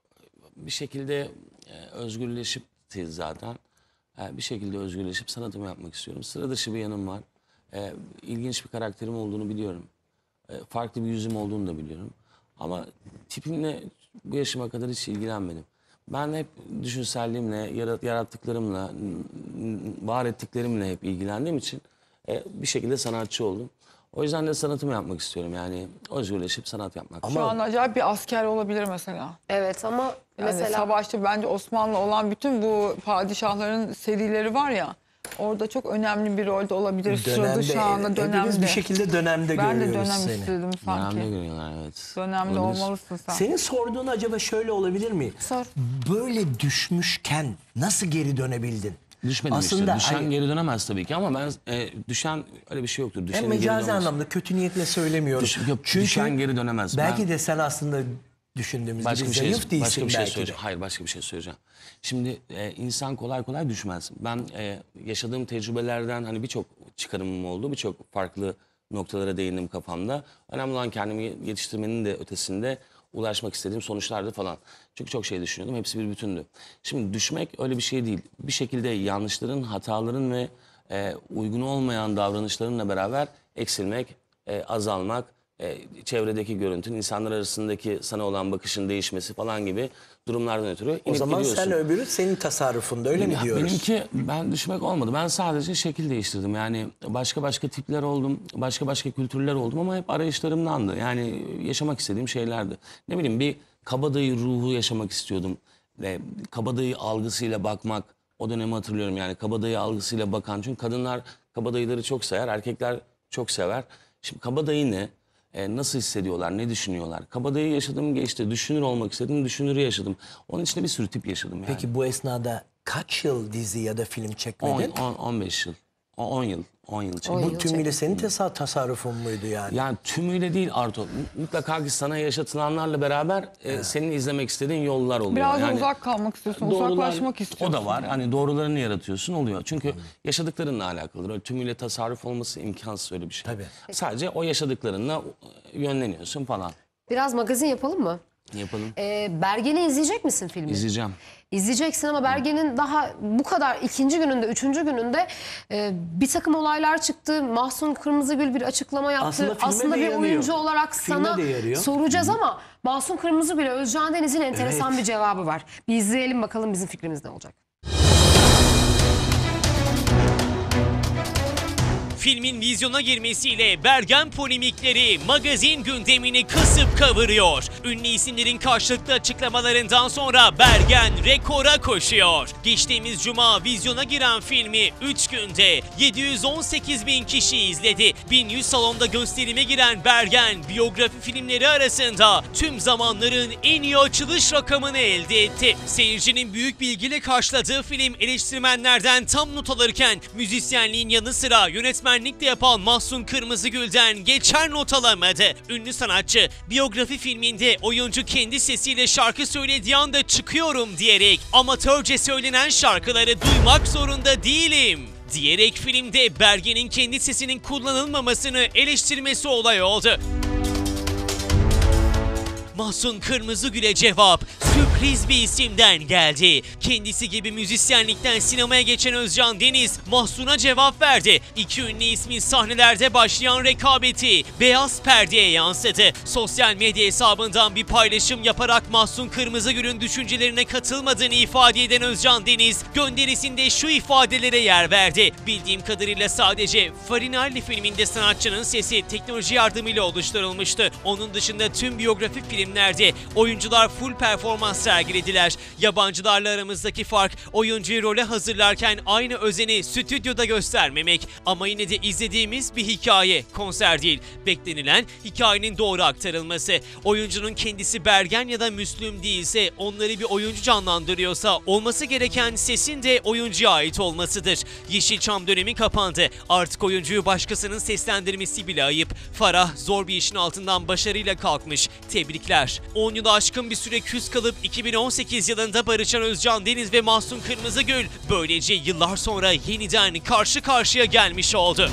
Bir şekilde e, özgürleşip zaten e, bir şekilde özgürleşip sanatımı yapmak istiyorum. Sıra dışı bir yanım var. E, ilginç bir karakterim olduğunu biliyorum. E, farklı bir yüzüm olduğunu da biliyorum. Ama tipimle bu yaşıma kadar hiç ilgilenmedim. Ben hep düşünselliğimle, yarat- yarattıklarımla, n- n- var ettiklerimle hep ilgilendiğim için e, bir şekilde sanatçı oldum. O yüzden de sanatımı yapmak istiyorum yani özgürleşip sanat yapmak. Şu an acayip bir asker olabilir mesela. Evet ama Yani mesela savaşta bence Osmanlı olan bütün bu padişahların serileri var ya. Orada çok önemli bir rolde olabilir. Sırada şu anda hepimiz dönemde. bir şekilde dönemde Ben de görüyoruz dönem seni. istedim sanki. Dönemde görüyorlar evet. Dönemde Olabilir. olmalısın sen. Senin sorduğun acaba şöyle olabilir mi? Sor. Böyle düşmüşken nasıl geri dönebildin? Düşmedim Aslında işte. Düşen hani- geri dönemez tabii ki ama ben e, düşen öyle bir şey yoktur. Hem Düşenin geri mecazi dönmez. anlamda kötü niyetle söylemiyorum. Düş- yok, Çünkü düşen geri dönemez. belki Ben- de sen aslında düşündüğümüz Başka gibi bir şey, zayıf değilsin başka bir şey belki de. söyleyeceğim. Hayır başka bir şey söyleyeceğim. Şimdi e, insan kolay kolay düşmez. Ben e, yaşadığım tecrübelerden hani birçok çıkarımım oldu. Birçok farklı noktalara değindim kafamda. Önemli olan kendimi yetiştirmenin de ötesinde ulaşmak istediğim sonuçlardı falan. Çünkü çok şey düşünüyordum. Hepsi bir bütündü. Şimdi düşmek öyle bir şey değil. Bir şekilde yanlışların, hataların ve e, uygun olmayan davranışlarınla beraber eksilmek, e, azalmak, e, çevredeki görüntün, insanlar arasındaki sana olan bakışın değişmesi falan gibi durumlardan ötürü O inip zaman gidiyorsun. sen öbürü senin tasarrufunda öyle mi Ya diyoruz? Benimki ben düşmek olmadı. Ben sadece şekil değiştirdim. Yani başka başka tipler oldum, başka başka kültürler oldum ama hep arayışlarımdandı. Yani yaşamak istediğim şeylerdi. Ne bileyim bir kabadayı ruhu yaşamak istiyordum. Ve kabadayı algısıyla bakmak, o dönemi hatırlıyorum yani kabadayı algısıyla bakan. Çünkü kadınlar kabadayıları çok sever, erkekler çok sever. Şimdi kabadayı ne? E, nasıl hissediyorlar, ne düşünüyorlar? Kabadayı yaşadım geçti, düşünür olmak istedim, düşünürü yaşadım. Onun içinde bir sürü tip yaşadım yani. Peki bu esnada kaç yıl dizi ya da film çekmedin? on beş yıl, on yıl, on yıl çektim. Bu tümüyle senin tesa- tasarrufun muydu yani? Yani tümüyle değil Arto. Mutlaka ki sana yaşatılanlarla beraber e, senin izlemek istediğin yollar oluyor. Biraz da yani, uzak kalmak istiyorsun, doğrular- uzaklaşmak istiyorsun. O da var. Hani doğrularını yaratıyorsun oluyor. Çünkü yaşadıklarınla alakalıdır. Öyle tümüyle tasarruf olması imkansız öyle bir şey. Tabii. Sadece o yaşadıklarınla e, yönleniyorsun falan. biraz magazin yapalım mı? Yapalım. Ee, Bergen'i izleyecek misin filmi? İzleyeceğim. İzleyeceksin ama Bergen'in daha bu kadar ikinci gününde, üçüncü gününde e, bir takım olaylar çıktı. Mahsun Kırmızıgül bir açıklama yaptı. Aslında filme de bir yarıyor. oyuncu olarak Filme sana de yarıyor. soracağız ama Mahsun Kırmızıgül'e Özcan Deniz'in enteresan Evet. bir cevabı var. Bir izleyelim bakalım bizim fikrimiz ne olacak. Filmin vizyona girmesiyle Bergen polemikleri magazin gündemini kasıp kavuruyor. Ünlü isimlerin karşılıklı açıklamalarından sonra Bergen rekora koşuyor. Geçtiğimiz cuma vizyona giren filmi üç günde yedi yüz on sekiz bin kişi izledi. bin yüz salonda gösterime giren Bergen biyografi filmleri arasında tüm zamanların en iyi açılış rakamını elde etti. Seyircinin büyük bilgiyle karşıladığı film eleştirmenlerden tam not alırken müzisyenliğin yanı sıra yönetmen müzisyenlik de yapan Mahsun Kırmızıgül'den geçer not alamadı. Ünlü sanatçı biyografi filminde oyuncu kendi sesiyle şarkı söylediği anda çıkıyorum diyerek amatörce söylenen şarkıları duymak zorunda değilim diyerek filmde Bergen'in kendi sesinin kullanılmamasını eleştirmesi olay oldu. Mahsun Kırmızıgül'e cevap sürpriz bir isimden geldi. Kendisi gibi müzisyenlikten sinemaya geçen Özcan Deniz Mahsun'a cevap verdi. İki ünlü ismin sahnelerde başlayan rekabeti beyaz perdeye yansıdı. Sosyal medya hesabından bir paylaşım yaparak Mahsun Kırmızıgül'ün düşüncelerine katılmadığını ifade eden Özcan Deniz gönderisinde şu ifadelere yer verdi. Bildiğim kadarıyla sadece Farinelli filminde sanatçının sesi teknoloji yardımıyla oluşturulmuştu. Onun dışında tüm biyografi film filmlerde oyuncular full performans sergilediler. Yabancılarla aramızdaki fark oyuncuyu role hazırlarken aynı özeni stüdyoda göstermemek. Ama yine de izlediğimiz bir hikaye, konser değil. Beklenilen hikayenin doğru aktarılması. Oyuncunun kendisi Bergen ya da Müslüm değilse, onları bir oyuncu canlandırıyorsa olması gereken sesin de oyuncuya ait olmasıdır. Yeşilçam dönemi kapandı. Artık oyuncuyu başkasının seslendirmesi bile ayıp. Farah zor bir işin altından başarıyla kalkmış. Tebrikler. on yılı aşkın bir süre küs kalıp iki bin on sekiz yılında barışan Özcan Deniz ve Mahsun Kırmızıgül böylece yıllar sonra yeniden karşı karşıya gelmiş oldu.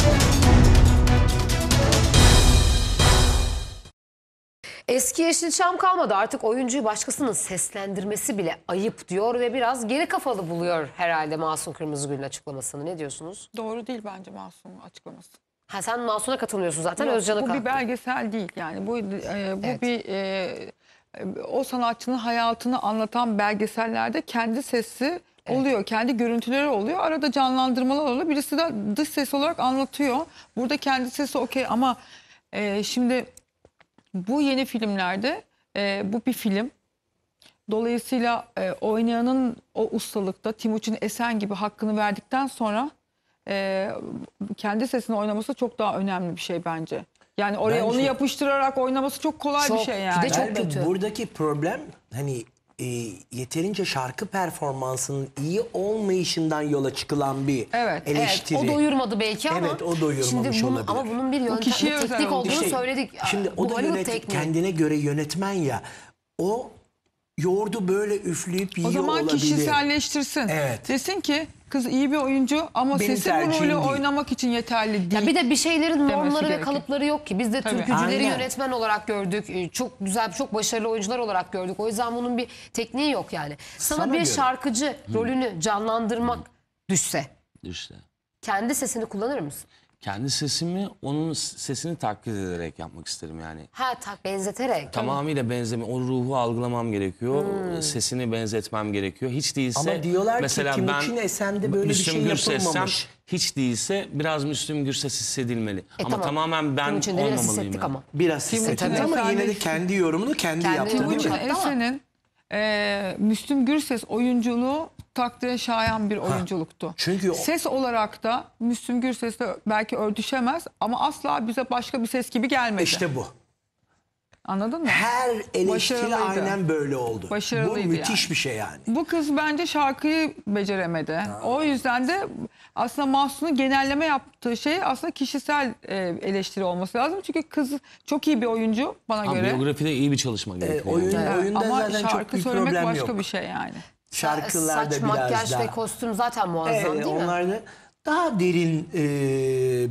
Eski Yeşilçam kalmadı, artık oyuncuyu başkasının seslendirmesi bile ayıp diyor ve biraz geri kafalı buluyor herhalde Mahsun Kırmızıgül'ün açıklamasını. Ne diyorsunuz? Doğru değil bence Mahsun'un açıklaması. Ha, sen Mahsun'a katılmıyorsun zaten, Yok, Özcan'a bu kal- bir belgesel değil yani bu e, bu Evet. bir e, o sanatçının hayatını anlatan belgesellerde kendi sesi oluyor, kendi görüntüleri oluyor, arada canlandırmalar oluyor, birisi de dış ses olarak anlatıyor. Burada kendi sesi okey ama e, şimdi bu yeni filmlerde e, bu bir film. Dolayısıyla e, oynayanın o ustalıkta Timuçin Esen gibi hakkını verdikten sonra e, kendi sesini oynaması çok daha önemli bir şey bence. Yani oraya Bence- onu yapıştırarak oynaması çok kolay bir Çok, şey bir de yani. çok Galiba kötü. buradaki problem hani e, yeterince şarkı performansının iyi olmayışından yola çıkılan bir Evet, eleştiri. Evet, o doyurmamış belki ama. Evet, o doyurmamış şimdi bunu, olabilir. Ama bunun bir Bu yöntem, kişiye bir özel teknik olduğu olduğunu İşte, söyledik. Şimdi Bu o da Hollywood yönet- tekniği. kendine göre yönetmen ya. O yoğurdu böyle üfleyip yiyor O zaman olabilir. kişiselleştirsin. Evet. Desin ki kız iyi bir oyuncu ama Benim sesi bu tercihim rolü değil. oynamak için yeterli değil. Ya bir de bir şeylerin normları ve gerekir. kalıpları yok ki. Biz de Tabii. türkücüleri Aynen. yönetmen olarak gördük. Ee, Çok güzel, çok başarılı oyuncular olarak gördük. O yüzden bunun bir tekniği yok yani. Sana, Sana bir göre. şarkıcı rolünü canlandırmak düşse İşte. kendi sesini kullanır mısın? Kendi sesimi onun sesini taklit ederek yapmak isterim yani. Ha, tak benzeterek. Tamamıyla benzeme, o ruhu algılamam gerekiyor. Sesini benzetmem gerekiyor. Hiç değilse Ama diyorlar ki mesela Timuçin ben Esen'de böyle bir Müslüm şey Gürses'sem yapılmamış. hiç değilse biraz Müslüm Gürses hissedilmeli. E, ama tamam. tamamen ben Bunun için de biraz olmamalıyım. hissettik yani. ama. Biraz hissettim tabii. ama yine de Sadece- kendi yorumunu kendi, Kendi yaptı değil yorumunu mi? yaptı. Timuçin Esen'in e, Müslüm Gürses oyunculuğu takdire şayan bir oyunculuktu. Çünkü o- ses olarak da Müslüm Gürses'le belki örtüşemez ama asla bize başka bir ses gibi gelmedi. İşte bu. Anladın mı? Her eleştiri Başarılıydı. aynen böyle oldu. Başarılıydı Bu müthiş yani. bir şey yani. Bu kız bence şarkıyı beceremedi. O yüzden de aslında Mahsun'un genelleme yaptığı şey aslında kişisel e, eleştiri olması lazım. Çünkü kız çok iyi bir oyuncu bana Ama göre. biyografide iyi bir çalışma Ee, gerekiyor. oyun, yani. oyunda Ama zaten çok şarkı büyük söylemek problem başka yok. bir şey yani. Şarkılarda Saç, biraz makyaj daha. ve kostüm zaten muazzam Evet, değil mi? onlar da daha derin e,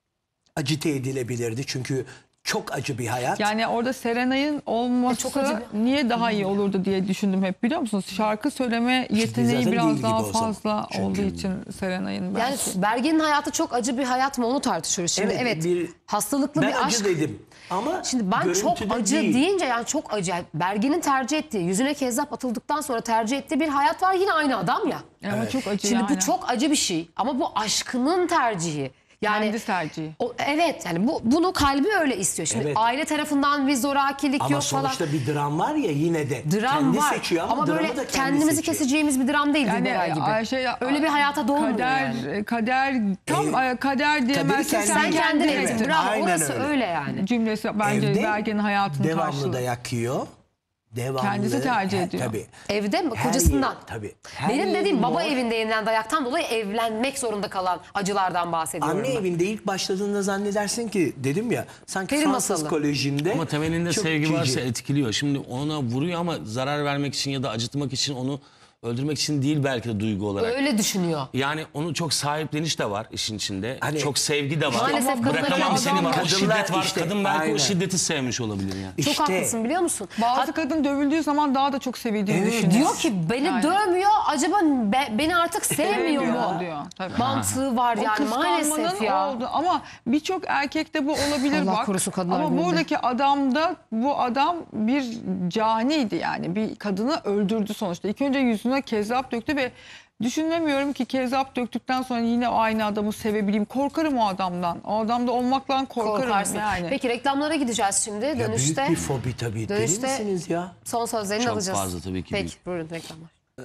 acite edilebilirdi. Çünkü çok acı bir hayat. Yani orada Serenay'ın olması çok acı niye daha iyi olurdu diye düşündüm hep, biliyor musunuz? Şarkı söyleme yeteneği zaten değil biraz gibi daha o zaman. fazla Çünkü- olduğu için Serenay'ın Yani belki. Bergen'in hayatı çok acı bir hayat mı, onu tartışıyoruz şimdi. Evet, Evet, bir- hastalıklı ben bir acı aşk. dedim. Ama Şimdi ben çok görüntüde acı değil. deyince yani çok acı. Yani Bergen'in tercih ettiği, yüzüne kezzap atıldıktan sonra tercih ettiği bir hayat var, yine aynı adam ya. Ama çok acı Şimdi yani. bu çok acı bir şey ama bu aşkının tercihi. Yani Kendi tercihi. o, evet yani bu bunu kalbi öyle istiyor. Şimdi Evet. aile tarafından bir zorakilik Ama yok falan. sonuçta bir dram var ya yine de. Dram kendi var seçiyor ama, ama dramı böyle da kendi kendimizi seçiyor. keseceğimiz bir dram değil Yani Dilberay gibi. Ayşe, öyle bir hayata doğmuyor kader, yani. Kader tam Ee, kader diyemezsin. kendi- Sen kendin Evet, ettin. Bravo, aynen orası öyle. öyle yani. Cümlesi bence Evde Bergen'in hayatını devamlı karşılıyor. dayak yiyor. devamlı. Kendisi tercih He, ediyor. Tabii. Evde mi? Her Kocasından. yer- tabii. Her Benim yer dediğim baba mor. evinde yenilen dayaktan dolayı evlenmek zorunda kalan acılardan bahsediyorum. Anne ben. evinde ilk başladığında zannedersin ki dedim ya sanki Peri Fransız masalı. Koleji'nde Ama temelinde çok sevgi cici. varsa etkiliyor. Şimdi ona vuruyor ama zarar vermek için ya da acıtmak için, onu öldürmek için değil belki de duygu olarak. Öyle düşünüyor. Yani onu çok sahipleniş de var işin içinde. Hani- çok sevgi de var. Maalesef Ama kadınlar bırakamam öyle seni var. O adamlar. şiddet var. İşte, Kadın belki aynen. o şiddeti sevmiş olabilir yani. Çok İşte- haklısın biliyor musun? Bazı kadın dövüldüğü zaman daha da çok sevildiğini düşünüyor. Diyor ki beni Yani. dövmüyor, acaba be- beni artık sevmiyor Sevmiyor mu? diyor, tabii. Mantığı var O yani maalesef kıskanmanın ya. oldu. Ama birçok erkekte bu olabilir Allah bak. korusun kadınlar Ama gününde. buradaki adamda bu adam bir caniydi yani. Bir kadını öldürdü sonuçta. İlk önce yüzüne kezzap döktü ve düşünemiyorum ki kezzap döktükten sonra yine aynı adamı sevebileyim. Korkarım o adamdan. O adamda olmaktan korkarım Korkarsın. yani. Peki reklamlara gideceğiz şimdi. Ya Dönüşte büyük bir fobi tabii. Dönüşte- Deli misiniz ya? son sözlerini Çok alacağız. fazla tabii ki Peki değil. buyurun reklamlar.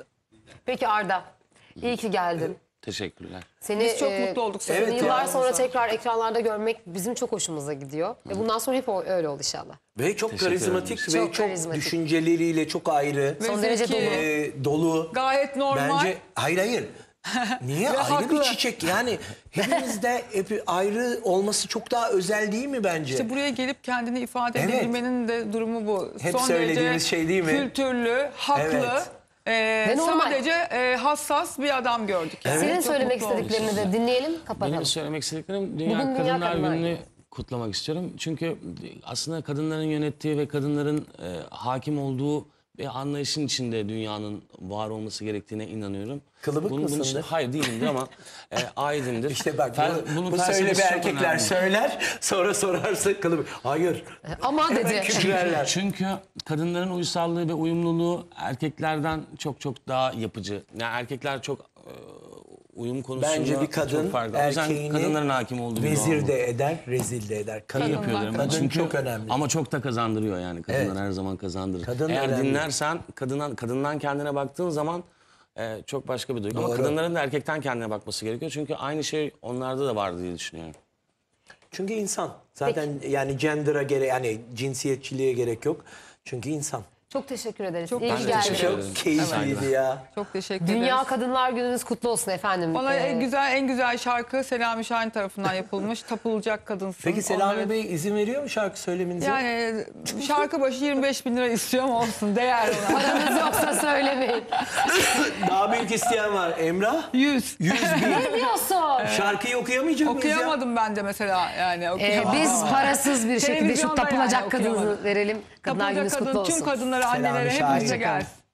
Peki Arda, iyi ki geldin. Teşekkürler. Seni Biz çok e, mutlu olduk seni seninle yıllar olmamıza. sonra tekrar ekranlarda görmek bizim çok hoşumuza gidiyor. Ve bundan sonra hep o- öyle ol inşallah. Ve çok Teşekkür karizmatik ederim. ve Çok çok, karizmatik. düşünceleriyle çok ayrı. Ve Son derece zeki, dolu. Ee, dolu. Gayet normal. Bence hayır hayır. Niye? Ve ayrı haklı. bir çiçek. Yani hepimizde hep ayrı olması çok daha özel değil mi bence? İşte buraya gelip kendini ifade Evet. edebilmenin de durumu bu. Hep söylediğimiz şey değil mi? Kültürlü, haklı, Evet. e, Ve normal. sadece e, hassas bir adam gördük. Yani. Senin Çok söylemek mutlu olduk. istediklerini de dinleyelim, kapatalım. Benim söylemek istediklerim Dünya Bugün Dünya Kadınlar Kadınlar Günü'nü Günü. kutlamak istiyorum. Çünkü aslında kadınların yönettiği ve kadınların e, hakim olduğu bir anlayışın içinde dünyanın var olması gerektiğine inanıyorum. Kılıbık Bunun- bunun mısındır? için- hayır değilimdir ama e, aidimdir. İşte bak Fel- bu, bunun bu felsefesi söyleme çok erkekler önemli. söyler sonra sorarsa kılıbık. Hayır. Ama Hemen dedi. küfürlerler. Çünkü kadınların uysallığı ve uyumluluğu erkeklerden çok çok daha yapıcı. Yani erkekler çok e, uyum konusunda Bence bir kadın çok farklı. O yüzden erkeğini kadınların hakim olduğu bir doğa vezir bu. de eder, rezil de eder. Kadın, İyi yapıyor derim. kadın Çünkü, çok önemli. Ama çok da kazandırıyor yani. Kadınlar Evet. her zaman kazandırır. Kadın Eğer önemli. dinlersen, kadından, kadından kendine baktığın zaman e, çok başka bir duygu. Ama Doğru. kadınların da erkekten kendine bakması gerekiyor. Çünkü aynı şey onlarda da var diye düşünüyorum. Çünkü insan. Zaten yani gender'a gerek, yani cinsiyetçiliğe gerek yok. Çünkü insan. Çok teşekkür ederiz. Çok İyi Ben ki de geldin. teşekkür ederim. Çok keyifliydi ya. Çok teşekkür Dünya ederiz. Kadınlar Gününüz kutlu olsun efendim. Bana Ee, en güzel en güzel şarkı Selami Şahin tarafından yapılmış. Tapılacak kadınsın. Peki Selami Onları- Bey izin veriyor mu şarkı söylemenize? Yani şarkı başı yirmi beş bin lira istiyorum olsun. Değer ona. Paranız yoksa söylemeyin. Daha büyük isteyen var. Emrah? Yüz. Yüz bin. Ne diyorsun? Şarkıyı okuyamayacak mıyız ya? Okuyamadım ben de mesela yani. Ee, okuyamadım. biz parasız bir şekilde şu Televizyonda tapılacak yani kadını okuyamadım. verelim. Kadınlar Tapılacak Gününüz kutlu kadın, olsun. tüm kadınlara, Selami annelere Şahin. hepimize gelsin.